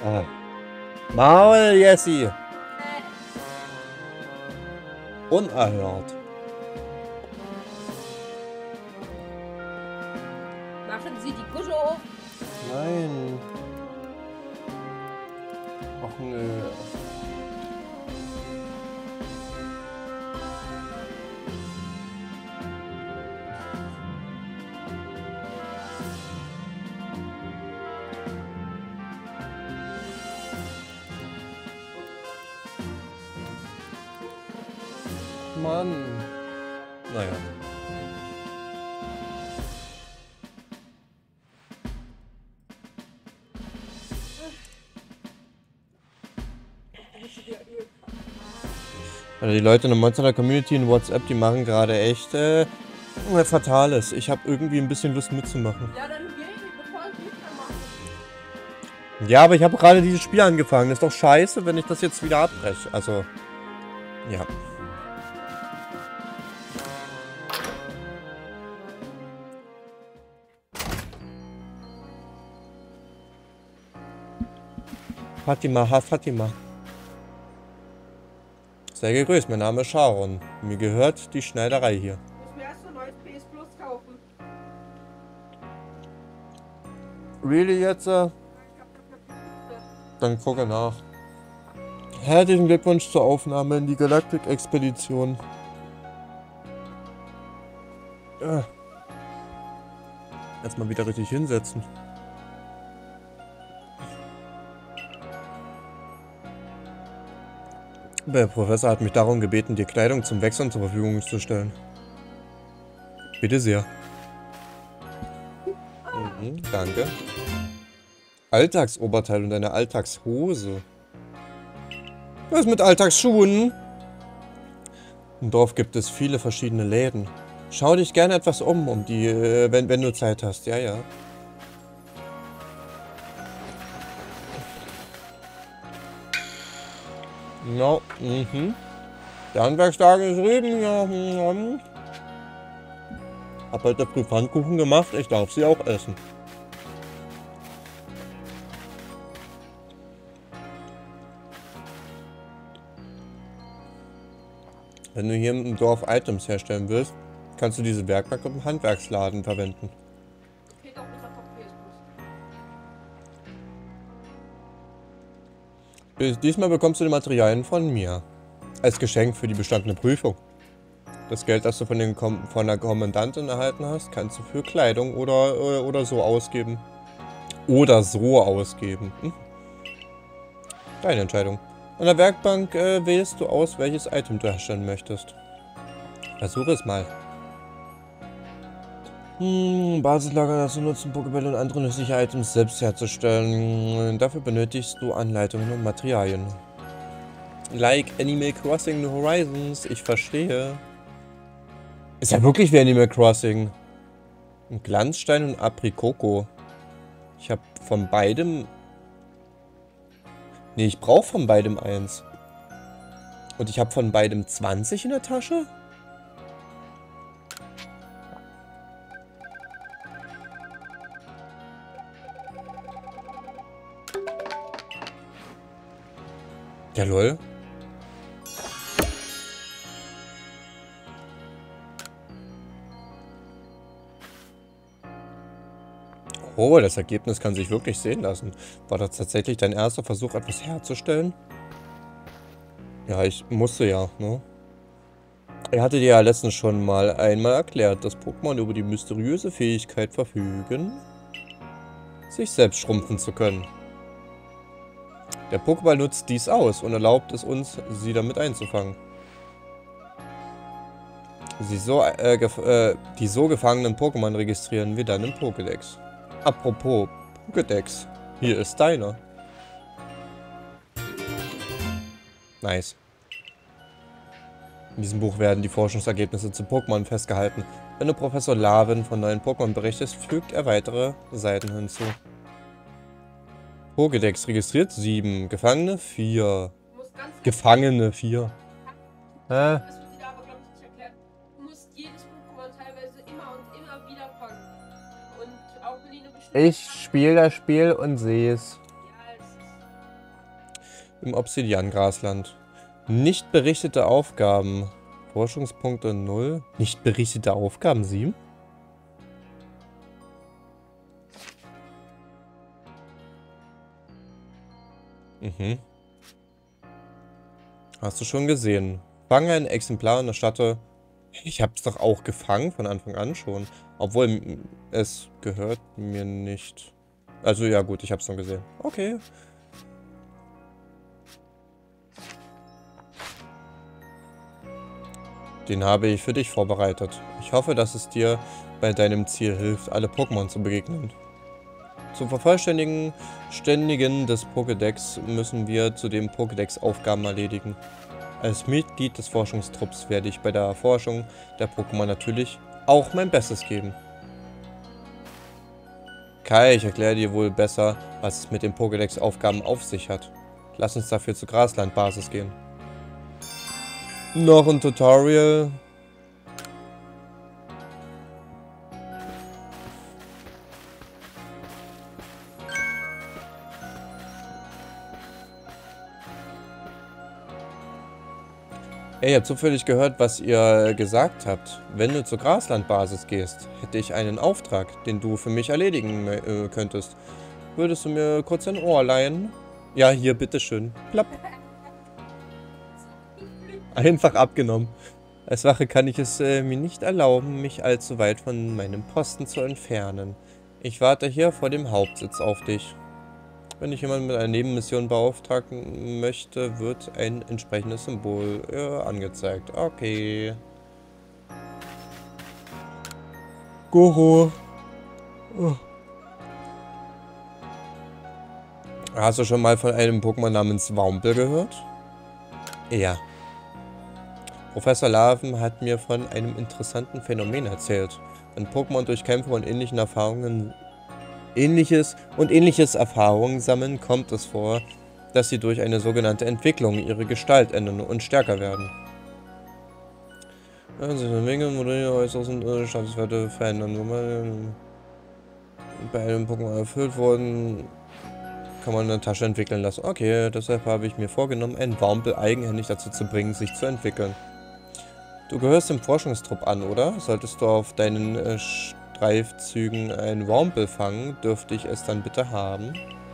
Ah. Maul, Jessie! Unerhört. Machen Sie die Kusche auf. Nein. Ach nö. Mann. Naja. Also die Leute in der Monster Community in WhatsApp, die machen gerade echt äh, Fatales. Ich habe irgendwie ein bisschen Lust mitzumachen. Ja, dann geh ich, bevor ich nicht mehr mache. Ja, aber ich habe gerade dieses Spiel angefangen. Ist doch scheiße, wenn ich das jetzt wieder abbreche. Also, ja. Fatima, ha Fatima. Sehr gegrüßt, mein Name ist Sharon. Mir gehört die Schneiderei hier. Ich muss mir erst ein neues P S Plus kaufen. Really jetzt? Äh? Dann gucke nach. Herzlichen Glückwunsch zur Aufnahme in die Galaktik-Expedition. Ja. Jetzt mal wieder richtig hinsetzen. Der Professor hat mich darum gebeten, dir Kleidung zum Wechseln zur Verfügung zu stellen. Bitte sehr. Mhm, danke. Alltagsoberteil und eine Alltagshose. Was ist mit Alltagsschuhen? Im Dorf gibt es viele verschiedene Läden. Schau dich gerne etwas um, um die, äh, wenn, wenn du Zeit hast. Ja, ja. No, mhm. Der Handwerkstag ist drüben, ja. Mhm. Hab heute früh Pfannkuchen gemacht, ich darf sie auch essen. Wenn du hier im Dorf Items herstellen willst, kannst du diese Werkbank im Handwerksladen verwenden. Geht auch nicht auf P S Plus. Diesmal bekommst du die Materialien von mir. Als Geschenk für die bestandene Prüfung. Das Geld, das du von, den Kom von der Kommandantin erhalten hast, kannst du für Kleidung oder, oder, oder so ausgeben. Oder so ausgeben. Hm? Deine Entscheidung. An der Werkbank äh, wählst du aus, welches Item du herstellen möchtest. Versuche es mal. Hm, Basislager dazu nutzen, Pokébälle und andere nützliche Items selbst herzustellen. Dafür benötigst du Anleitungen und Materialien. Like Animal Crossing New Horizons, ich verstehe. Ist ja wirklich wie Animal Crossing. Ein Glanzstein und Aprikoko. Ich habe von beidem... Nee, ich brauche von beidem eins. Und ich habe von beidem zwanzig in der Tasche? Ja, lol. Oh, das Ergebnis kann sich wirklich sehen lassen. War das tatsächlich dein erster Versuch, etwas herzustellen? Ja, ich musste ja, ne? Er hatte dir ja letztens schon mal einmal erklärt, dass Pokémon über die mysteriöse Fähigkeit verfügen, sich selbst schrumpfen zu können. Der Pokéball nutzt dies aus und erlaubt es uns, sie damit einzufangen. Sie so, äh, äh, die so gefangenen Pokémon registrieren wir dann im Pokédex. Apropos Pokédex, hier ist deiner. Nice. In diesem Buch werden die Forschungsergebnisse zu Pokémon festgehalten. Wenn du Professor Lavin von neuen Pokémon berichtest, fügt er weitere Seiten hinzu. Pokédex registriert sieben, Gefangene vier. Gefangene vier. Hä? Das wird dir aber, glaube ich, nicht erklärt. Du musst jedes Pokémon teilweise immer und immer wieder fangen. Und auch wenn die eine bestimmte... Ich spiele das Spiel und sehe es. Ja, es ist... im Obsidian-Grasland. Nicht berichtete Aufgaben. Forschungspunkte null. Nicht berichtete Aufgaben sieben? Mhm. Hast du schon gesehen. Fange ein Exemplar und erstatte... Ich hab's doch auch gefangen von Anfang an schon. Obwohl es gehört mir nicht. Also ja gut, ich hab's schon gesehen. Okay. Den habe ich für dich vorbereitet. Ich hoffe, dass es dir bei deinem Ziel hilft, alle Pokémon zu begegnen. Zum Vervollständigen Ständigen des Pokédex müssen wir zudem Pokédex-Aufgaben erledigen. Als Mitglied des Forschungstrupps werde ich bei der Erforschung der Pokémon natürlich auch mein Bestes geben. Kai, ich erkläre dir wohl besser, was es mit den Pokédex-Aufgaben auf sich hat. Lass uns dafür zur Graslandbasis gehen. Noch ein Tutorial. Ey, ich habe zufällig gehört, was ihr gesagt habt. Wenn du zur Graslandbasis gehst, hätte ich einen Auftrag, den du für mich erledigen äh, könntest. Würdest du mir kurz ein Ohr leihen? Ja, hier, bitteschön. Plapp. Einfach abgenommen. Als Wache kann ich es äh, mir nicht erlauben, mich allzu weit von meinem Posten zu entfernen. Ich warte hier vor dem Hauptsitz auf dich. Wenn ich jemanden mit einer Nebenmission beauftragen möchte, wird ein entsprechendes Symbol äh, angezeigt. Okay. Goro. Oh. Hast du schon mal von einem Pokémon namens Wurmple gehört? Ja. Professor Larven hat mir von einem interessanten Phänomen erzählt. Wenn Pokémon durch Kämpfe und ähnlichen Erfahrungen ähnliches und ähnliches Erfahrungen sammeln, kommt es vor, dass sie durch eine sogenannte Entwicklung ihre Gestalt ändern und stärker werden. Also Entwicklung oder äußeren Statuswerte verändern. Wenn man bei einem Pokémon erfüllt worden, kann man eine Tasche entwickeln lassen. Okay, deshalb habe ich mir vorgenommen, einen Wurmple eigenhändig dazu zu bringen, sich zu entwickeln. Du gehörst dem Forschungstrupp an, oder? Solltest du auf deinen äh, Streifzügen ein Wurmple fangen, dürfte ich es dann bitte haben?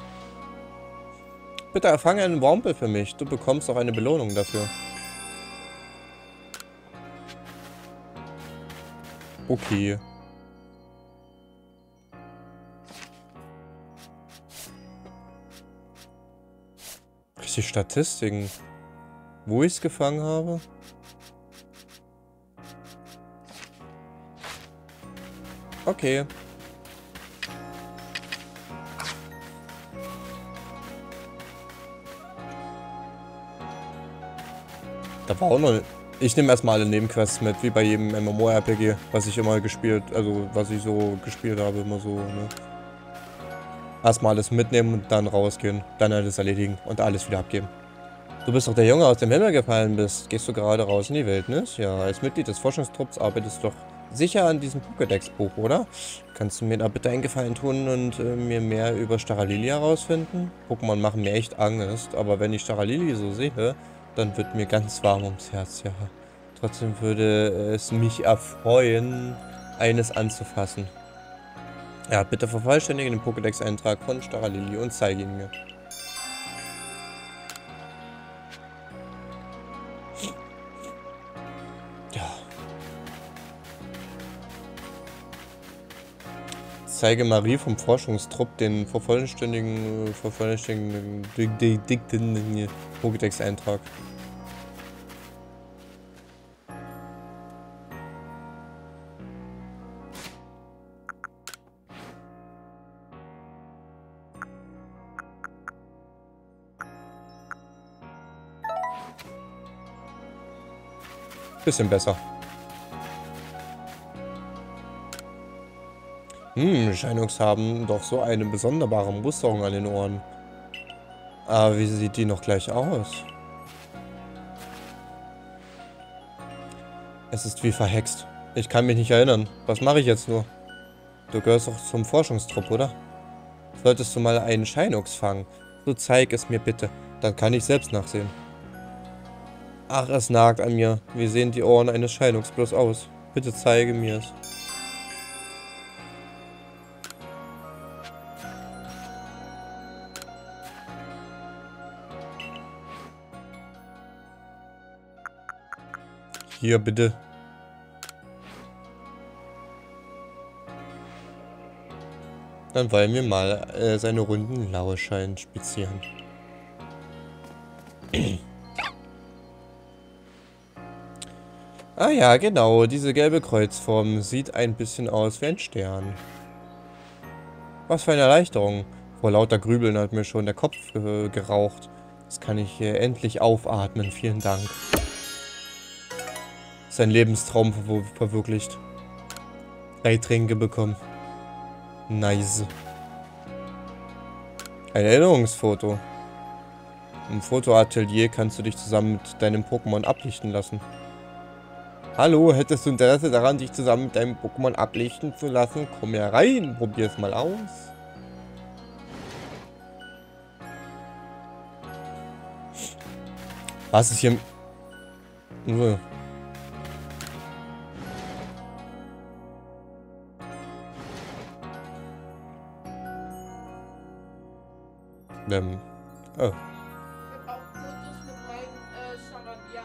Bitte erfange einen Wurmple für mich. Du bekommst auch eine Belohnung dafür. Okay. Richtig Statistiken. Wo ich es gefangen habe? Okay. Da war auch noch... Ich nehme erstmal alle Nebenquests mit, wie bei jedem MMORPG, was ich immer gespielt, also was ich so gespielt habe, immer so, ne? Erstmal alles mitnehmen und dann rausgehen, dann alles erledigen und alles wieder abgeben. Du bist doch der Junge, aus dem Himmel gefallen bist. Gehst du gerade raus in die Wildnis? Ja, als Mitglied des Forschungstrupps arbeitest du doch sicher an diesem Pokédex-Buch, oder? Kannst du mir da bitte einen Gefallen tun und äh, mir mehr über Staralili herausfinden? Pokémon machen mir echt Angst, aber wenn ich Staralili so sehe, dann wird mir ganz warm ums Herz, ja. Trotzdem würde es mich erfreuen, eines anzufassen. Ja, bitte vervollständige den Pokédex-Eintrag von Staralili und zeige ihn mir. Zeige Marie vom Forschungstrupp den vervollständigen, vervollständigen Pokédex-Eintrag. Bisschen besser. Hm, Shinox haben doch so eine besondere Musterung an den Ohren. Aber wie sieht die noch gleich aus? Es ist wie verhext. Ich kann mich nicht erinnern. Was mache ich jetzt nur? Du gehörst doch zum Forschungstrupp, oder? Solltest du mal einen Shinox fangen, so zeig es mir bitte. Dann kann ich selbst nachsehen. Ach, es nagt an mir. Wie sehen die Ohren eines Scheidungsblos aus? Bitte zeige mir es. Hier, bitte. Dann wollen wir mal äh, seine runden Lauerschein inspizieren. Ah ja, genau. Diese gelbe Kreuzform sieht ein bisschen aus wie ein Stern. Was für eine Erleichterung. Vor lauter Grübeln hat mir schon der Kopf äh, geraucht. Jetzt kann ich äh, endlich aufatmen. Vielen Dank. Sein Lebenstraum ver verwirklicht. Drei Tränke bekommen. Nice. Ein Erinnerungsfoto. Im Fotoatelier kannst du dich zusammen mit deinem Pokémon ablichten lassen. Hallo, hättest du Interesse daran, dich zusammen mit deinem Pokémon ablichten zu lassen? Komm ja rein, probier es mal aus. Was ist hier... So. Ähm. Oh. Ich hab auch Fotos mit meinem äh, Charabia.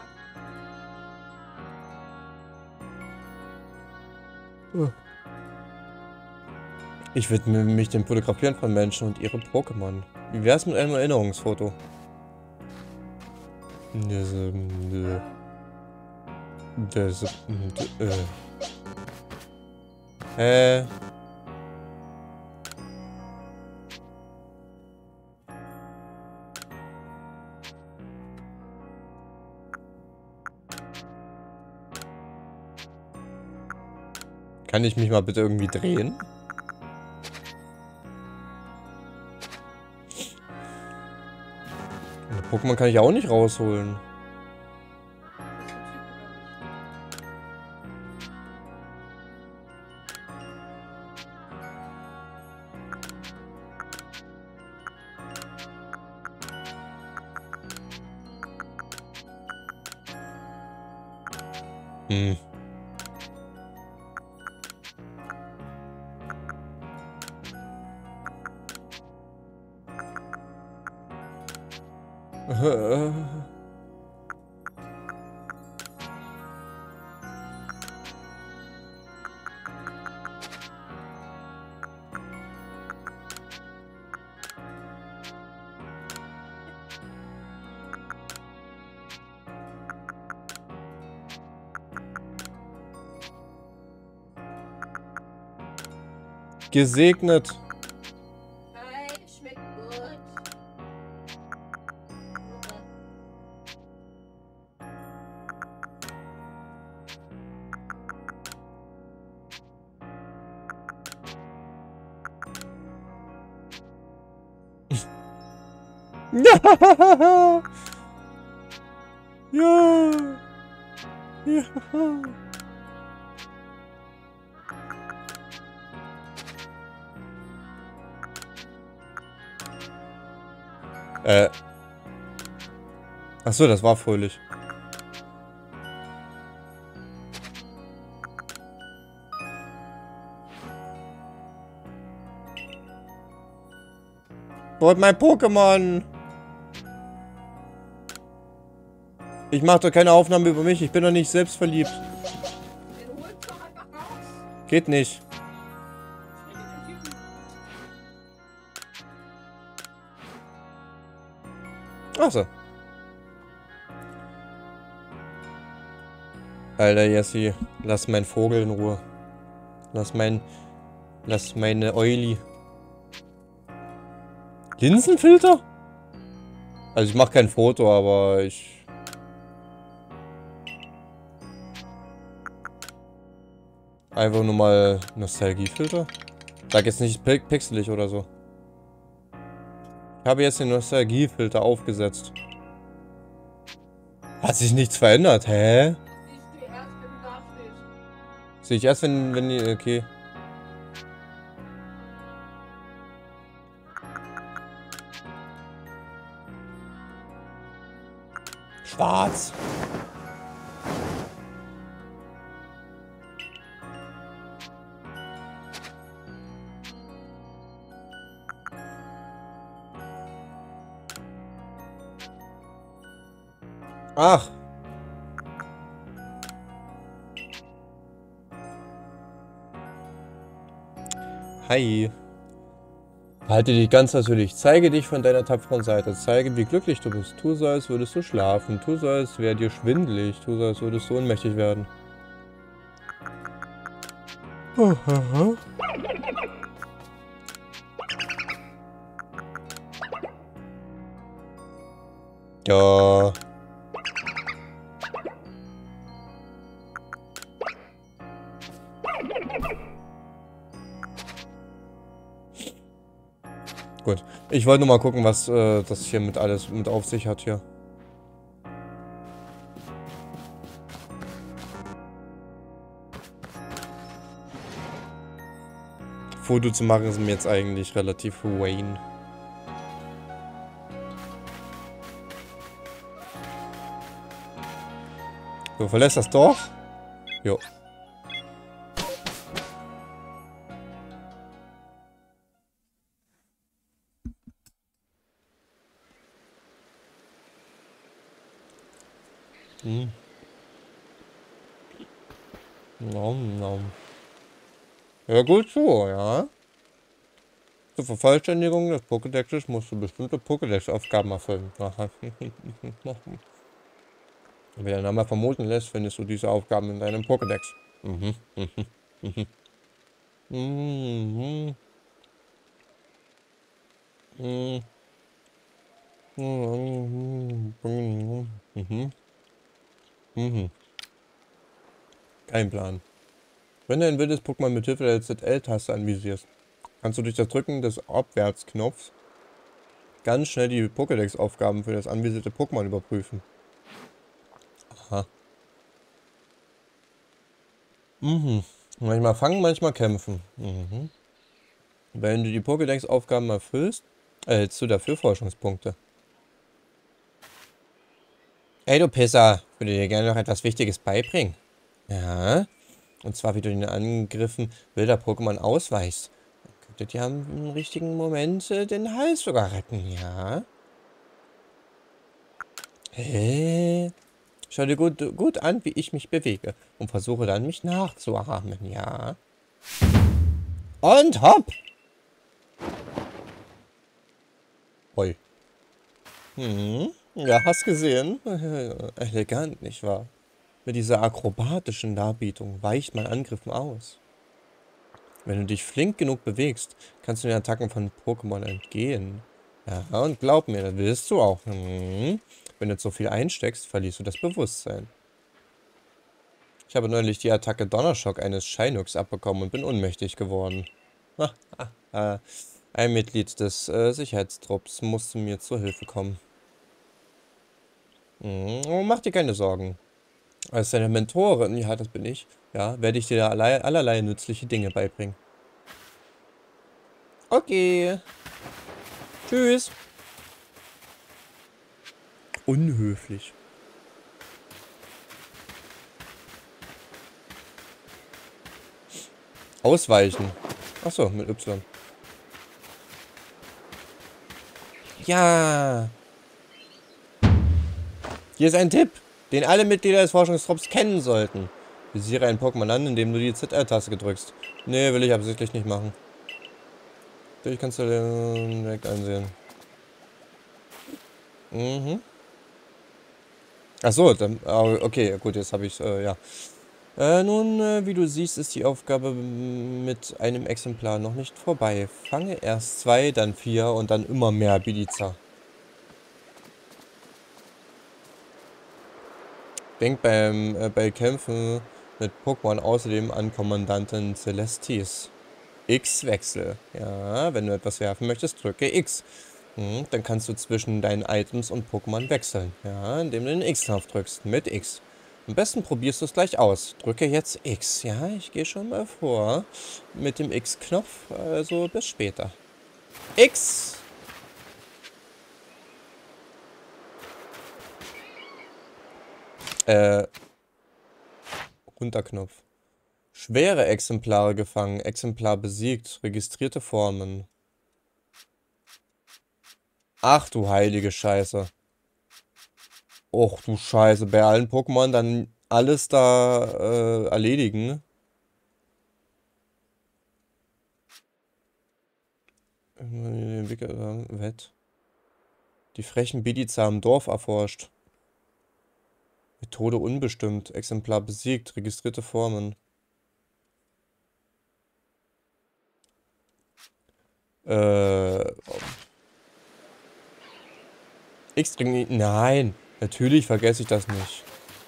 Ich widme mich dem Fotografieren von Menschen und ihren Pokémon. Wie wär's mit einem Erinnerungsfoto? Das, ähm, das, äh. Hä? Kann ich mich mal bitte irgendwie drehen? Pokémon kann ich auch nicht rausholen. Hm. Gesegnet. Hi, schmeckt gut. Ja. Ja. Ja. Äh. Achso, das war fröhlich. Wo ist mein Pokémon? Ich mache doch keine Aufnahme über mich. Ich bin doch nicht selbstverliebt. Den holst du doch einfach raus. Geht nicht. Sprich mit dem Typen. Achso. Alter, Jessie, lass meinen Vogel in Ruhe. Lass mein... Lass meine Euli. Linsenfilter? Also ich mache kein Foto, aber ich... Einfach nur mal Nostalgiefilter. Sag jetzt nicht pi- pixelig oder so. Ich habe jetzt den Nostalgiefilter aufgesetzt. Hat sich nichts verändert, hä? Siehst du erst, wenn du da stehst. Sehe ich erst, wenn, wenn die... Okay. schwarz. Ach. Hi. Halte dich ganz natürlich. Zeige dich von deiner tapferen Seite. Zeige, wie glücklich du bist. Tu so, als würdest du schlafen. Tu so, als wäre dir schwindelig. Tu so, als würdest du ohnmächtig werden. Ja. Gut. Ich wollte nur mal gucken, was äh, das hier mit alles mit auf sich hat hier. Foto zu machen ist mir jetzt eigentlich relativ Wayne. Du verlässt das Dorf? Jo. Hm. Nom, nom. Ja gut so, ja. Zur Vervollständigung des Pokédexes musst du bestimmte Pokédex-Aufgaben erfüllen. Aha. Wie der Name vermuten lässt, findest du diese Aufgaben in deinem Pokédex. Mhm. Mhm. Mhm. Mhm. Mhm. Mhm. Mhm. Kein Plan. Wenn du ein wildes Pokémon mit Hilfe der Z L-Taste anvisierst, kannst du durch das Drücken des Abwärtsknopfs ganz schnell die Pokédex-Aufgaben für das anvisierte Pokémon überprüfen. Aha. Mhm. Manchmal fangen, manchmal kämpfen. Mhm. Wenn du die Pokédex-Aufgaben erfüllst, erhältst du dafür Forschungspunkte. Hey du Pisser, ich würde dir gerne noch etwas Wichtiges beibringen. Ja. Und zwar, wie du den Angriffen wilder Pokémon ausweichst. Dann könntet ihr im richtigen Moment äh, den Hals sogar retten, ja? Hä? Schau dir gut, gut an, wie ich mich bewege. Und versuche dann, mich nachzuahmen, ja? Und hopp! Oi. Hm, ja, hast gesehen? Elegant, nicht wahr? Mit dieser akrobatischen Darbietung weicht man Angriffen aus. Wenn du dich flink genug bewegst, kannst du den Attacken von Pokémon entgehen. Ja, und glaub mir, das willst du auch. Hm. Wenn du zu viel einsteckst, verlierst du das Bewusstsein. Ich habe neulich die Attacke Donnerschock eines Shinux abbekommen und bin ohnmächtig geworden. Ein Mitglied des äh, Sicherheitstrupps musste mir zur Hilfe kommen. Hm, oh, mach dir keine Sorgen. Als deine Mentorin, ja, das bin ich, ja, werde ich dir allerlei, allerlei nützliche Dinge beibringen. Okay. Tschüss. Unhöflich. Ausweichen. Achso, mit Y. Ja. Hier ist ein Tipp, den alle Mitglieder des Forschungstrupps kennen sollten. Visiere ein Pokémon an, indem du die Z R-Taste gedrückst. Nee, will ich absichtlich nicht machen. Natürlich kannst du den direkt einsehen. Mhm. Achso, dann, okay, gut, jetzt habe ich äh, ja. Äh, nun, äh, wie du siehst, ist die Aufgabe mit einem Exemplar noch nicht vorbei. Fange erst zwei, dann vier und dann immer mehr Biliza. Denk beim äh, bei Kämpfen mit Pokémon außerdem an Kommandantin Celestis. X-Wechsel. Ja, wenn du etwas werfen möchtest, drücke X. Hm, dann kannst du zwischen deinen Items und Pokémon wechseln. Ja, indem du den X-Knopf drückst. Mit X. Am besten probierst du es gleich aus. Drücke jetzt X. Ja, ich gehe schon mal vor. Mit dem X-Knopf. Also bis später. X. Äh. Runterknopf. Schwere Exemplare gefangen. Exemplar besiegt. Registrierte Formen. Ach du heilige Scheiße. Och du Scheiße. Bei allen Pokémon dann alles da äh, erledigen. Wett. Die frechen Bidiza im Dorf erforscht. Methode unbestimmt. Exemplar besiegt. Registrierte Formen. Äh. X-Ring. Nein. Natürlich vergesse ich das nicht.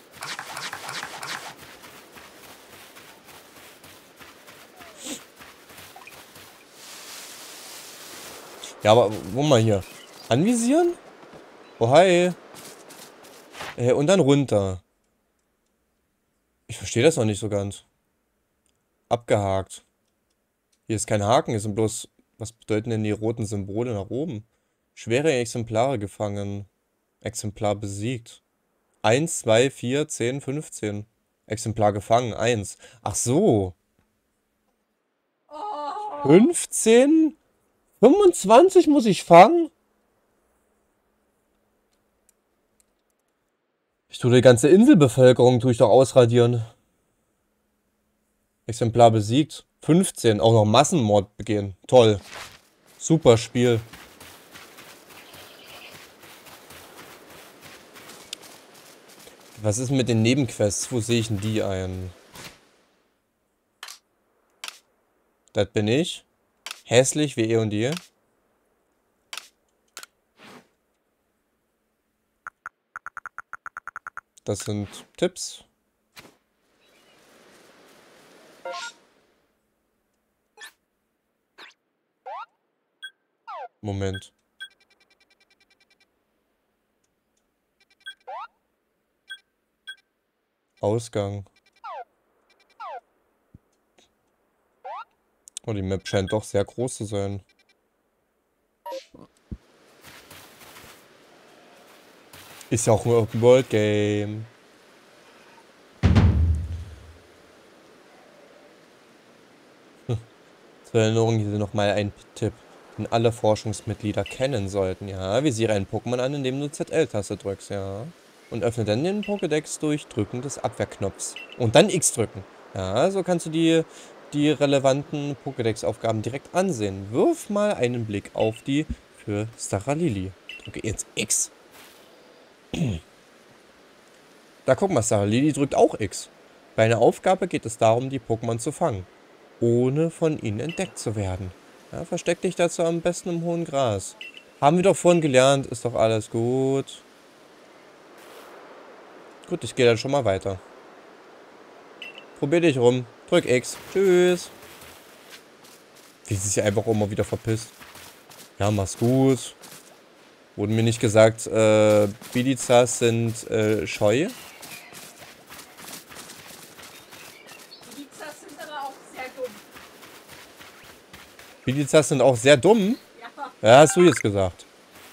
Ja, aber wo mal hier? Anvisieren? Oh, hi. Äh, und dann runter. Ich verstehe das noch nicht so ganz. Abgehakt. Hier ist kein Haken, hier sind bloß... Was bedeuten denn die roten Symbole nach oben? Schwere Exemplare gefangen. Exemplar besiegt. eins, zwei, vier, zehn, fünfzehn. Exemplar gefangen, eins. Ach so. Oh. fünfzehn? fünfundzwanzig muss ich fangen? Ich tue die ganze Inselbevölkerung, tue ich doch ausradieren. Exemplar besiegt. fünfzehn. Auch noch Massenmord begehen. Toll. Super Spiel. Was ist mit den Nebenquests? Wo sehe ich denn die ein? Das bin ich. Hässlich wie eh und je. Das sind Tipps. Moment. Ausgang. Oh, die Map scheint doch sehr groß zu sein. Ist ja auch ein Open-World-Game. Zur Erinnerung hier nochmal ein Tipp, den alle Forschungsmitglieder kennen sollten. Ja, visiere einen Pokémon an, indem du Z L-Taste drückst, ja. Und öffne dann den Pokédex durch Drücken des Abwehrknopfs. Und dann X drücken. Ja, so kannst du die, die relevanten Pokédex-Aufgaben direkt ansehen. Wirf mal einen Blick auf die für Staralili. Drücke jetzt X. Da guck mal, Staralili drückt auch X. Bei einer Aufgabe geht es darum, die Pokémon zu fangen, ohne von ihnen entdeckt zu werden. Ja, versteck dich dazu am besten im hohen Gras. Haben wir doch vorhin gelernt, ist doch alles gut. Gut, ich gehe dann schon mal weiter. Probier dich rum. Drück X. Tschüss. Wie sie sich einfach immer wieder verpisst. Ja, mach's gut. Wurden mir nicht gesagt, äh, Bidizas sind äh, scheu? Bidizas sind aber auch sehr dumm. Bidizas sind auch sehr dumm? Ja, Ja, hast du jetzt gesagt.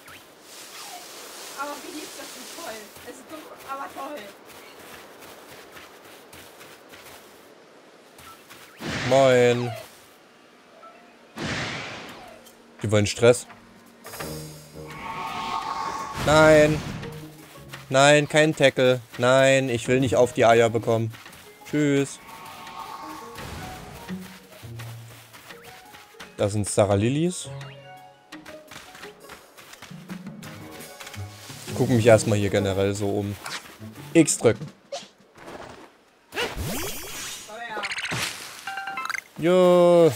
aber Bidizas sind toll. Es ist dumm, aber toll. Moin. Die wollen Stress. Nein. Nein, kein Tackle. Nein, ich will nicht auf die Eier bekommen. Tschüss. Das sind Staralilis. Ich gucke mich erstmal hier generell so um. X drücken. Oh ja. Jo.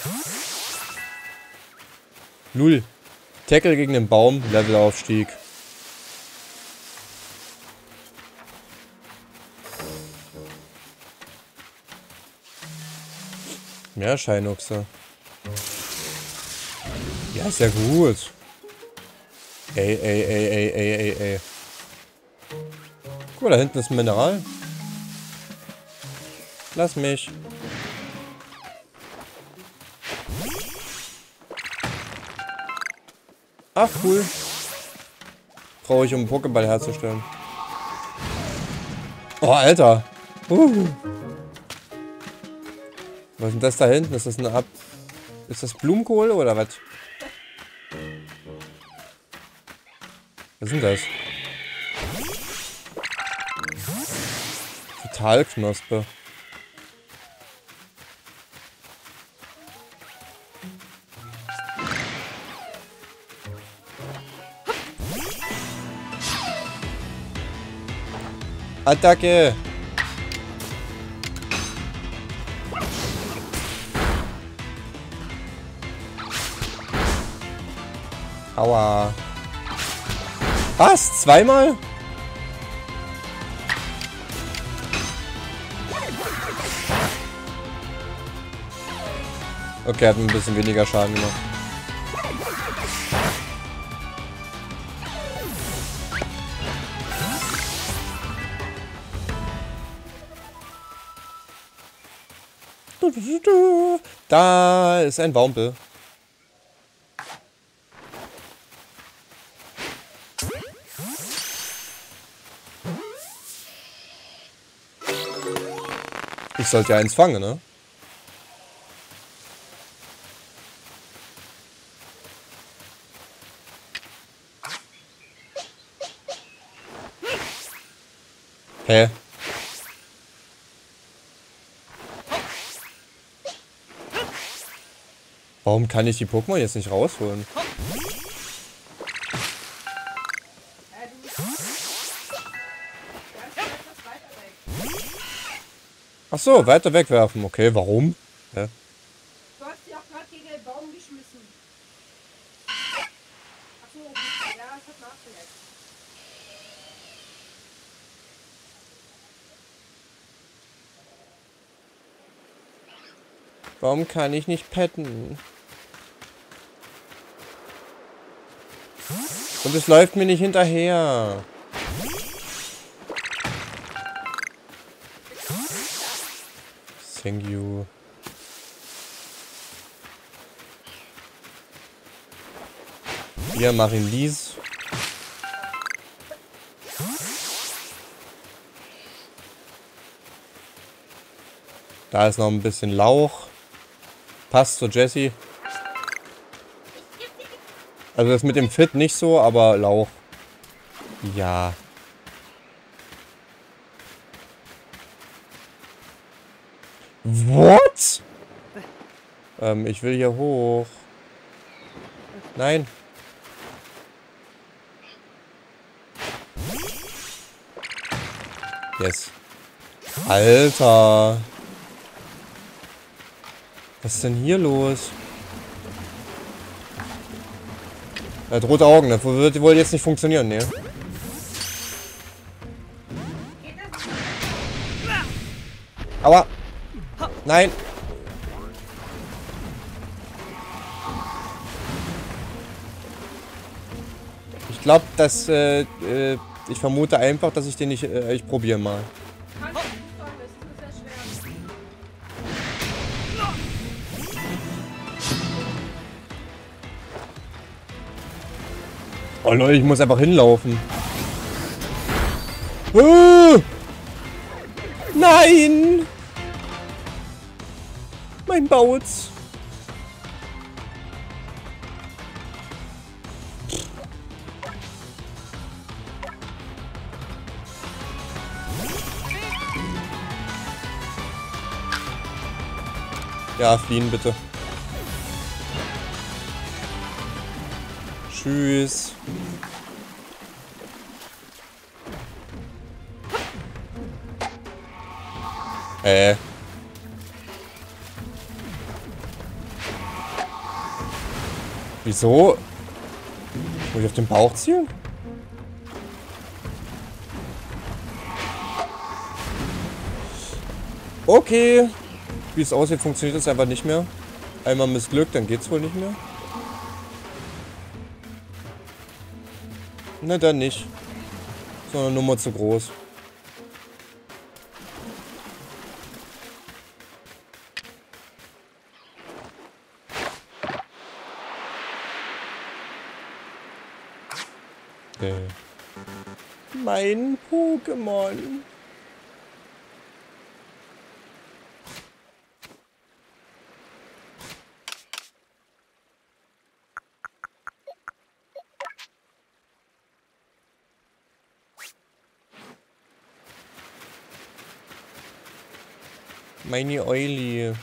Null. Tackle gegen den Baum. Levelaufstieg. Ja, Scheinuchse. Ja, ist ja gut. Ey, ey, ey, ey, ey, ey, ey. Guck mal, da hinten ist ein Mineral. Lass mich. Ach, cool. Brauche ich, um einen Pokéball herzustellen. Oh, Alter. Uh. Was ist denn das da hinten? Ist das eine Ab... Ist das Blumenkohl oder was? Was ist denn das? Total Knospe. Attacke! Aua. Was? Zweimal? Okay, hat ein bisschen weniger Schaden gemacht. Da ist ein Baumpel. Ich sollte ja eins fangen, ne? Hä? Warum kann ich die Pokémon jetzt nicht rausholen? Ach so, weiter wegwerfen. Okay, warum? Hä? Du hast sie auch gerade gegen den Baum geschmissen. Achso, ja, es hat nachgeleckt. Warum kann ich nicht petten? Und es läuft mir nicht hinterher. Thank you. Hier, mach ihn dies. Da ist noch ein bisschen Lauch. Passt zu Jessie. Also das mit dem Fit nicht so, aber Lauch. Ja. What? Ähm, ich will hier hoch. Nein. Yes. Alter. Was ist denn hier los? Er hat rote Augen, das wird wohl jetzt nicht funktionieren, ne? Aua! Nein! Ich glaube, dass, äh, äh, ich vermute einfach, dass ich den nicht, äh, ich probiere mal. Oh Leute, ich muss einfach hinlaufen. Uh! Nein! Mein Bautz. Ja, fliehen bitte. Tschüss. Äh. Wieso? Muss ich auf den Bauch zielen? Okay. Wie es aussieht, funktioniert es einfach nicht mehr. Einmal missglückt, dann geht's wohl nicht mehr. Na dann nicht. So eine Nummer zu groß. Okay. Mein Pokémon. Meine Euli.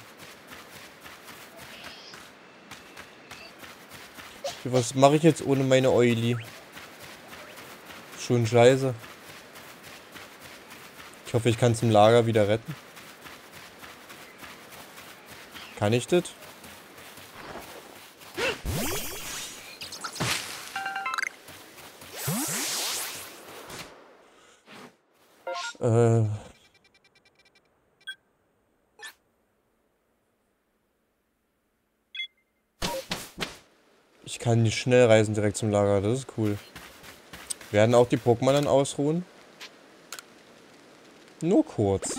Was mache ich jetzt ohne meine Euli? Schon scheiße. Ich hoffe, ich kann es im Lager wieder retten. Kann ich das? Äh... Ich kann nicht schnell reisen direkt zum Lager, das ist cool. Werden auch die Pokémon dann ausruhen? Nur kurz.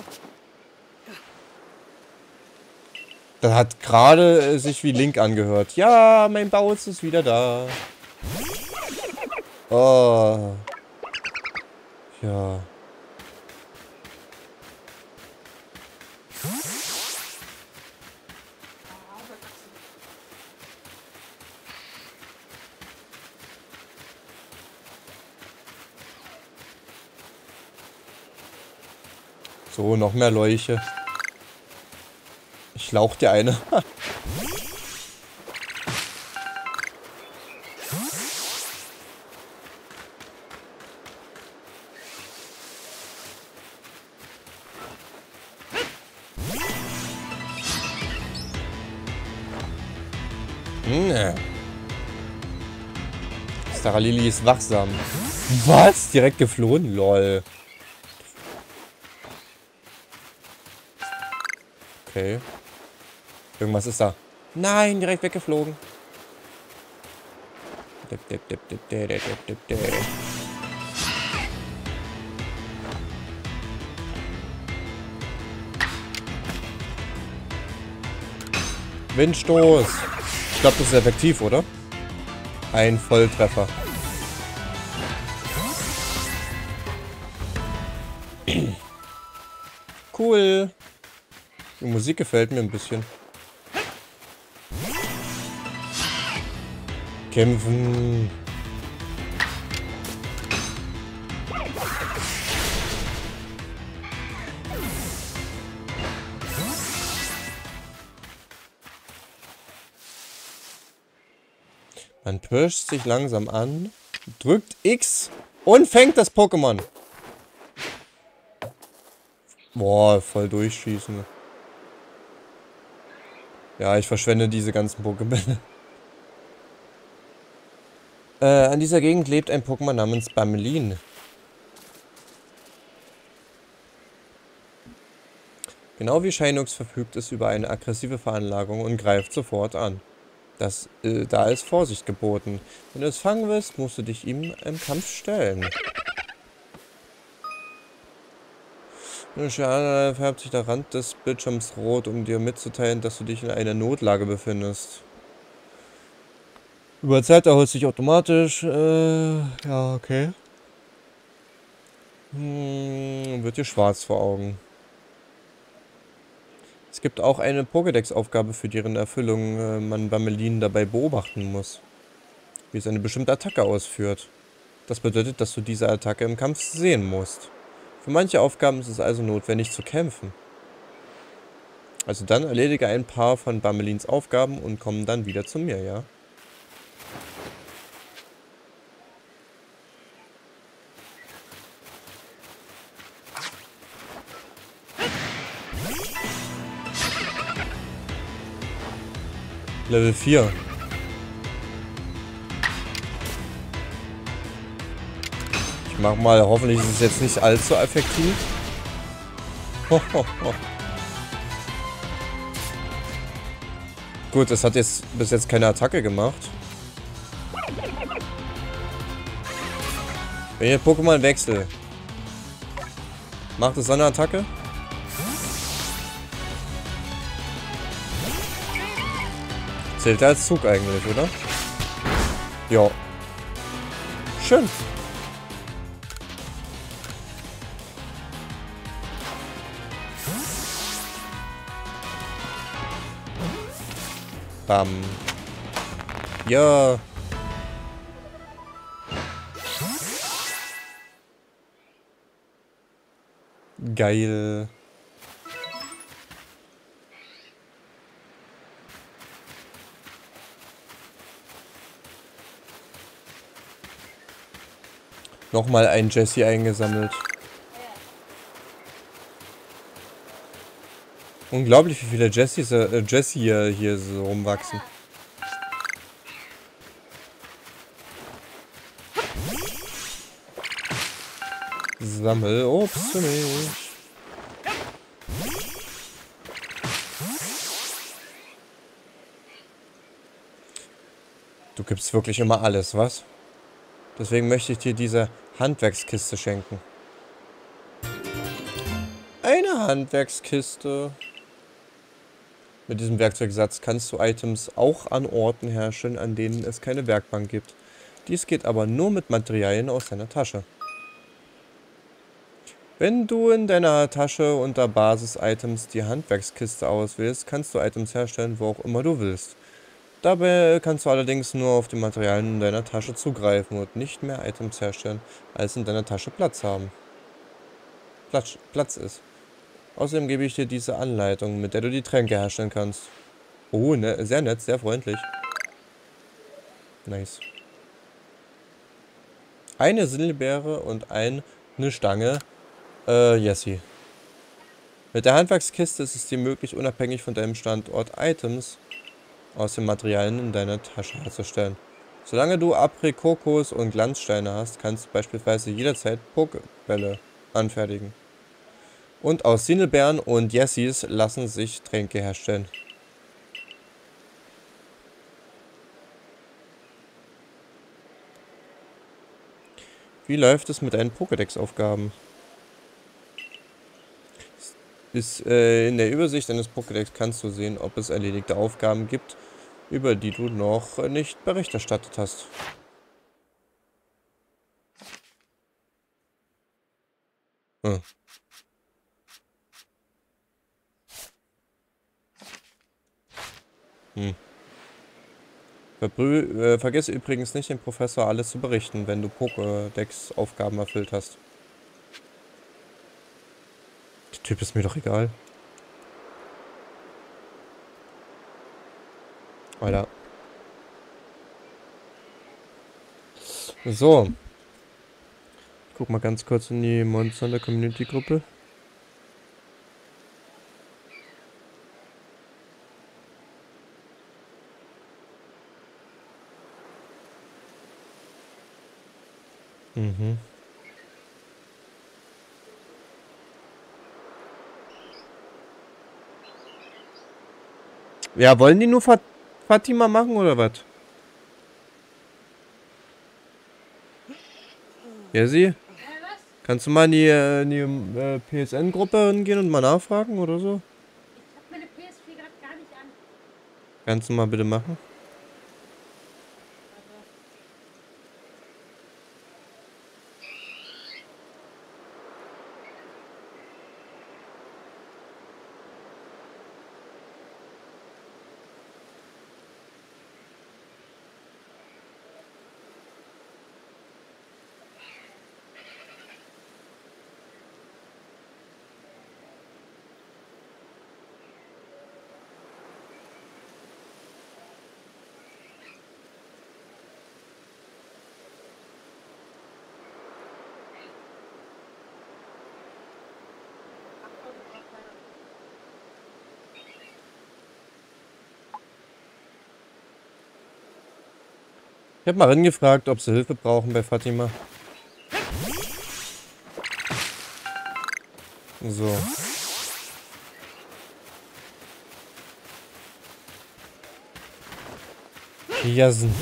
Das hat gerade äh, sich wie Link angehört. Ja, mein Bauz ist wieder da. Oh. Ja. So, noch mehr Leuche. Ich lauch dir eine. hm. Staralili ist wachsam. Was? Direkt geflohen? Lol. Okay. Irgendwas ist da. Nein, direkt weggeflogen. Dip, dip, dip, dip, dip, dip, dip, dip. Windstoß. Ich glaube, das ist effektiv, oder? Ein Volltreffer. Cool. Die Musik gefällt mir ein bisschen. Kämpfen. Man pirscht sich langsam an, drückt X und fängt das Pokémon. Boah, voll durchschießen. Ja, ich verschwende diese ganzen Pokébälle. Äh, an dieser Gegend lebt ein Pokémon namens Bamelin. Genau wie Shinox verfügt es über eine aggressive Veranlagung und greift sofort an. Das, äh, da ist Vorsicht geboten. Wenn du es fangen willst, musst du dich ihm im Kampf stellen. Schade, färbt sich der Rand des Bildschirms rot, um dir mitzuteilen, dass du dich in einer Notlage befindest. Über Zeit erholt sich automatisch. Äh, ja, okay. Hm, wird dir schwarz vor Augen. Es gibt auch eine Pokédex-Aufgabe, für deren Erfüllung äh, man Bamelin dabei beobachten muss, wie es eine bestimmte Attacke ausführt. Das bedeutet, dass du diese Attacke im Kampf sehen musst. Für manche Aufgaben ist es also notwendig zu kämpfen. Also dann erledige ein paar von Bamelins Aufgaben und komm dann wieder zu mir, ja? Level vier. Ich mach mal, hoffentlich ist es jetzt nicht allzu effektiv. Ho, ho, ho. Gut, es hat jetzt bis jetzt keine Attacke gemacht. Wenn ich Pokémon wechsle, macht es so eine Attacke? Zählt als Zug eigentlich, oder? Ja. Schön. Bam. Ja. Geil. Nochmal ein Jesse eingesammelt. Unglaublich, wie viele Jessies, äh, Jesse hier, hier so rumwachsen. Sammel Obst für mich. Du gibst wirklich immer alles, was? Deswegen möchte ich dir diese Handwerkskiste schenken. Eine Handwerkskiste. Mit diesem Werkzeugsatz kannst du Items auch an Orten herstellen, an denen es keine Werkbank gibt. Dies geht aber nur mit Materialien aus deiner Tasche. Wenn du in deiner Tasche unter Basis-Items die Handwerkskiste auswählst, kannst du Items herstellen, wo auch immer du willst. Dabei kannst du allerdings nur auf die Materialien in deiner Tasche zugreifen und nicht mehr Items herstellen, als in deiner Tasche Platz haben. Platz, Platz ist. Außerdem gebe ich dir diese Anleitung, mit der du die Tränke herstellen kannst. Oh, ne, sehr nett, sehr freundlich. Nice. Eine Sindelbeere und eine Stange äh, Jesse. Mit der Handwerkskiste ist es dir möglich, unabhängig von deinem Standort Items aus den Materialien in deiner Tasche herzustellen. Solange du Aprikokos und Glanzsteine hast, kannst du beispielsweise jederzeit Pokebälle anfertigen. Und aus Sindelbeeren und Jessis lassen sich Tränke herstellen. Wie läuft es mit deinen Pokédex-Aufgaben? Ist, äh, in der Übersicht deines Pokédex kannst du sehen, ob es erledigte Aufgaben gibt, über die du noch nicht Bericht erstattet hast. Hm. Hm. Verbrü äh, vergesse übrigens nicht, dem Professor alles zu berichten, wenn du Pokédex-Aufgaben erfüllt hast. Der Typ ist mir doch egal. Alter. So. Ich guck mal ganz kurz in die Monster der Community-Gruppe. Mhm. Ja, wollen die nur Fat Fatima machen oder was? Ja, sie? Äh, was? Kannst du mal in die, äh, in die äh, P S N-Gruppe gehen und mal nachfragen oder so? Ich hab meine P S vier gerade gar nicht an. Kannst du mal bitte machen? Also, achttausend braucht keiner. Ich habe mal angefragt, ob sie Hilfe brauchen bei Fatima. So. Jasen.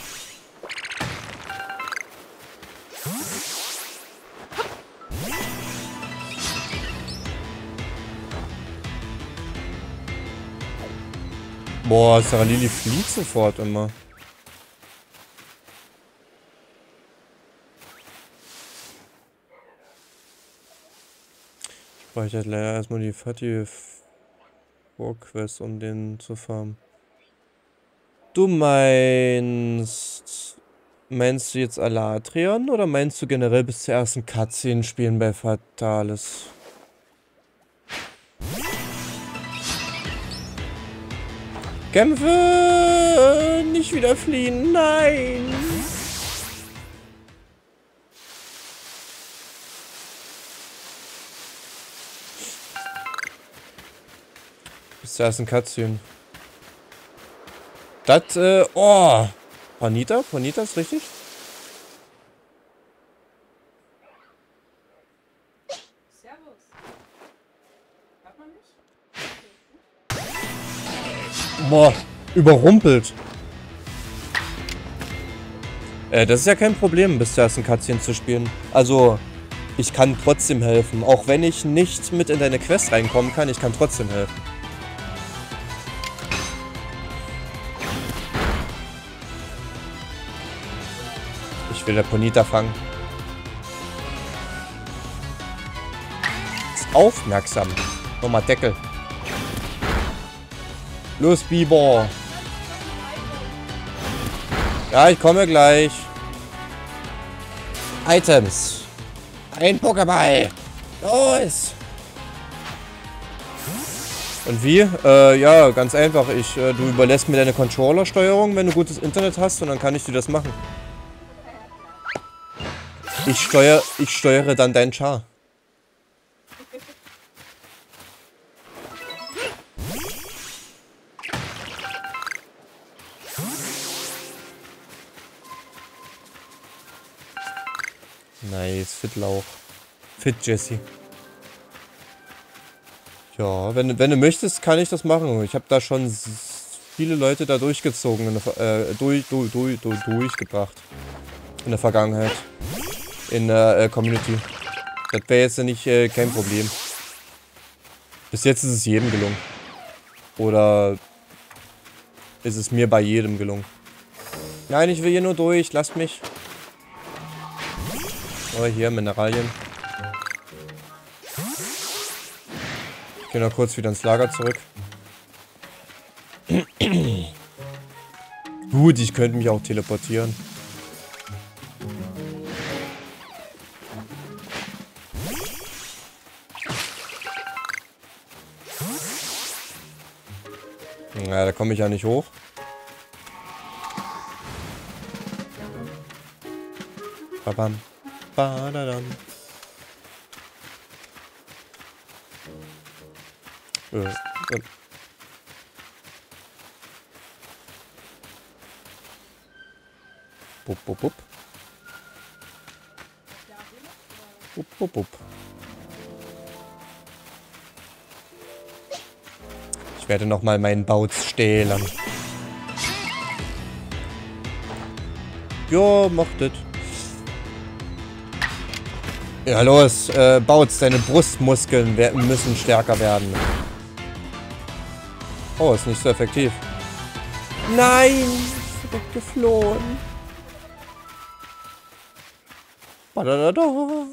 Boah, Sarah Lili flieht sofort immer. Ich speichere leider erstmal die Fatih Vorquest, um den zu farmen. Du meinst... Meinst du jetzt Alatrion oder meinst du generell bis zur ersten Cutscene spielen bei Fatalis? Kämpfe! Nicht wieder fliehen, nein! Bis zur ersten Cutscene. Das, äh, oh. Ponyta? Ponyta ist richtig? Servus. Hört man mich? Boah, überrumpelt. Äh, das ist ja kein Problem, bis zur ersten Cutscene zu spielen. Also, ich kann trotzdem helfen. Auch wenn ich nicht mit in deine Quest reinkommen kann, ich kann trotzdem helfen. Ich will der Ponyta fangen. Ist aufmerksam. Nochmal Deckel. Los, Biber. Ja, ich komme gleich. Items. Ein Pokéball. Los. Und wie? Äh, ja, ganz einfach. Ich, äh, du überlässt mir deine Controller-Steuerung, wenn du gutes Internet hast, und dann kann ich dir das machen. Ich steuere, ich steuere dann deinen Char. Nice, Fit Lauch. Fit Jesse. Ja, wenn, wenn du möchtest, kann ich das machen. Ich habe da schon viele Leute da durchgezogen, in der, äh, durch, durch, durch, durch, durchgebracht. In der Vergangenheit. In der äh, Community. Das wäre jetzt nicht äh, kein Problem. Bis jetzt ist es jedem gelungen. Oder ist es mir bei jedem gelungen? Nein, ich will hier nur durch. Lasst mich. Oh, hier, Mineralien. Ich gehe noch kurz wieder ins Lager zurück. Gut, ich könnte mich auch teleportieren. Ja, da komme ich ja nicht hoch. Babam. Badadam. Äh, äh. Bup, bup, bup. Bup, bup, bup. Ich werde noch mal meinen Bautz stehlen. Jo, macht das. Ja, los, äh, Bautz, deine Brustmuskeln werden, müssen stärker werden. Oh, ist nicht so effektiv. Nein, ist weggeflohen. Badadada. Hm.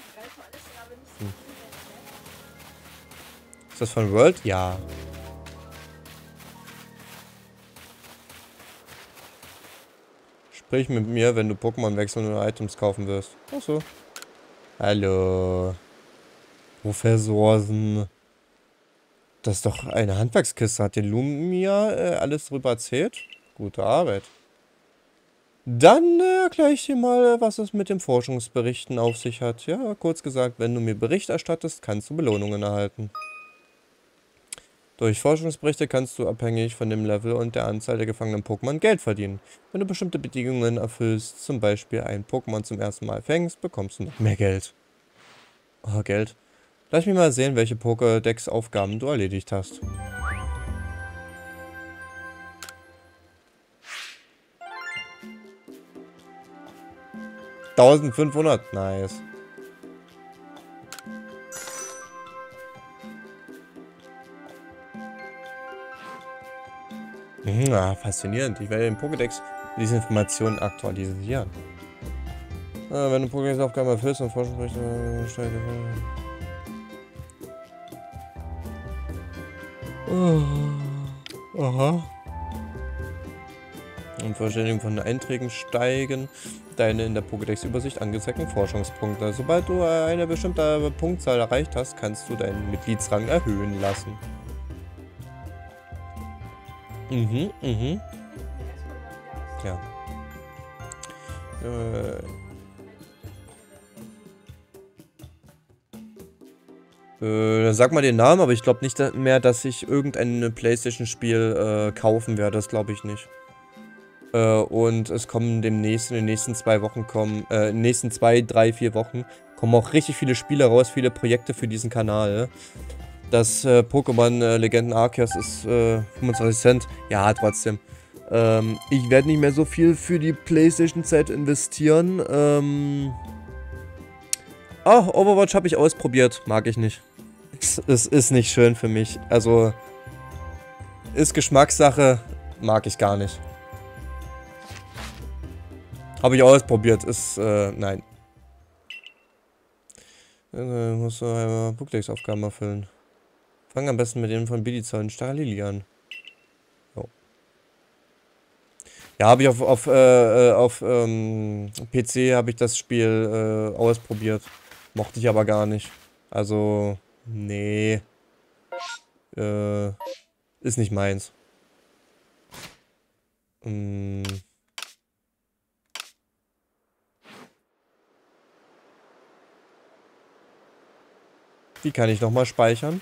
Ist das von World? Ja. Sprich mit mir, wenn du Pokémon wechseln oder Items kaufen wirst. Achso. Hallo. Professorsen. Das ist doch eine Handwerkskiste. Hat dir Lumia äh, alles drüber erzählt? Gute Arbeit. Dann äh, erkläre ich dir mal, was es mit dem Forschungsberichten auf sich hat. Ja, kurz gesagt, wenn du mir Bericht erstattest, kannst du Belohnungen erhalten. Durch Forschungsberichte kannst du abhängig von dem Level und der Anzahl der gefangenen Pokémon Geld verdienen. Wenn du bestimmte Bedingungen erfüllst, zum Beispiel ein Pokémon zum ersten Mal fängst, bekommst du noch mehr Geld. Oh, Geld. Lass mich mal sehen, welche Pokédex-Aufgaben du erledigt hast. eintausendfünfhundert, nice. Mhm, ah, faszinierend. Ich werde den Pokédex mit diesen Informationen aktualisieren. Ah, wenn du Pokédex-Aufgaben erfüllst und Forschungsberichte steigt. Oh. Aha. Und Verständigung von Einträgen steigen deine in der Pokédex-Übersicht angezeigten Forschungspunkte. Sobald du eine bestimmte Punktzahl erreicht hast, kannst du deinen Mitgliedsrang erhöhen lassen. Mhm, mhm. Ja. Äh. Äh, sag mal den Namen, aber ich glaube nicht da mehr, dass ich irgendein PlayStation-Spiel äh, kaufen werde. Das glaube ich nicht. Äh, und es kommen demnächst, in den nächsten zwei Wochen kommen, äh, in den nächsten zwei, drei, vier Wochen kommen auch richtig viele Spiele raus, viele Projekte für diesen Kanal. Das äh, Pokémon äh, Legenden Arceus ist äh, fünfundzwanzig Cent. Ja, trotzdem. Ähm, ich werde nicht mehr so viel für die PlayStation-Zeit investieren. Ähm... Oh, Overwatch habe ich ausprobiert. Mag ich nicht. Es, es ist nicht schön für mich. Also, ist Geschmackssache. Mag ich gar nicht. Habe ich ausprobiert. Ist, äh, nein. Äh, musst du einmal Booklegs-Aufgaben erfüllen. Fang am besten mit denen von Bidizol und Starlili an. Jo. Ja, habe ich auf, auf, äh, auf ähm, P C habe ich das Spiel äh, ausprobiert. Mochte ich aber gar nicht. Also, nee. Äh, ist nicht meins. Hm. Wie kann ich nochmal speichern?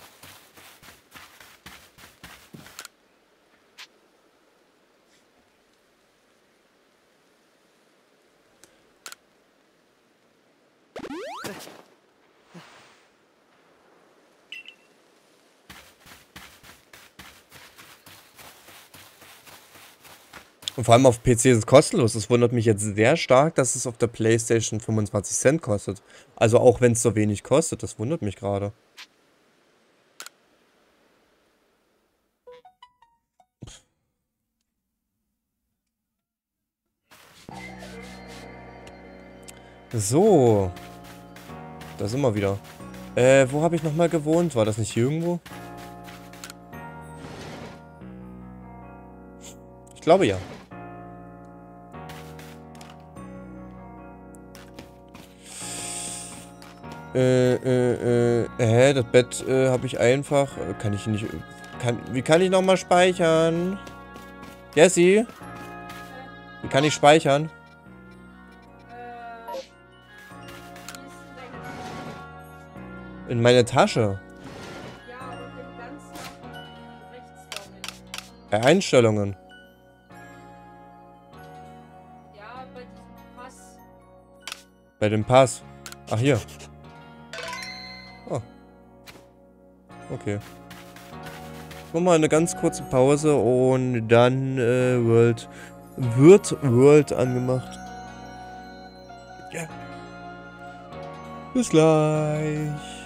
Und vor allem auf P C ist es kostenlos. Es wundert mich jetzt sehr stark, dass es auf der PlayStation fünfundzwanzig Cent kostet. Also auch wenn es so wenig kostet, das wundert mich gerade. So. Da sind wir wieder. Äh, wo habe ich nochmal gewohnt? War das nicht hier irgendwo? Ich glaube ja. Äh, äh, äh, hä, das Bett äh, habe ich einfach. Äh, kann ich nicht. Kann, wie kann ich nochmal speichern? Jessie? Wie kann ich speichern? In meine Tasche. Ja, und dann ganz nach rechts damit. Bei Einstellungen. Ja, bei diesem Pass. Bei dem Pass. Ach, hier. Oh. Okay. Machen wir eine ganz kurze Pause und dann äh, World, wird World angemacht. Ja. Bis gleich.